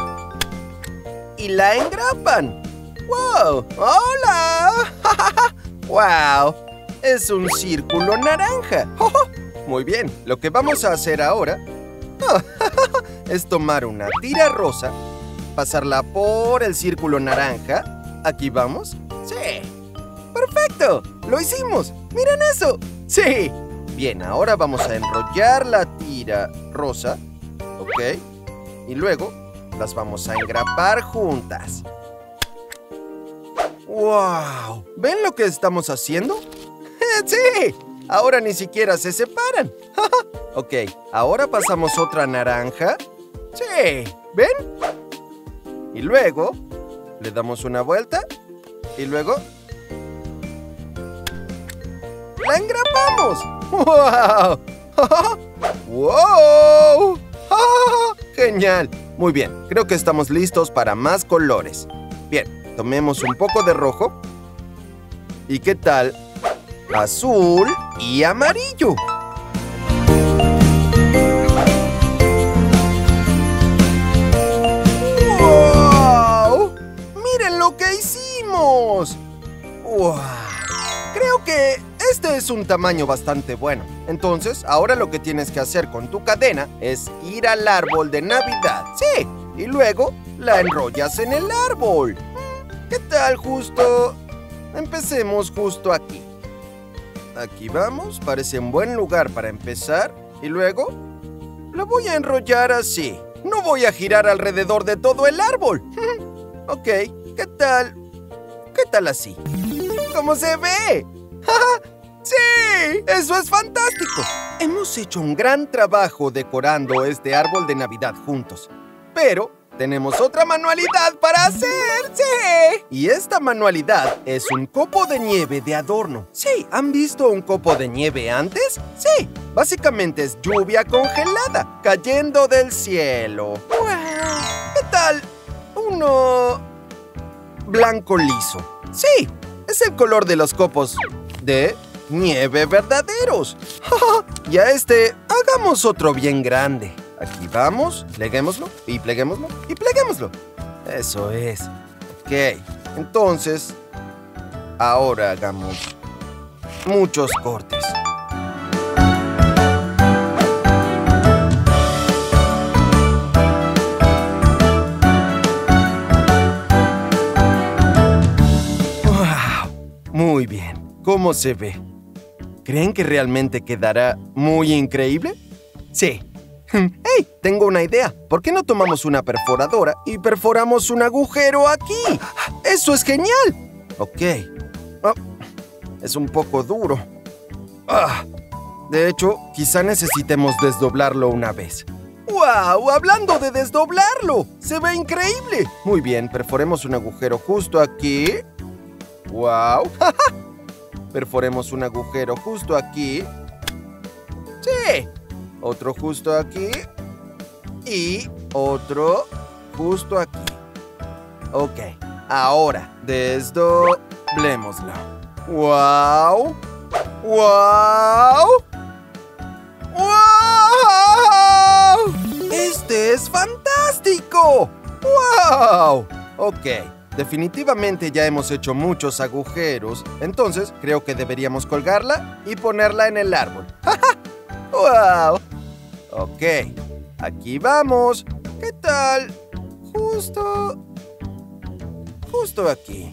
y la engrapan. ¡Wow! ¡Hola! ¡Wow! Es un círculo naranja. Muy bien, lo que vamos a hacer ahora es tomar una tira rosa, pasarla por el círculo naranja. Aquí vamos. ¡Sí! ¡Perfecto! ¡Lo hicimos! ¡Miren eso! ¡Sí! Bien, ahora vamos a enrollar la tira rosa. ¿Ok? Y luego las vamos a engrapar juntas. ¡Wow! ¿Ven lo que estamos haciendo? ¡Sí! Ahora ni siquiera se separan. Ok, ahora pasamos otra naranja. ¡Sí! ¿Ven? Y luego le damos una vuelta. Y luego ¡la engrapamos! ¡Wow! ¡Wow! ¡Genial! Muy bien, creo que estamos listos para más colores. Bien, tomemos un poco de rojo. ¿Y qué tal? Azul y amarillo. ¡Wow! ¡Miren lo que hicimos! ¡Wow! Creo que este es un tamaño bastante bueno. Entonces, ahora lo que tienes que hacer con tu cadena es ir al árbol de Navidad. Sí, y luego la enrollas en el árbol. ¿Qué tal justo? Empecemos justo aquí. Aquí vamos, parece un buen lugar para empezar. Y luego la voy a enrollar así. No voy a girar alrededor de todo el árbol. Ok, ¿qué tal? ¿Qué tal así? ¿Cómo se ve? ¡Sí! ¡Eso es fantástico! Hemos hecho un gran trabajo decorando este árbol de Navidad juntos. Pero tenemos otra manualidad para hacer. ¡Sí! Y esta manualidad es un copo de nieve de adorno. Sí, ¿han visto un copo de nieve antes? Sí, básicamente es lluvia congelada cayendo del cielo. ¿Qué tal? Uno blanco liso. Sí, es el color de los copos de nieve verdaderos. Y a este, hagamos otro bien grande. Aquí vamos, pleguémoslo, y pleguémoslo, y pleguémoslo. Eso es. Ok, entonces, ahora hagamos muchos cortes. ¡Wow! Muy bien. ¿Cómo se ve? ¿Creen que realmente quedará muy increíble? Sí. ¡Hey! Tengo una idea. ¿Por qué no tomamos una perforadora y perforamos un agujero aquí? ¡Eso es genial! Ok. Oh, es un poco duro. De hecho, quizá necesitemos desdoblarlo una vez. ¡Wow! Hablando de desdoblarlo, ¡se ve increíble! Muy bien, perforemos un agujero justo aquí. ¡Wow! Perforemos un agujero justo aquí. ¡Sí! Otro justo aquí. Y otro justo aquí. Ok, ahora desdoblémoslo. ¡Wow! ¡Wow! ¡Wow! ¡Este es fantástico! ¡Wow! Ok, definitivamente ya hemos hecho muchos agujeros. Entonces, creo que deberíamos colgarla y ponerla en el árbol. ¡Wow! Ok, aquí vamos. ¿Qué tal? Justo aquí.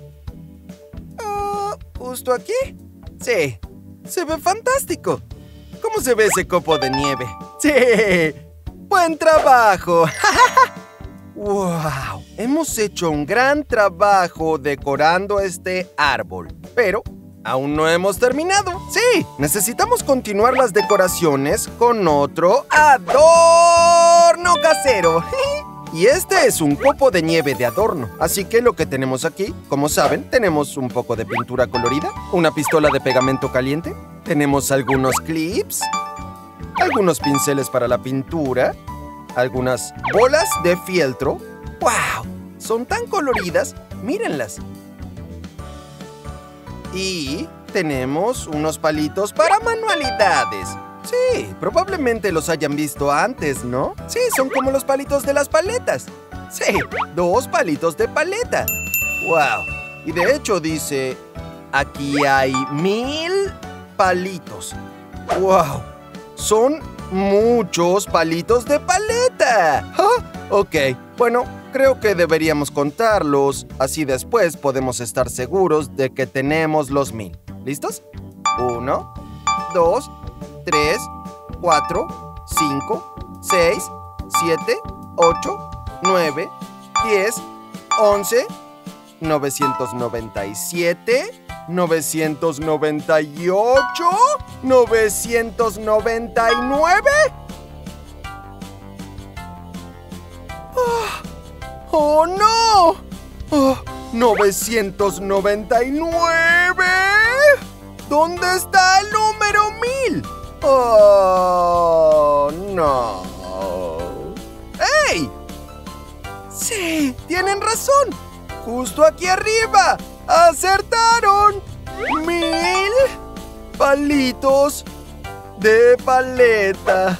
¿Justo aquí? Sí, se ve fantástico. ¿Cómo se ve ese copo de nieve? ¡Sí! ¡Buen trabajo! ¡Wow! Hemos hecho un gran trabajo decorando este árbol, pero aún no hemos terminado. ¡Sí! Necesitamos continuar las decoraciones con otro adorno casero. Y este es un copo de nieve de adorno. Así que lo que tenemos aquí, como saben, tenemos un poco de pintura colorida, una pistola de pegamento caliente, tenemos algunos clips, algunos pinceles para la pintura, algunas bolas de fieltro. ¡Wow! Son tan coloridas, mírenlas. Y tenemos unos palitos para manualidades. Sí, probablemente los hayan visto antes, ¿no? Sí, son como los palitos de las paletas. Sí, 2 palitos de paleta. ¡Wow! Y de hecho dice, aquí hay 1000 palitos. ¡Wow! Son muchos palitos de paleta. ¿Ah? Ok, bueno, creo que deberíamos contarlos. Así después podemos estar seguros de que tenemos los 1000. ¿Listos? 1, 2, 3, 4, 5, 6, 7, 8, 9, 10, 11, 997, 998, 999. ¡Oh, no! ¡Oh, 999! ¿Dónde está el número 1000? ¡Oh, no! ¡Ey! Sí, tienen razón. Justo aquí arriba. ¡Acertaron! 1000 palitos de paleta.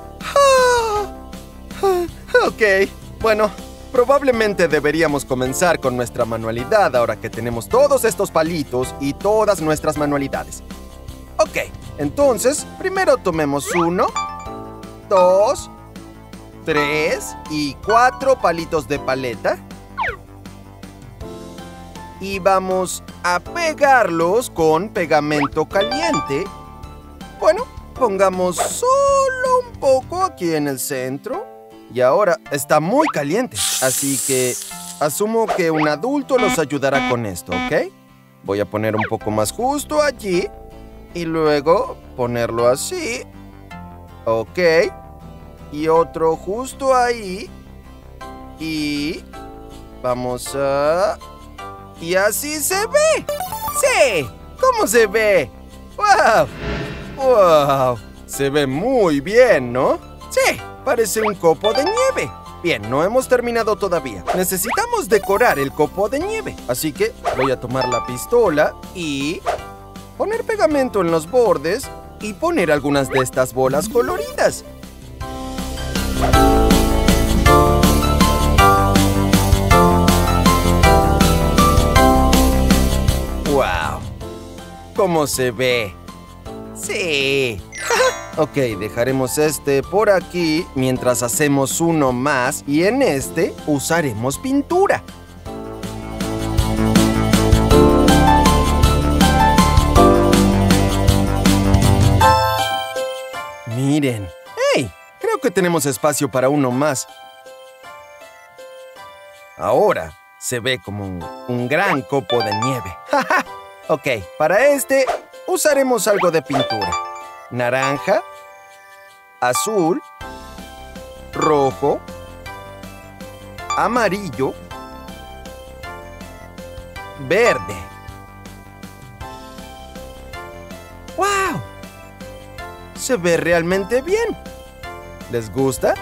Ok, bueno, probablemente deberíamos comenzar con nuestra manualidad ahora que tenemos todos estos palitos y todas nuestras manualidades. Ok, entonces, primero tomemos 1, 2, 3 y 4 palitos de paleta. Y vamos a pegarlos con pegamento caliente. Bueno, pongamos solo un poco aquí en el centro. Y ahora está muy caliente, así que asumo que un adulto los ayudará con esto, ¿ok? Voy a poner un poco más justo allí y luego ponerlo así. Ok. Y otro justo ahí. Y vamos a... Y así se ve. ¡Sí! ¿Cómo se ve? ¡Wow! ¡Wow! Se ve muy bien, ¿no? ¡Sí! Parece un copo de nieve. Bien, no hemos terminado todavía. Necesitamos decorar el copo de nieve. Así que voy a tomar la pistola y poner pegamento en los bordes y poner algunas de estas bolas coloridas. ¡Wow! ¿Cómo se ve? ¡Sí! Ok, dejaremos este por aquí mientras hacemos uno más y en este usaremos pintura. Miren. ¡Hey! Creo que tenemos espacio para uno más. Ahora se ve como un gran copo de nieve. Ok, para este usaremos algo de pintura. Naranja, azul, rojo, amarillo, verde. ¡Wow! Se ve realmente bien. ¿Les gusta?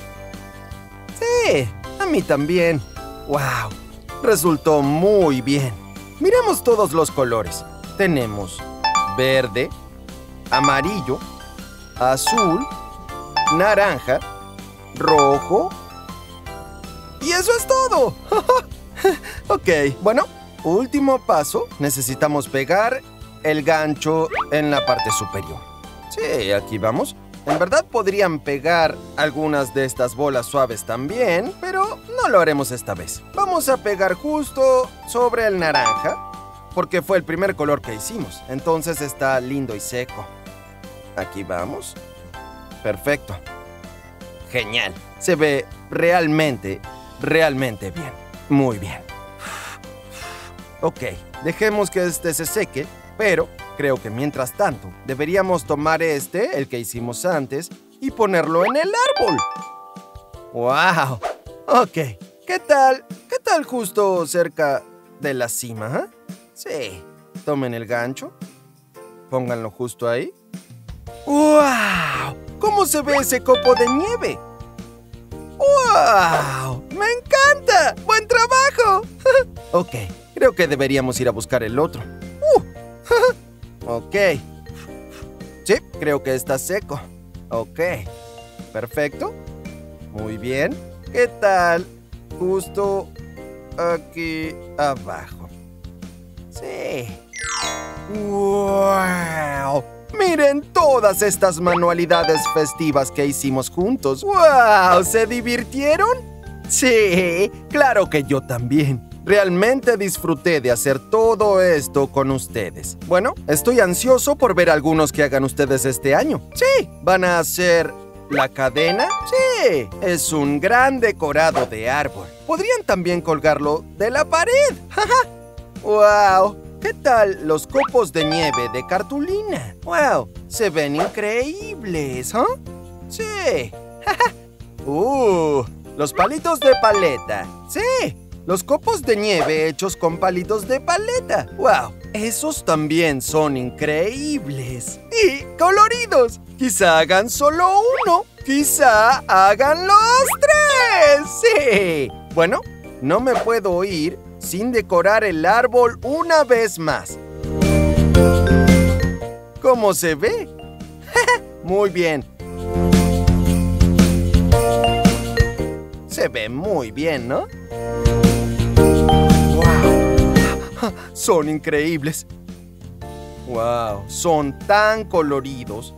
Sí, a mí también. ¡Wow! Resultó muy bien. Miremos todos los colores. Tenemos verde, amarillo, azul, naranja, rojo. ¡Y eso es todo! Ok, bueno, último paso. Necesitamos pegar el gancho en la parte superior. Sí, aquí vamos. En verdad podrían pegar algunas de estas bolas suaves también, pero no lo haremos esta vez. Vamos a pegar justo sobre el naranja, porque fue el primer color que hicimos. Entonces está lindo y seco. Aquí vamos. Perfecto. Genial. Se ve realmente bien. Muy bien. Ok, dejemos que este se seque, pero creo que mientras tanto deberíamos tomar el que hicimos antes, y ponerlo en el árbol. ¡Wow! Ok, ¿qué tal? ¿Qué tal justo cerca de la cima? Sí, tomen el gancho, pónganlo justo ahí. ¡Wow! ¿Cómo se ve ese copo de nieve? ¡Wow! ¡Me encanta! ¡Buen trabajo! Ok, creo que deberíamos ir a buscar el otro. Ok. Sí, creo que está seco. Ok. Perfecto. Muy bien. ¿Qué tal? Justo aquí abajo. Sí. ¡Wow! Miren todas estas manualidades festivas que hicimos juntos. ¡Wow! ¿Se divirtieron? Sí, claro que yo también. Realmente disfruté de hacer todo esto con ustedes. Bueno, estoy ansioso por ver algunos que hagan ustedes este año. Sí, ¿van a hacer la cadena? Sí, es un gran decorado de árbol. Podrían también colgarlo de la pared. ¡Wow! ¿Qué tal los copos de nieve de cartulina? ¡Wow! Se ven increíbles, ¿ah? Sí. Los palitos de paleta. Sí. Los copos de nieve hechos con palitos de paleta. ¡Wow! Esos también son increíbles. Y coloridos. Quizá hagan solo uno. Quizá hagan los tres. Sí. Bueno, no me puedo ir sin decorar el árbol una vez más. ¿Cómo se ve? Muy bien. Se ve muy bien, ¿no? ¡Wow! Son increíbles. ¡Wow! Son tan coloridos.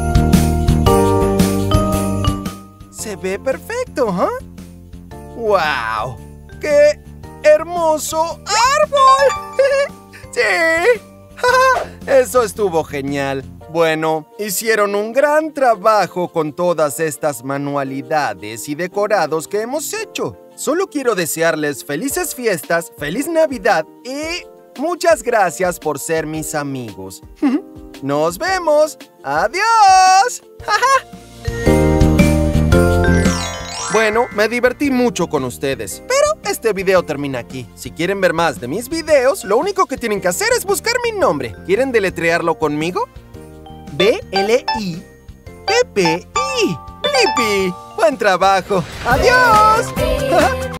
Se ve perfecto, ¿eh? ¡Wow! ¡Qué hermoso árbol! ¡Sí! Eso estuvo genial. Bueno, hicieron un gran trabajo con todas estas manualidades y decorados que hemos hecho. Solo quiero desearles felices fiestas, feliz Navidad y muchas gracias por ser mis amigos. ¡Nos vemos! ¡Adiós! Bueno, me divertí mucho con ustedes, pero este video termina aquí. Si quieren ver más de mis videos, lo único que tienen que hacer es buscar mi nombre. ¿Quieren deletrearlo conmigo? B-L-I-P-P-I. Blippi. Buen trabajo. ¡Adiós!